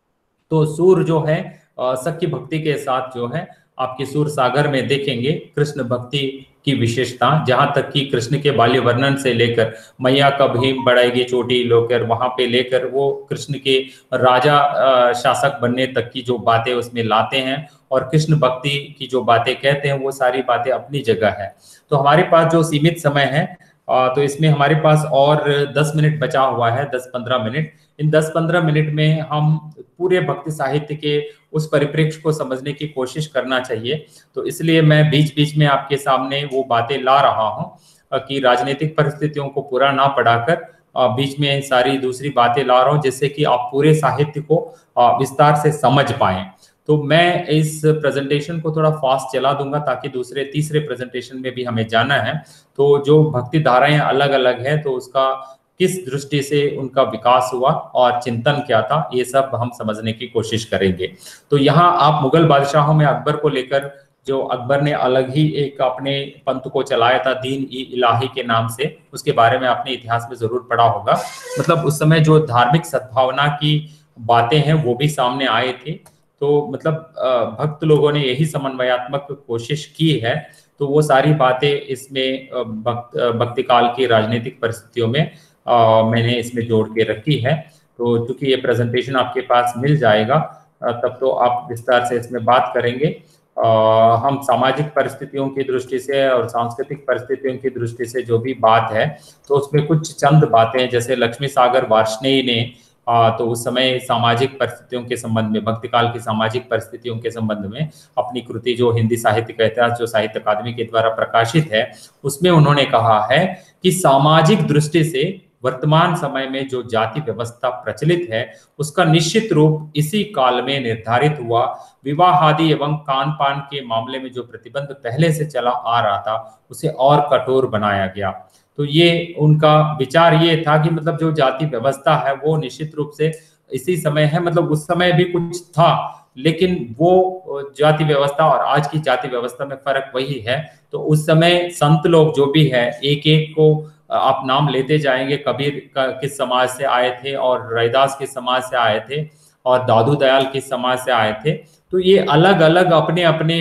Speaker 6: तो सूर जो है सख्य भक्ति के साथ जो है आपके सूर सागर में देखेंगे कृष्ण भक्ति की विशेषता, जहां तक कि कृष्ण के बाल्य वर्णन से लेकर मैया का भीम बढ़ाएगी चोटी लोकर, वहां पे लेकर वो कृष्ण के राजा शासक बनने तक की जो बातें उसमें लाते हैं, और कृष्ण भक्ति की जो बातें कहते हैं वो सारी बातें अपनी जगह है। तो हमारे पास जो सीमित समय है तो इसमें हमारे पास और दस मिनट बचा हुआ है, दस पंद्रह मिनट। इन दस पंद्रह मिनट में हम पूरे भक्ति साहित्य के उस परिप्रेक्ष्य को समझने की कोशिश करना चाहिए। तो इसलिए मैं बीच बीच में आपके सामने वो बातें ला रहा हूं कि राजनीतिक परिस्थितियों को पूरा ना पढ़ाकर बीच में सारी दूसरी बातें ला रहा हूं, जिससे कि आप पूरे साहित्य को विस्तार से समझ पाएं। तो मैं इस प्रेजेंटेशन को थोड़ा फास्ट चला दूंगा ताकि दूसरे तीसरे प्रेजेंटेशन में भी हमें जाना है। तो जो भक्ति धाराएं अलग अलग है तो उसका किस दृष्टि से उनका विकास हुआ और चिंतन क्या था, ये सब हम समझने की कोशिश करेंगे। तो यहाँ आप मुगल बादशाहों में अकबर को लेकर, जो अकबर ने अलग ही एक अपने पंथ को चलाया था दीन ई इलाही के नाम से, उसके बारे में आपने इतिहास में जरूर पढ़ा होगा। मतलब उस समय जो धार्मिक सद्भावना की बातें हैं वो भी सामने आए थे। तो मतलब भक्त लोगों ने यही समन्वयात्मक कोशिश की है। तो वो सारी बातें इसमें भक्त भक्ति काल की राजनीतिक परिस्थितियों में आ, मैंने इसमें जोड़ के रखी है। तो चूंकि ये प्रेजेंटेशन आपके पास मिल जाएगा तब तो आप विस्तार से इसमें बात करेंगे। आ, हम सामाजिक परिस्थितियों की दृष्टि से और सांस्कृतिक परिस्थितियों की दृष्टि से जो भी बात है तो उसमें कुछ चंद बातें, जैसे लक्ष्मी सागर वार्ष्णेय ने आ, तो उस समय सामाजिक परिस्थितियों के संबंध में, भक्ति काल की सामाजिक परिस्थितियों के संबंध में अपनी कृति जो हिंदी साहित्य का इतिहास जो साहित्य अकादमी के द्वारा प्रकाशित है उसमें उन्होंने कहा है कि सामाजिक दृष्टि से वर्तमान समय में जो जाति व्यवस्था प्रचलित है उसका निश्चित रूप इसी काल में निर्धारित हुआ। विवाह आदि एवं खान पान के मामले में जो प्रतिबंध पहले से चला आ रहा था उसे और कठोर बनाया गया। तो ये उनका विचार ये था कि मतलब जो जाति व्यवस्था है वो निश्चित रूप से इसी समय है, मतलब उस समय भी कुछ था लेकिन वो जाति व्यवस्था और आज की जाति व्यवस्था में फर्क वही है। तो उस समय संत लोग जो भी है, एक एक को आप नाम लेते जाएंगे, कबीर का किस समाज से आए थे और रैदास किस समाज से आए थे और दादू दयाल किस समाज से आए थे। तो ये अलग अलग अपने अपने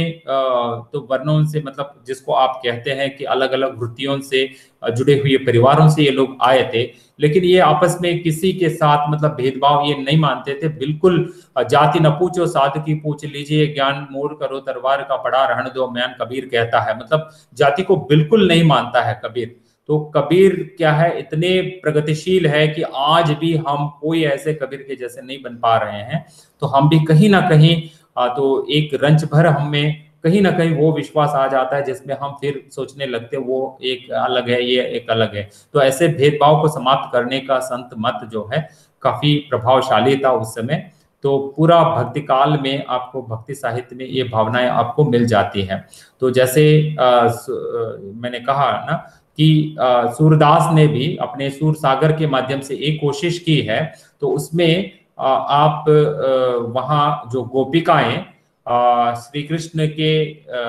Speaker 6: तो वर्णों से, मतलब जिसको आप कहते हैं कि अलग अलग वृत्तियों से जुड़े हुए परिवारों से ये लोग आए थे, लेकिन ये आपस में किसी के साथ मतलब भेदभाव ये नहीं मानते थे। बिल्कुल जाति न पूछो साधु की पूछ लीजिए, ज्ञान मोड़ करो तरवार का पड़ा रहने दो म्यान, कबीर कहता है। मतलब जाति को बिल्कुल नहीं मानता है कबीर। तो कबीर क्या है, इतने प्रगतिशील है कि आज भी हम कोई ऐसे कबीर के जैसे नहीं बन पा रहे हैं। तो हम भी कहीं ना कहीं तो एक रंच भर हमें कहीं ना कहीं वो विश्वास आ जाता है जिसमें हम फिर सोचने लगते हैं वो एक अलग है, ये एक अलग है। तो ऐसे भेदभाव को समाप्त करने का संत मत जो है काफी प्रभावशाली था उस समय। तो पूरा भक्ति काल में आपको भक्ति साहित्य में ये भावनाएं आपको मिल जाती हैं। तो जैसे आ, मैंने कहा ना कि सूरदास ने भी अपने सूर सागर के माध्यम से एक कोशिश की है, तो उसमें आ, आप आ, वहाँ जो गोपिकाएं श्री कृष्ण के आ,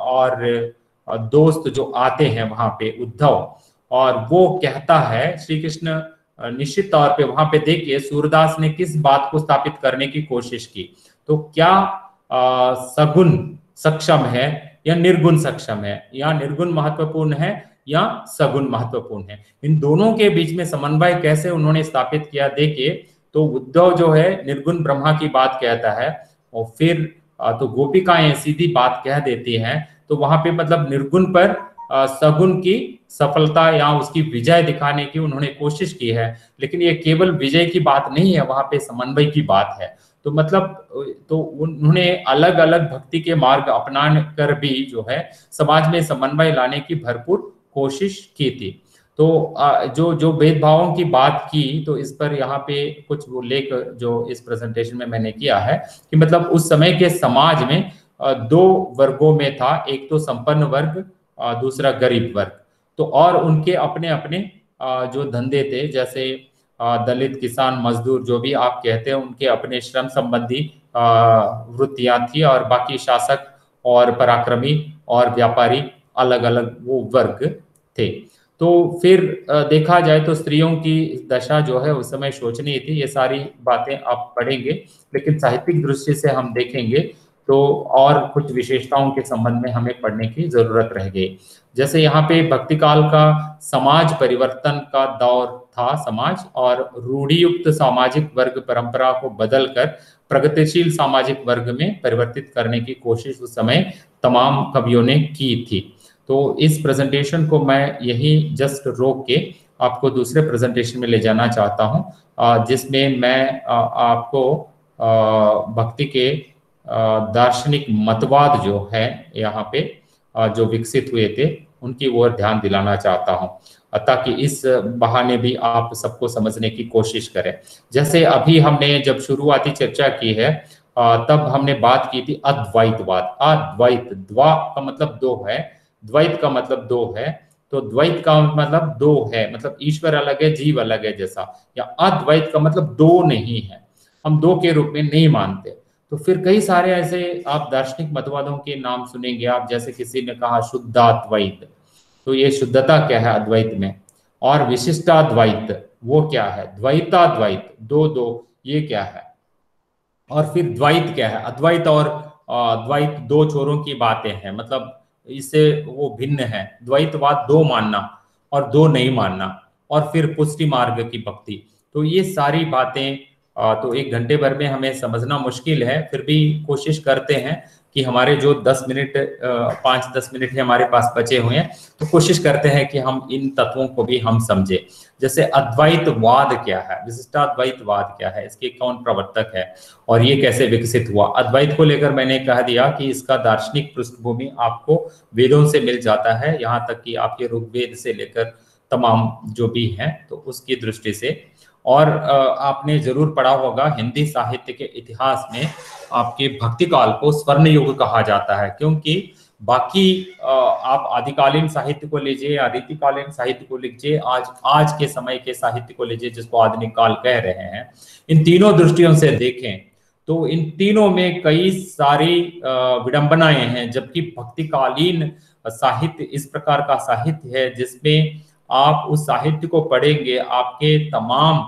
Speaker 6: और दोस्त जो आते हैं वहां पे उद्धव, और वो कहता है श्री कृष्ण निश्चित तौर पे वहां पे देखिए सूरदास ने किस बात को स्थापित करने की कोशिश की। तो क्या आ, सगुण सक्षम है या निर्गुण सक्षम है, या निर्गुण महत्वपूर्ण है या सगुण महत्वपूर्ण है, इन दोनों के बीच में समन्वय कैसे उन्होंने स्थापित किया देखिए। तो उद्धव जो है निर्गुण ब्रह्मा की बात कहता है, और फिर तो गोपिकाएं सीधी बात कह देती हैं। तो वहां पे मतलब निर्गुण पर सगुण की सफलता या उसकी विजय दिखाने की उन्होंने कोशिश की है, लेकिन ये केवल विजय की बात नहीं है, वहां पे समन्वय की बात है। तो मतलब तो उन्होंने अलग अलग भक्ति के मार्ग अपना कर भी जो है समाज में समन्वय लाने की भरपूर कोशिश की थी। तो जो जो भेदभावों की बात की, तो इस पर यहाँ पे कुछ वो लेख जो इस प्रेजेंटेशन में मैंने किया है कि मतलब उस समय के समाज में दो वर्गों में था, एक तो संपन्न वर्ग, दूसरा गरीब वर्ग। तो और उनके अपने अपने जो धंधे थे, जैसे दलित, किसान, मजदूर जो भी आप कहते हैं, उनके अपने श्रम संबंधी वृत्तियां थी, और बाकी शासक और पराक्रमी और व्यापारी अलग अलग वो वर्ग थे। तो फिर देखा जाए तो स्त्रियों की दशा जो है उस समय शोचनीय थी। ये सारी बातें आप पढ़ेंगे, लेकिन साहित्यिक दृष्टि से हम देखेंगे तो और कुछ विशेषताओं के संबंध में हमें पढ़ने की जरूरत रह गई। जैसे यहाँ पे भक्ति काल का समाज परिवर्तन का दौर था समाज, और रूढ़ियुक्त सामाजिक वर्ग परंपरा को बदलकर प्रगतिशील सामाजिक वर्ग में परिवर्तित करने की कोशिश उस समय तमाम कवियों ने की थी। तो इस प्रेजेंटेशन को मैं यही जस्ट रोक के आपको दूसरे प्रेजेंटेशन में ले जाना चाहता हूँ, जिसमें मैं आपको भक्ति के दार्शनिक मतवाद जो है यहाँ पे जो विकसित हुए थे उनकी ओर ध्यान दिलाना चाहता हूँ, ताकि इस बहाने भी आप सबको समझने की कोशिश करें। जैसे अभी हमने जब शुरुआती चर्चा की है तब हमने बात की थी अद्वैतवाद। अद्वैत, द्वा का मतलब दो है, द्वैत का मतलब दो है। तो द्वैत का मतलब दो है, मतलब ईश्वर अलग है, जीव अलग है जैसा, या अद्वैत का मतलब दो नहीं है, हम दो के रूप में नहीं मानते। तो फिर कई सारे ऐसे आप दार्शनिक मतवादों के नाम सुनेंगे आप, जैसे किसी ने कहा शुद्धाद्वैत, तो ये शुद्धता क्या है अद्वैत में, और विशिष्टाद्वैत वो क्या है, द्वैताद्वैत दो दो ये क्या है, और फिर द्वैत क्या है, अद्वैत और द्वैत दो छोरों की बातें हैं, मतलब इससे वो भिन्न है। द्वैतवाद दो मानना और दो नहीं मानना, और फिर पुष्टि मार्ग की भक्ति। तो ये सारी बातें तो एक घंटे भर में हमें समझना मुश्किल है, फिर भी कोशिश करते हैं कि हमारे जो दस मिनट पाँच दस मिनट ही हमारे पास बचे हुए हैं, तो कोशिश करते हैं कि हम इन तत्वों को भी हम समझें। जैसे अद्वैतवाद क्या है, विशिष्टाद्वैतवाद क्या है, इसके कौन प्रवर्तक है और ये कैसे विकसित हुआ। अद्वैत को लेकर मैंने कह दिया कि इसका दार्शनिक पृष्ठभूमि आपको वेदों से मिल जाता है, यहाँ तक कि आपके ऋग्वेद से लेकर तमाम जो भी हैं, तो उसकी दृष्टि से। और आपने जरूर पढ़ा होगा हिंदी साहित्य के इतिहास में आपके भक्ति काल को स्वर्ण युग कहा जाता है, क्योंकि बाकी आप आदिकालीन साहित्य को लीजिए या रीतिकालीन साहित्य को लीजिए, आज आज के समय के साहित्य को लीजिए जिसको आधुनिक काल कह रहे हैं, इन तीनों दृष्टियों से देखें तो इन तीनों में कई सारी विडंबनाएं हैं, जबकि भक्तिकालीन साहित्य इस प्रकार का साहित्य है जिसमें आप उस साहित्य को पढ़ेंगे, आपके तमाम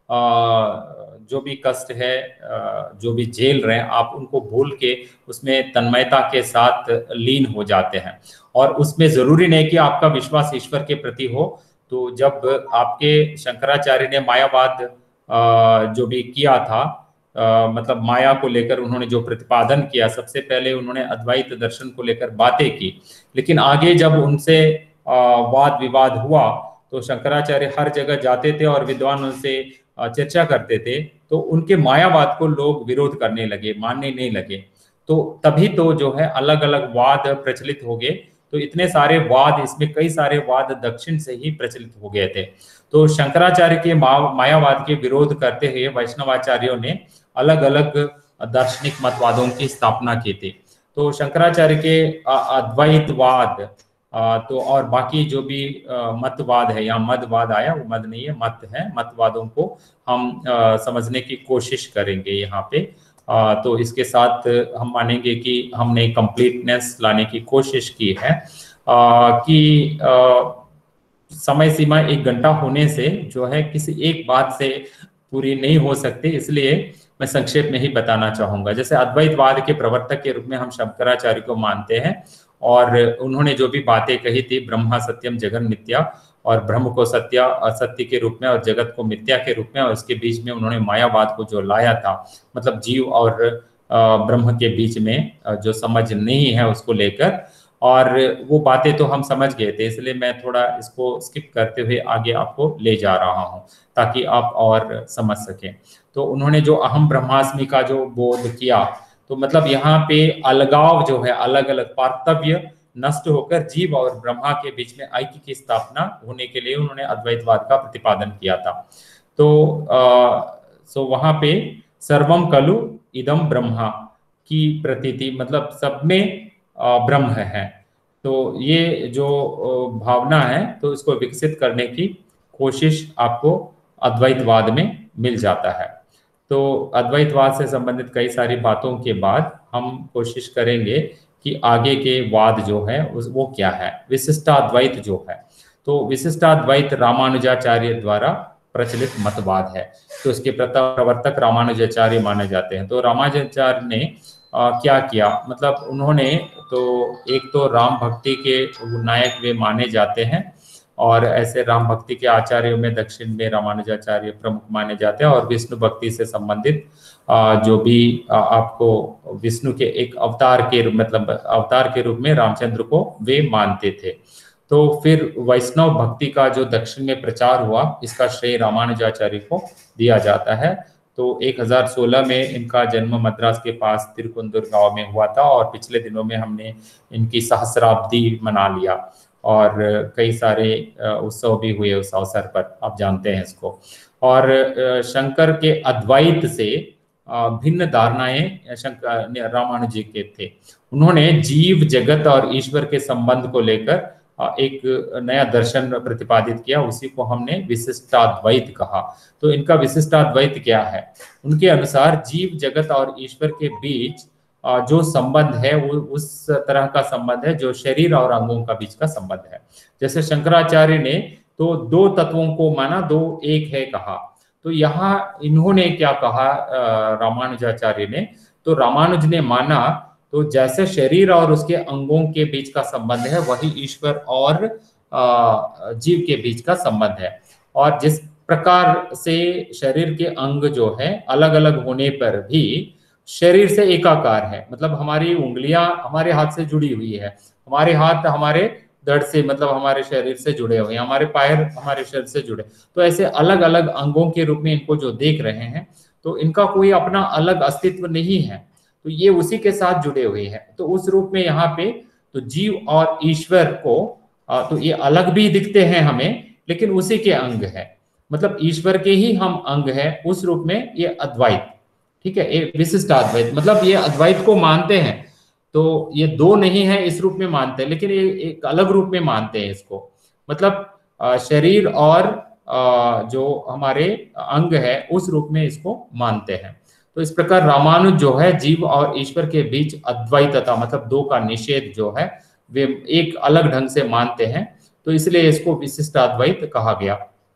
Speaker 6: जो भी कष्ट है, जो भी झेल रहे हैं, आप उनको भूल के उसमें तन्मयता के साथ लीन हो जाते हैं। और उसमें जरूरी नहीं कि आपका विश्वास ईश्वर के प्रति हो। तो जब आपके शंकराचार्य ने मायावाद जो भी किया था, मतलब माया को लेकर उन्होंने जो प्रतिपादन किया, सबसे पहले उन्होंने अद्वैत दर्शन को लेकर बातें की, लेकिन आगे जब उनसे वाद विवाद हुआ तो शंकराचार्य हर जगह जाते थे और विद्वानों से चर्चा करते थे, तो उनके मायावाद को लोग विरोध करने लगे, मानने नहीं लगे। तो तभी तो जो है अलग अलग वाद प्रचलित हो गए। तो इतने सारे वाद, इसमें कई सारे वाद दक्षिण से ही प्रचलित हो गए थे। तो शंकराचार्य के मायावाद के विरोध करते हुए वैष्णवाचार्यों ने अलग अलग दार्शनिक मतवादों की स्थापना की थी। तो शंकराचार्य के अद्वैतवाद तो और बाकी जो भी मतवाद है, या मदवाद आया, वो मद नहीं है, मत है, मतवादों को हम समझने की कोशिश करेंगे यहाँ पे। तो इसके साथ हम मानेंगे कि हमने कंप्लीटनेस लाने की कोशिश की है कि समय सीमा एक घंटा होने से जो है किसी एक बात से पूरी नहीं हो सकती, इसलिए मैं संक्षेप में ही बताना चाहूंगा। जैसे अद्वैतवाद के प्रवर्तक के रूप में हम शंकराचार्य को मानते हैं, और उन्होंने जो भी बातें कही थी, ब्रह्मा सत्यम जगन मिथ्या, और ब्रह्म को सत्य असत्य के रूप में और जगत को मिथ्या के रूप में, और उसके बीच में उन्होंने मायावाद को जो लाया था, मतलब जीव और ब्रह्म के बीच में जो समझ नहीं है उसको लेकर, और वो बातें तो हम समझ गए थे, इसलिए मैं थोड़ा इसको स्किप करते हुए आगे आपको ले जा रहा हूँ ताकि आप और समझ सकें। तो उन्होंने जो अहम ब्रह्मास्मि का जो बोध किया, तो मतलब यहाँ पे अलगाव जो है, अलग अलग पार्थव्य नष्ट होकर जीव और ब्रह्मा के बीच में ऐक्य की स्थापना होने के लिए उन्होंने अद्वैतवाद का प्रतिपादन किया था। तो आ, सो वहां पे सर्वम खलु इदम ब्रह्मा की प्रतीति, मतलब सब में ब्रह्म है। तो ये जो भावना है, तो इसको विकसित करने की कोशिश आपको अद्वैतवाद में मिल जाता है। तो अद्वैतवाद से संबंधित कई सारी बातों के बाद हम कोशिश करेंगे कि आगे के वाद जो है उस वो क्या है। विशिष्टाद्वैत जो है, तो विशिष्टाद्वैत रामानुजाचार्य द्वारा प्रचलित मतवाद है। तो इसके प्रवर्तक रामानुजाचार्य माने जाते हैं। तो रामानुजाचार्य ने आ, क्या किया, मतलब उन्होंने तो एक तो राम भक्ति के नायक वे माने जाते हैं, और ऐसे राम भक्ति के आचार्यों में दक्षिण में रामानुजाचार्य प्रमुख माने जाते हैं। और विष्णु भक्ति से संबंधित जो भी आपको विष्णु के एक अवतार के मतलब अवतार के रूप में रामचंद्र को वे मानते थे। तो फिर वैष्णव भक्ति का जो दक्षिण में प्रचार हुआ, इसका श्रेय रामानुजाचार्य को दिया जाता है। तो एक हज़ार सोलह में इनका जन्म मद्रास के पास तिरुकुंदुर गांव में हुआ था, और पिछले दिनों में हमने इनकी सहस्राब्दी मना लिया, और कई सारे उत्सव भी हुए उस अवसर पर, आप जानते हैं इसको। और शंकर के अद्वैत से भिन्न धारणाएं शंकर रामानुजी के थे। उन्होंने जीव जगत और ईश्वर के संबंध को लेकर एक नया दर्शन प्रतिपादित किया, उसी को हमने विशिष्टाद्वैत कहा। तो इनका विशिष्टाद्वैत क्या है? उनके अनुसार जीव जगत और ईश्वर के बीच जो संबंध है वो उस तरह का संबंध है जो शरीर और अंगों का बीच का संबंध है। जैसे शंकराचार्य ने तो दो तत्वों को माना, दो एक है कहा। तो यहाँ इन्होंने क्या कहा रामानुजाचार्य ने? तो रामानुज ने माना तो जैसे शरीर और उसके अंगों के बीच का संबंध है, वही ईश्वर और जीव के बीच का संबंध है। और जिस प्रकार से शरीर के अंग जो है अलग अलग होने पर भी शरीर से एकाकार है, मतलब हमारी उंगलियां हमारे हाथ से जुड़ी हुई है, हमारे हाथ हमारे धड़ से मतलब हमारे शरीर से जुड़े हुए हैं, हमारे पैर हमारे शरीर से जुड़े। तो ऐसे अलग अलग अंगों के रूप में इनको जो देख रहे हैं, तो इनका कोई अपना अलग अस्तित्व नहीं है, तो ये उसी के साथ जुड़े हुए हैं। तो उस रूप में यहाँ पे तो जीव और ईश्वर को तो ये अलग भी दिखते हैं हमें, लेकिन उसी के अंग है, मतलब ईश्वर के ही हम अंग है। उस रूप में ये अद्वैत, ठीक है, ये विशिष्टाद्वैत, मतलब ये अद्वैत को मानते हैं, तो ये दो नहीं है इस रूप में मानते हैं, लेकिन ये एक अलग रूप में मानते हैं इसको, मतलब शरीर और जो हमारे अंग है उस रूप में इसको मानते हैं। तो इस प्रकार रामानुज जो है जीव और ईश्वर के बीच अद्वैतता मतलब दो का निषेध जो है वे एक अलग ढंग से मानते हैं, तो इसलिए इसको विशिष्टाद्वैत कहा गया।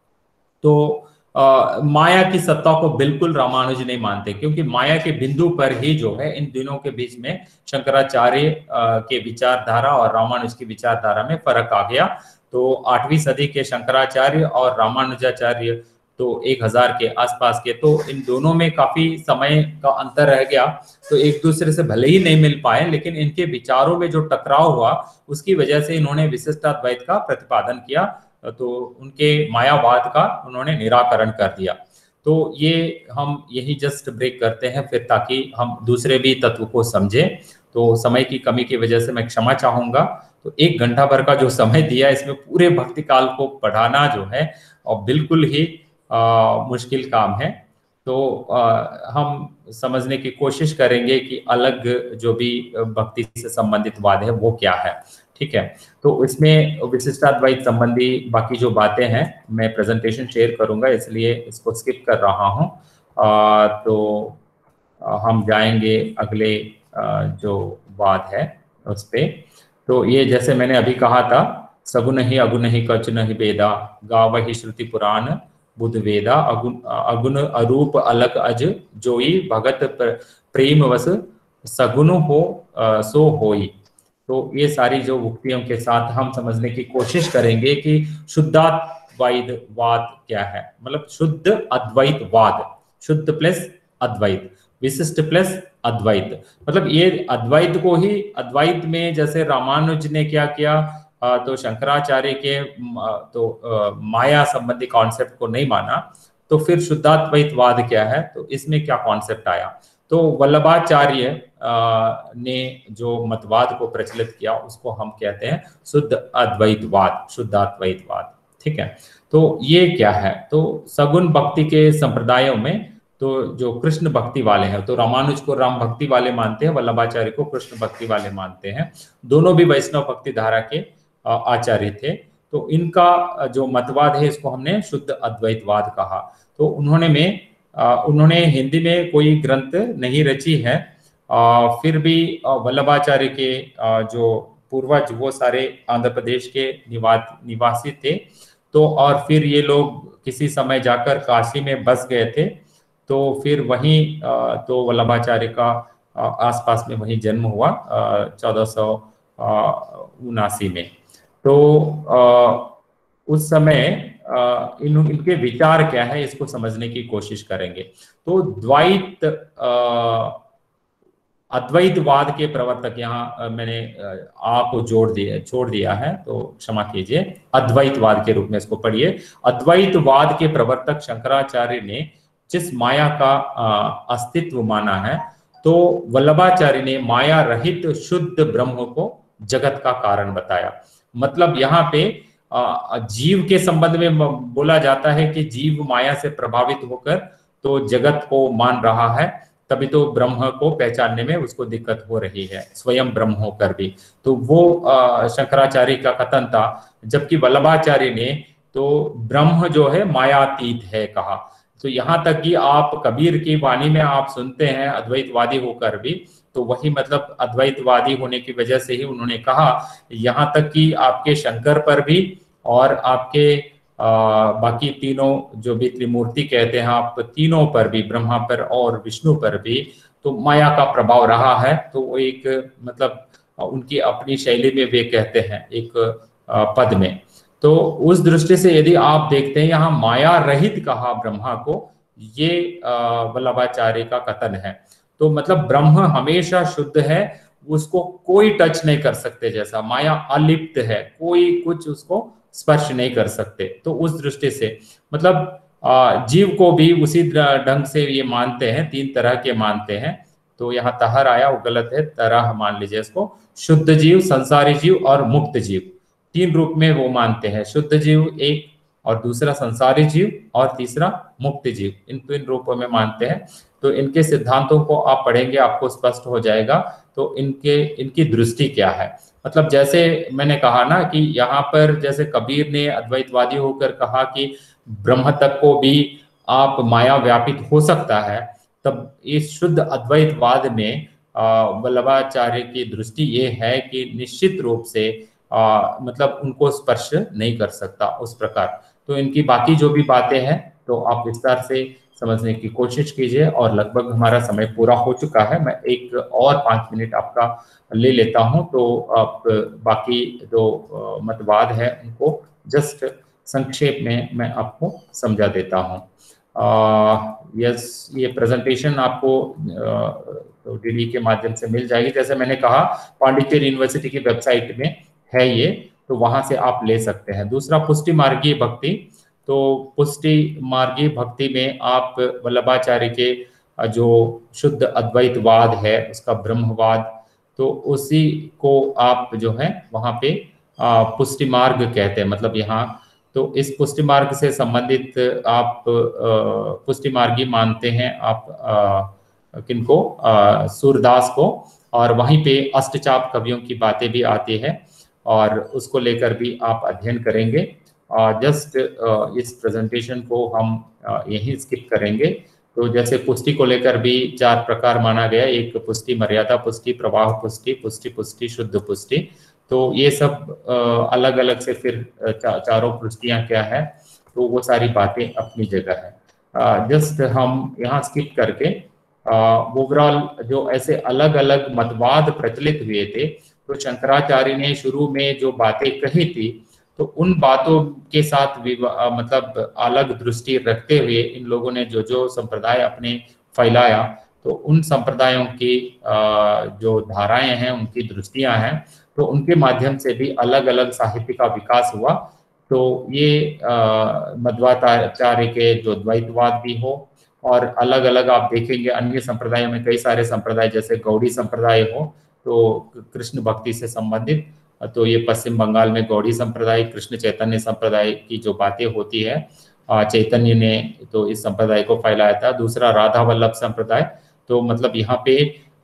Speaker 6: तो आ, माया की सत्ता को बिल्कुल रामानुज नहीं मानते, क्योंकि माया के बिंदु पर ही जो है इन दिनों के बीच में शंकराचार्य के विचारधारा और रामानुज की विचारधारा में फर्क आ गया। तो आठवीं सदी के शंकराचार्य और रामानुजाचार्य तो एक हजार के आसपास के, तो इन दोनों में काफी समय का अंतर रह गया, तो एक दूसरे से भले ही नहीं मिल पाए, लेकिन इनके विचारों में जो टकराव हुआ उसकी वजह से इन्होंने विशिष्टाद्वैत का प्रतिपादन किया, तो उनके मायावाद का उन्होंने निराकरण कर दिया। तो ये हम यही जस्ट ब्रेक करते हैं फिर, ताकि हम दूसरे भी तत्व को समझें। तो समय की कमी की वजह से मैं क्षमा चाहूंगा। तो एक घंटा भर का जो समय दिया, इसमें पूरे भक्ति काल को पढ़ाना जो है और बिल्कुल ही आ, मुश्किल काम है। तो आ, हम समझने की कोशिश करेंगे कि अलग जो भी भक्ति से संबंधित वाद है वो क्या है, ठीक है। तो इसमें विशिष्टाद्वैत संबंधी बाकी जो बातें हैं मैं प्रेजेंटेशन शेयर करूंगा, इसलिए इसको स्किप कर रहा हूं। आ, तो आ, हम जाएंगे अगले आ, जो वाद है उस पे। तो ये जैसे मैंने अभी कहा था, सगुन ही अगुन ही कच नहीं बेदा, गाव ही श्रुति पुराण बुध वेदा, अगुन अगुन अरूप अलग अज जोई, भगत प्रेम वस सगुन हो आ, सो होई। तो ये सारी जो उक्तियों के साथ हम समझने की कोशिश करेंगे कि शुद्धाद्वैत वाद क्या है, मतलब शुद्ध अद्वैत वाद, शुद्ध प्लस अद्वैत, विशिष्ट प्लस अद्वैत। मतलब ये अद्वैत को ही, अद्वैत में जैसे रामानुज ने क्या किया, तो शंकराचार्य के तो माया संबंधी कॉन्सेप्ट को नहीं माना, तो फिर शुद्धाद्वैतवाद क्या है, तो इसमें क्या कॉन्सेप्ट आया। तो वल्लभाचार्य ने जो मतवाद को प्रचलित किया उसको हम कहते हैं शुद्ध अद्वैतवाद, शुद्धाद्वैतवाद, ठीक है। तो ये क्या है, तो सगुण भक्ति के संप्रदायों में तो जो कृष्ण भक्ति वाले हैं, तो रामानुज को राम भक्ति वाले मानते हैं, वल्लभाचार्य को कृष्ण भक्ति वाले मानते हैं। दोनों भी वैष्णव भक्ति धारा के आचार्य थे। तो इनका जो मतवाद है इसको हमने शुद्ध अद्वैतवाद कहा। तो उन्होंने में उन्होंने हिंदी में कोई ग्रंथ नहीं रची है, फिर भी वल्लभाचार्य के जो पूर्वज वो सारे आंध्र प्रदेश के निवासी थे। तो और फिर ये लोग किसी समय जाकर काशी में बस गए थे, तो फिर वहीं तो वल्लभाचार्य का आसपास में वहीं जन्म हुआ चौदह सौ उनासी में। तो उस समय इन इनके विचार क्या है इसको समझने की कोशिश करेंगे। तो द्वैत अद्वैतवाद के प्रवर्तक, यहाँ मैंने आ को जोड़ दिया छोड़ दिया है तो क्षमा कीजिए, अद्वैतवाद के रूप में इसको पढ़िए। अद्वैतवाद के प्रवर्तक शंकराचार्य ने जिस माया का अस्तित्व माना है, तो वल्लभाचार्य ने माया रहित शुद्ध ब्रह्म को जगत का कारण बताया। मतलब यहाँ पे जीव के संबंध में बोला जाता है कि जीव माया से प्रभावित होकर तो जगत को मान रहा है, तभी तो ब्रह्म को पहचानने में उसको दिक्कत हो रही है, स्वयं ब्रह्म होकर भी। तो वो शंकराचार्य का कथन था, जबकि वल्लभाचार्य ने तो ब्रह्म जो है मायातीत है कहा। तो यहाँ तक कि आप कबीर की वाणी में आप सुनते हैं अद्वैतवादी होकर भी, तो वही मतलब अद्वैतवादी होने की वजह से ही उन्होंने कहा, यहाँ तक कि आपके शंकर पर भी और आपके आ, बाकी तीनों जो भी त्रिमूर्ति कहते हैं आप, तीनों पर भी, ब्रह्मा पर और विष्णु पर भी तो माया का प्रभाव रहा है। तो वो एक मतलब उनकी अपनी शैली में वे कहते हैं एक आ, पद में। तो उस दृष्टि से यदि आप देखते हैं यहाँ माया रहित कहा ब्रह्मा को, ये वल्लभाचार्य का कथन है। तो मतलब ब्रह्म हमेशा शुद्ध है, उसको कोई टच नहीं कर सकते, जैसा माया अलिप्त है, कोई कुछ उसको स्पर्श नहीं कर सकते। तो उस दृष्टि से मतलब जीव को भी उसी ढंग से ये मानते हैं, तीन तरह के मानते हैं। तो यहाँ तहर आया वो गलत है, तरह मान लीजिए इसको। शुद्ध जीव, संसारी जीव और मुक्त जीव, तीन रूप में वो मानते हैं। शुद्ध जीव एक, और दूसरा संसारी जीव, और तीसरा मुक्त जीव, इन तीन रूपों में मानते हैं। तो इनके सिद्धांतों को आप पढ़ेंगे आपको स्पष्ट हो जाएगा। तो इनके इनकी दृष्टि क्या है, मतलब जैसे मैंने कहा ना कि यहाँ पर जैसे कबीर ने अद्वैतवादी होकर कहा कि ब्रह्म तक को भी आप माया व्यापित हो सकता है, तब इस शुद्ध अद्वैतवाद में वल्लभाचार्य की दृष्टि ये है कि निश्चित रूप से आ, मतलब उनको स्पर्श नहीं कर सकता उस प्रकार। तो इनकी बाकी जो भी बातें हैं तो आप विस्तार से समझने की कोशिश कीजिए। और लगभग हमारा समय पूरा हो चुका है, मैं एक और पाँच मिनट आपका ले लेता हूं। तो आप बाकी जो मतवाद है उनको जस्ट संक्षेप में मैं आपको समझा देता हूं। यस, ये प्रेजेंटेशन आपको तो डीडी के माध्यम से मिल जाएगी। जैसे मैंने कहा पांडिचेरी यूनिवर्सिटी की वेबसाइट में है ये, तो वहां से आप ले सकते हैं। दूसरा पुष्टि मार्गीय भक्ति, तो पुष्टि मार्गी भक्ति में आप वल्लभाचार्य के जो शुद्ध अद्वैतवाद है उसका ब्रह्मवाद, तो उसी को आप जो है वहाँ पे पुष्टि मार्ग कहते हैं। मतलब यहाँ तो इस पुष्टि मार्ग से संबंधित आप पुष्टि मार्गी मानते हैं आप किनको, सूरदास को, और वहीं पे अष्टचाप कवियों की बातें भी आती है और उसको लेकर भी आप अध्ययन करेंगे। जस्ट इस प्रेजेंटेशन को हम यहीं स्किप करेंगे। तो जैसे पुष्टि को लेकर भी चार प्रकार माना गया, एक पुष्टि, मर्यादा पुष्टि, प्रवाह पुष्टि, पुष्टि पुष्टि, शुद्ध पुष्टि। तो ये सब अलग अलग से फिर चा, चारों पुष्टियां क्या है, तो वो सारी बातें अपनी जगह है। जस्ट हम यहाँ स्किप करके ओवरऑल जो ऐसे अलग अलग मतवाद प्रचलित हुए थे, तो शंकराचार्य ने शुरू में जो बातें कही थी तो उन बातों के साथ मतलब अलग दृष्टि रखते हुए इन लोगों ने जो जो संप्रदाय अपने फैलाया, तो उन संप्रदायों की जो धाराएं हैं, उनकी दृष्टियां हैं, तो उनके माध्यम से भी अलग अलग साहित्य का विकास हुआ। तो ये मध्वाचार्य के जो द्वैतवाद भी हो, और अलग अलग आप देखेंगे अन्य संप्रदायों में कई सारे संप्रदाय, जैसे गौड़ी संप्रदाय हो तो कृष्ण भक्ति से संबंधित, तो ये पश्चिम बंगाल में गौड़ी संप्रदाय, कृष्ण चैतन्य संप्रदाय की जो बातें होती है, चैतन्य ने तो इस संप्रदाय को फैलाया था। दूसरा राधा वल्लभ संप्रदाय, तो मतलब यहाँ पे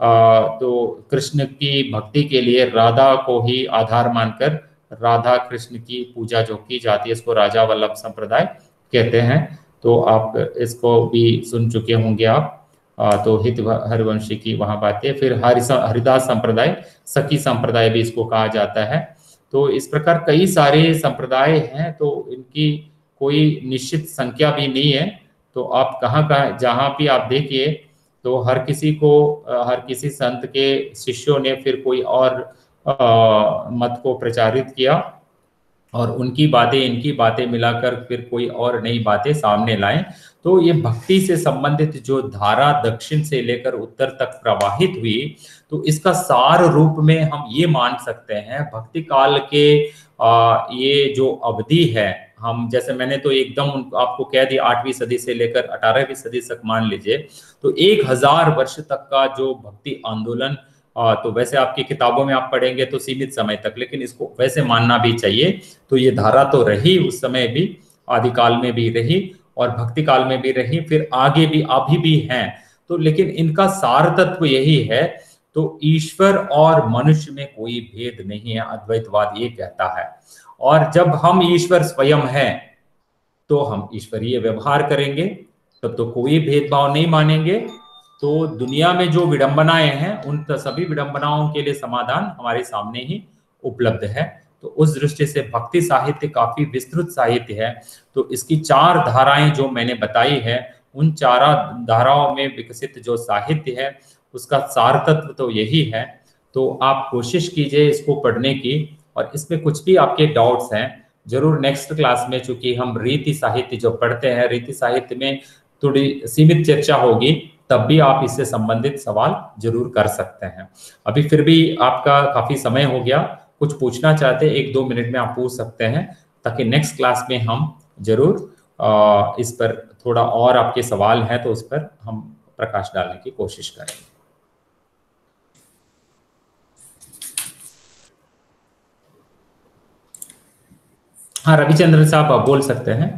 Speaker 6: तो कृष्ण की भक्ति के लिए राधा को ही आधार मानकर राधा कृष्ण की पूजा जो की जाती है, इसको राजा वल्लभ संप्रदाय कहते हैं। तो आप इसको भी सुन चुके होंगे आप। तो हित हरिवंशी की वहाँ बातें, फिर हरि हरिदास संप्रदाय, सखी संप्रदाय भी इसको कहा जाता है। तो इस प्रकार कई सारे संप्रदाय हैं, तो इनकी कोई निश्चित संख्या भी नहीं है। तो आप कहाँ कहाँ जहाँ भी आप देखिए तो हर किसी को, हर किसी संत के शिष्यों ने फिर कोई और आ, मत को प्रचारित किया और उनकी बातें इनकी बातें मिलाकर फिर कोई और नई बातें सामने लाएं। तो ये भक्ति से संबंधित जो धारा दक्षिण से लेकर उत्तर तक प्रवाहित हुई, तो इसका सार रूप में हम ये मान सकते हैं भक्ति काल के आ, ये जो अवधि है, हम जैसे मैंने तो एकदम आपको कह दिया आठवीं सदी से लेकर अठारहवीं सदी तक मान लीजिए, तो एक हजार वर्ष तक का जो भक्ति आंदोलन, तो वैसे आपकी किताबों में आप पढ़ेंगे तो सीमित समय तक, लेकिन इसको वैसे मानना भी चाहिए। तो ये धारा तो रही उस समय भी, आदिकाल में भी रही और भक्ति काल में भी रही, फिर आगे भी अभी भी हैं। तो लेकिन इनका सार तत्व यही है, तो ईश्वर और मनुष्य में कोई भेद नहीं है, अद्वैतवाद ये कहता है। और जब हम ईश्वर स्वयं हैं तो हम ईश्वरीय व्यवहार करेंगे, तब तो कोई भेदभाव नहीं मानेंगे। तो दुनिया में जो विडंबनाएं हैं उन सभी विडंबनाओं के लिए समाधान हमारे सामने ही उपलब्ध है। तो उस दृष्टि से भक्ति साहित्य काफी विस्तृत साहित्य है। तो इसकी चार धाराएं जो मैंने बताई है, उन चार धाराओं में विकसित जो साहित्य है उसका सार तत्व तो यही है। तो आप कोशिश कीजिए इसको पढ़ने की, और इसमें कुछ भी आपके डाउट्स हैं जरूर नेक्स्ट क्लास में, चूंकि हम रीति साहित्य जो पढ़ते हैं, रीति साहित्य में थोड़ी सीमित चर्चा होगी, तब भी आप इससे संबंधित सवाल जरूर कर सकते हैं। अभी फिर भी आपका काफी समय हो गया, कुछ पूछना चाहते हैं एक दो मिनट में आप पूछ सकते हैं, ताकि नेक्स्ट क्लास में हम जरूर इस पर थोड़ा और आपके सवाल हैं तो उस पर हम प्रकाश डालने की कोशिश करेंगे। हाँ, रविचंद्रन साहब आप बोल सकते हैं।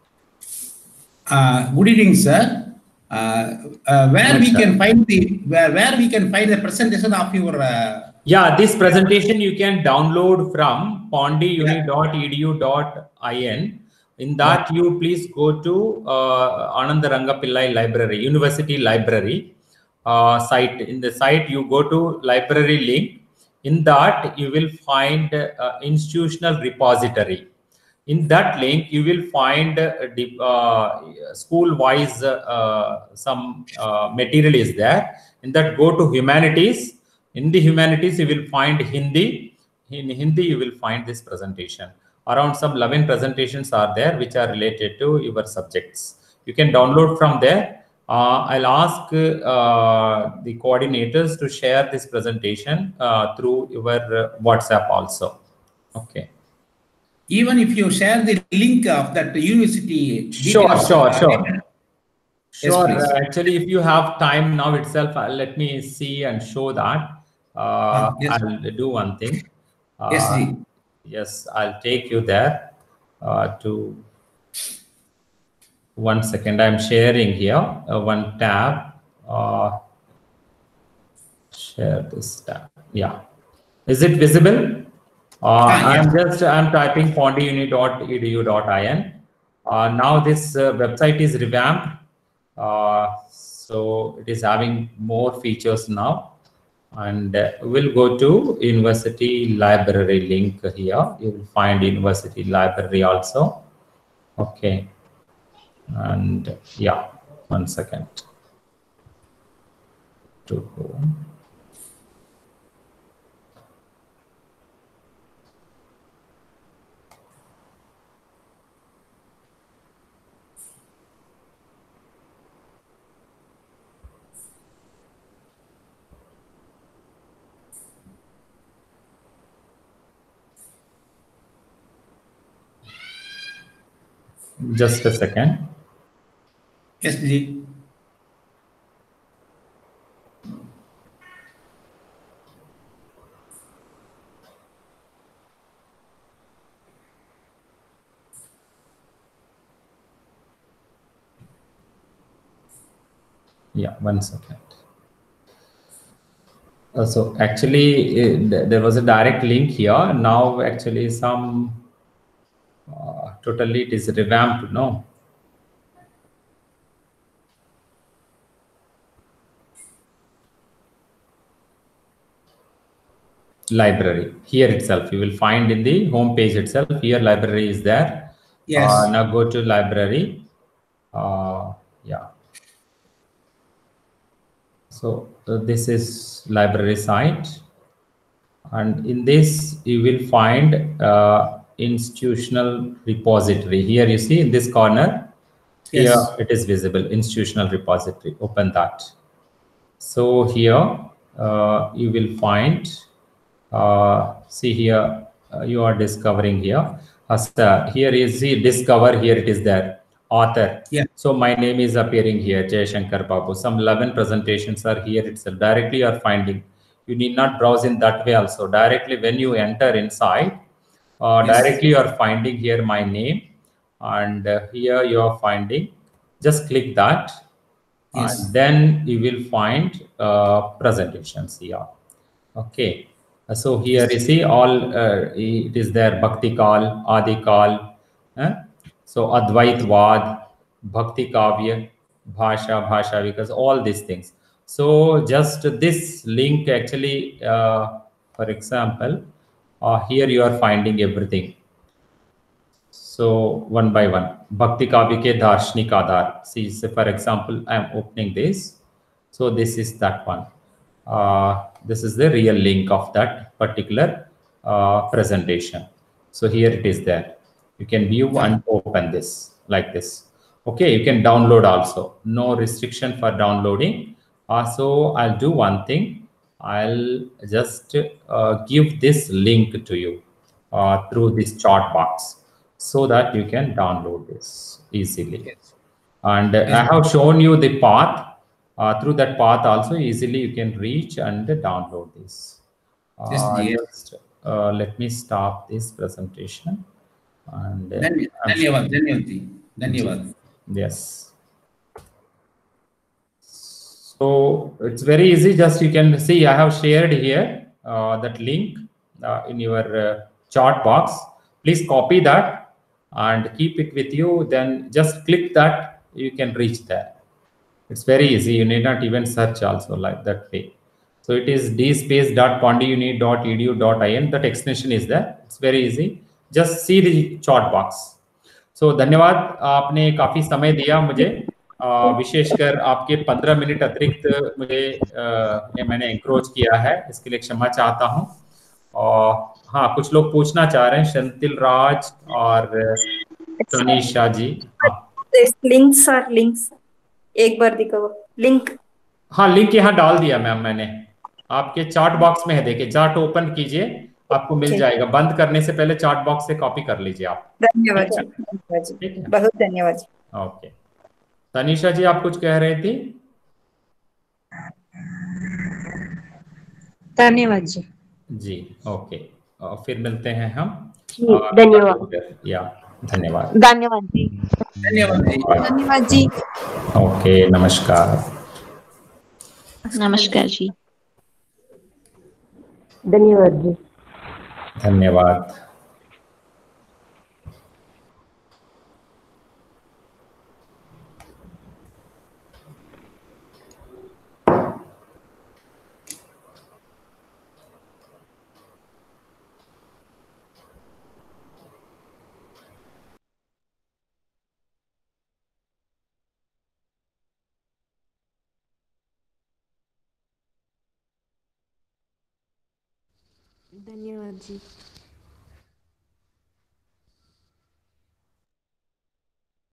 Speaker 11: Good evening sir. Where we can find the where where we can find the presentation of your uh,
Speaker 6: yeah, this presentation you can download from pondiuni dot e d u dot i n. In that, yeah, you please go to uh, Ananda Rangapillai Library, University Library uh, site. In the site, you go to library link. In that, you will find uh, institutional repository. In that link, you will find uh, uh, school-wise uh, some uh, material is there. In that, go to humanities. In the humanities, you will find Hindi. In Hindi, you will find this presentation. Around some eleven presentations are there which are related to your subjects. You can download from there. Uh, I'll ask uh, the coordinators to share this presentation uh, through your uh, WhatsApp also. Okay.
Speaker 11: even if you share the link of that university
Speaker 6: Sure,
Speaker 11: details,
Speaker 6: sure,
Speaker 11: uh,
Speaker 6: sure.
Speaker 11: Yes,
Speaker 6: Sure.
Speaker 11: please.
Speaker 6: Uh, actually, if you have time now itself, uh, let me see and show that. Uh,
Speaker 11: Ah, yes.
Speaker 6: I'll do one thing. Uh,
Speaker 11: Yes, Ji.
Speaker 6: Yes, I'll take you there uh, to one second. I'm sharing here uh, one tab. Uh, share this tab. Yeah. Is it visible? Uh,
Speaker 11: Ah, yes.
Speaker 6: I'm just I'm typing pondiuni dot e d u dot i n. Uh, now this uh, website is revamped. Uh, so it is having more features now, and uh, we'll go to university library link here. You will find university library also. Okay, and yeah, one second. To just a second.
Speaker 11: Yes, Ji.
Speaker 6: Yeah, one second. Uh, so actually, uh, there was a direct link here. Now, actually, some uh, totally it is revamped. No. Library here itself. You will find in the home page itself. Here, library is there.
Speaker 11: Yes.
Speaker 6: Uh, now go to library. Uh, yeah. So uh, this is library site, and in this you will find uh, institutional repository. Here you see in this corner,
Speaker 11: Yes.
Speaker 6: here it is visible, institutional repository. Open that. So here uh, you will find, uh, see here, uh, you are discovering here. As, uh, here is the discover, here it is there, author.
Speaker 11: Yeah.
Speaker 6: So my name is appearing here, Jay Shankar Babu. Some eleven presentations are here itself. Directly you are finding. You need not browse in that way also. Directly when you enter inside, uh,
Speaker 11: Yes.
Speaker 6: directly you are finding here my name. And uh, here you are finding, just click that.
Speaker 11: Yes.
Speaker 6: And then you will find uh, presentations here. Okay. Uh, So here you see all, uh, it is there, Bhakti Kal, Adi Kal. eh? So Advait Vad, Bhakti Kavya, Bhasha, Bhasha, because all these things. So just this link actually, uh, for example, uh, here you are finding everything. So one by one, Bhakti Kavya ke Darshnik Adhar. See, so for example, I am opening this. So this is that one. Uh, this is the real link of that particular uh, presentation. So here it is there. You can view and open this like this. Okay, you can download also. No restriction for downloading. Uh, so I'll do one thing. I'll just uh, give this link to you uh, through this chat box, so that you can download this easily.
Speaker 11: Yes.
Speaker 6: And uh, I have shown you the path. Uh, through that path also easily you can reach and download this. Uh,
Speaker 11: Yes, dear.
Speaker 6: just uh, let me stop this presentation. And uh,
Speaker 11: Dhany-
Speaker 6: I'm-
Speaker 11: Dhanyavad, Dhanyavad Ji. Dhanyavad.
Speaker 6: yes. So it's very easy. Just you can see I have shared here uh, that link uh, in your uh, chat box. Please copy that and keep it with you. Then just click that, you can reach there. It's very easy. You need not even search also like that way. So it is dspace dot pondiuni dot e d u dot i n. That extension is there. It's very easy. Just see the chat box. So धन्यवाद, आपने काफी समय दिया मुझे, अ, विशेषकर आपके पंद्रह minute अतिरिक्त मुझे अ, मैंने एंक्रोच किया है, इसके लिए क्षमा चाहता हूं। और हाँ, कुछ लोग पूछना चाह रहे हैं, शंतिल राज और तनीषा जी। हाँ
Speaker 12: लिंक्स आर लिंक्स एक बार दिखाओ लिंक।
Speaker 6: हाँ, लिंक यहाँ डाल दिया मैम मैंने, आपके चार्ट बॉक्स में है, देखिए चार्ट ओपन कीजिए आपको मिल जाएगा। बंद करने से पहले चैट बॉक्स से कॉपी कर लीजिए आप।
Speaker 12: धन्यवाद जी, धन्यवाद जी,
Speaker 6: ठीक है,
Speaker 12: बहुत धन्यवाद जी।
Speaker 6: ओके। तनीषा जी आप कुछ कह रही थी?
Speaker 12: धन्यवाद जी।
Speaker 6: जी ओके, और फिर मिलते हैं हम।
Speaker 4: जी धन्यवाद।
Speaker 6: या धन्यवाद।
Speaker 2: धन्यवाद जी।
Speaker 11: धन्यवाद जी।
Speaker 12: धन्यवाद जी।
Speaker 6: ओके, नमस्कार।
Speaker 2: नमस्कार जी।
Speaker 4: धन्यवाद जी।
Speaker 6: धन्यवाद।
Speaker 3: धन्यवाद जी।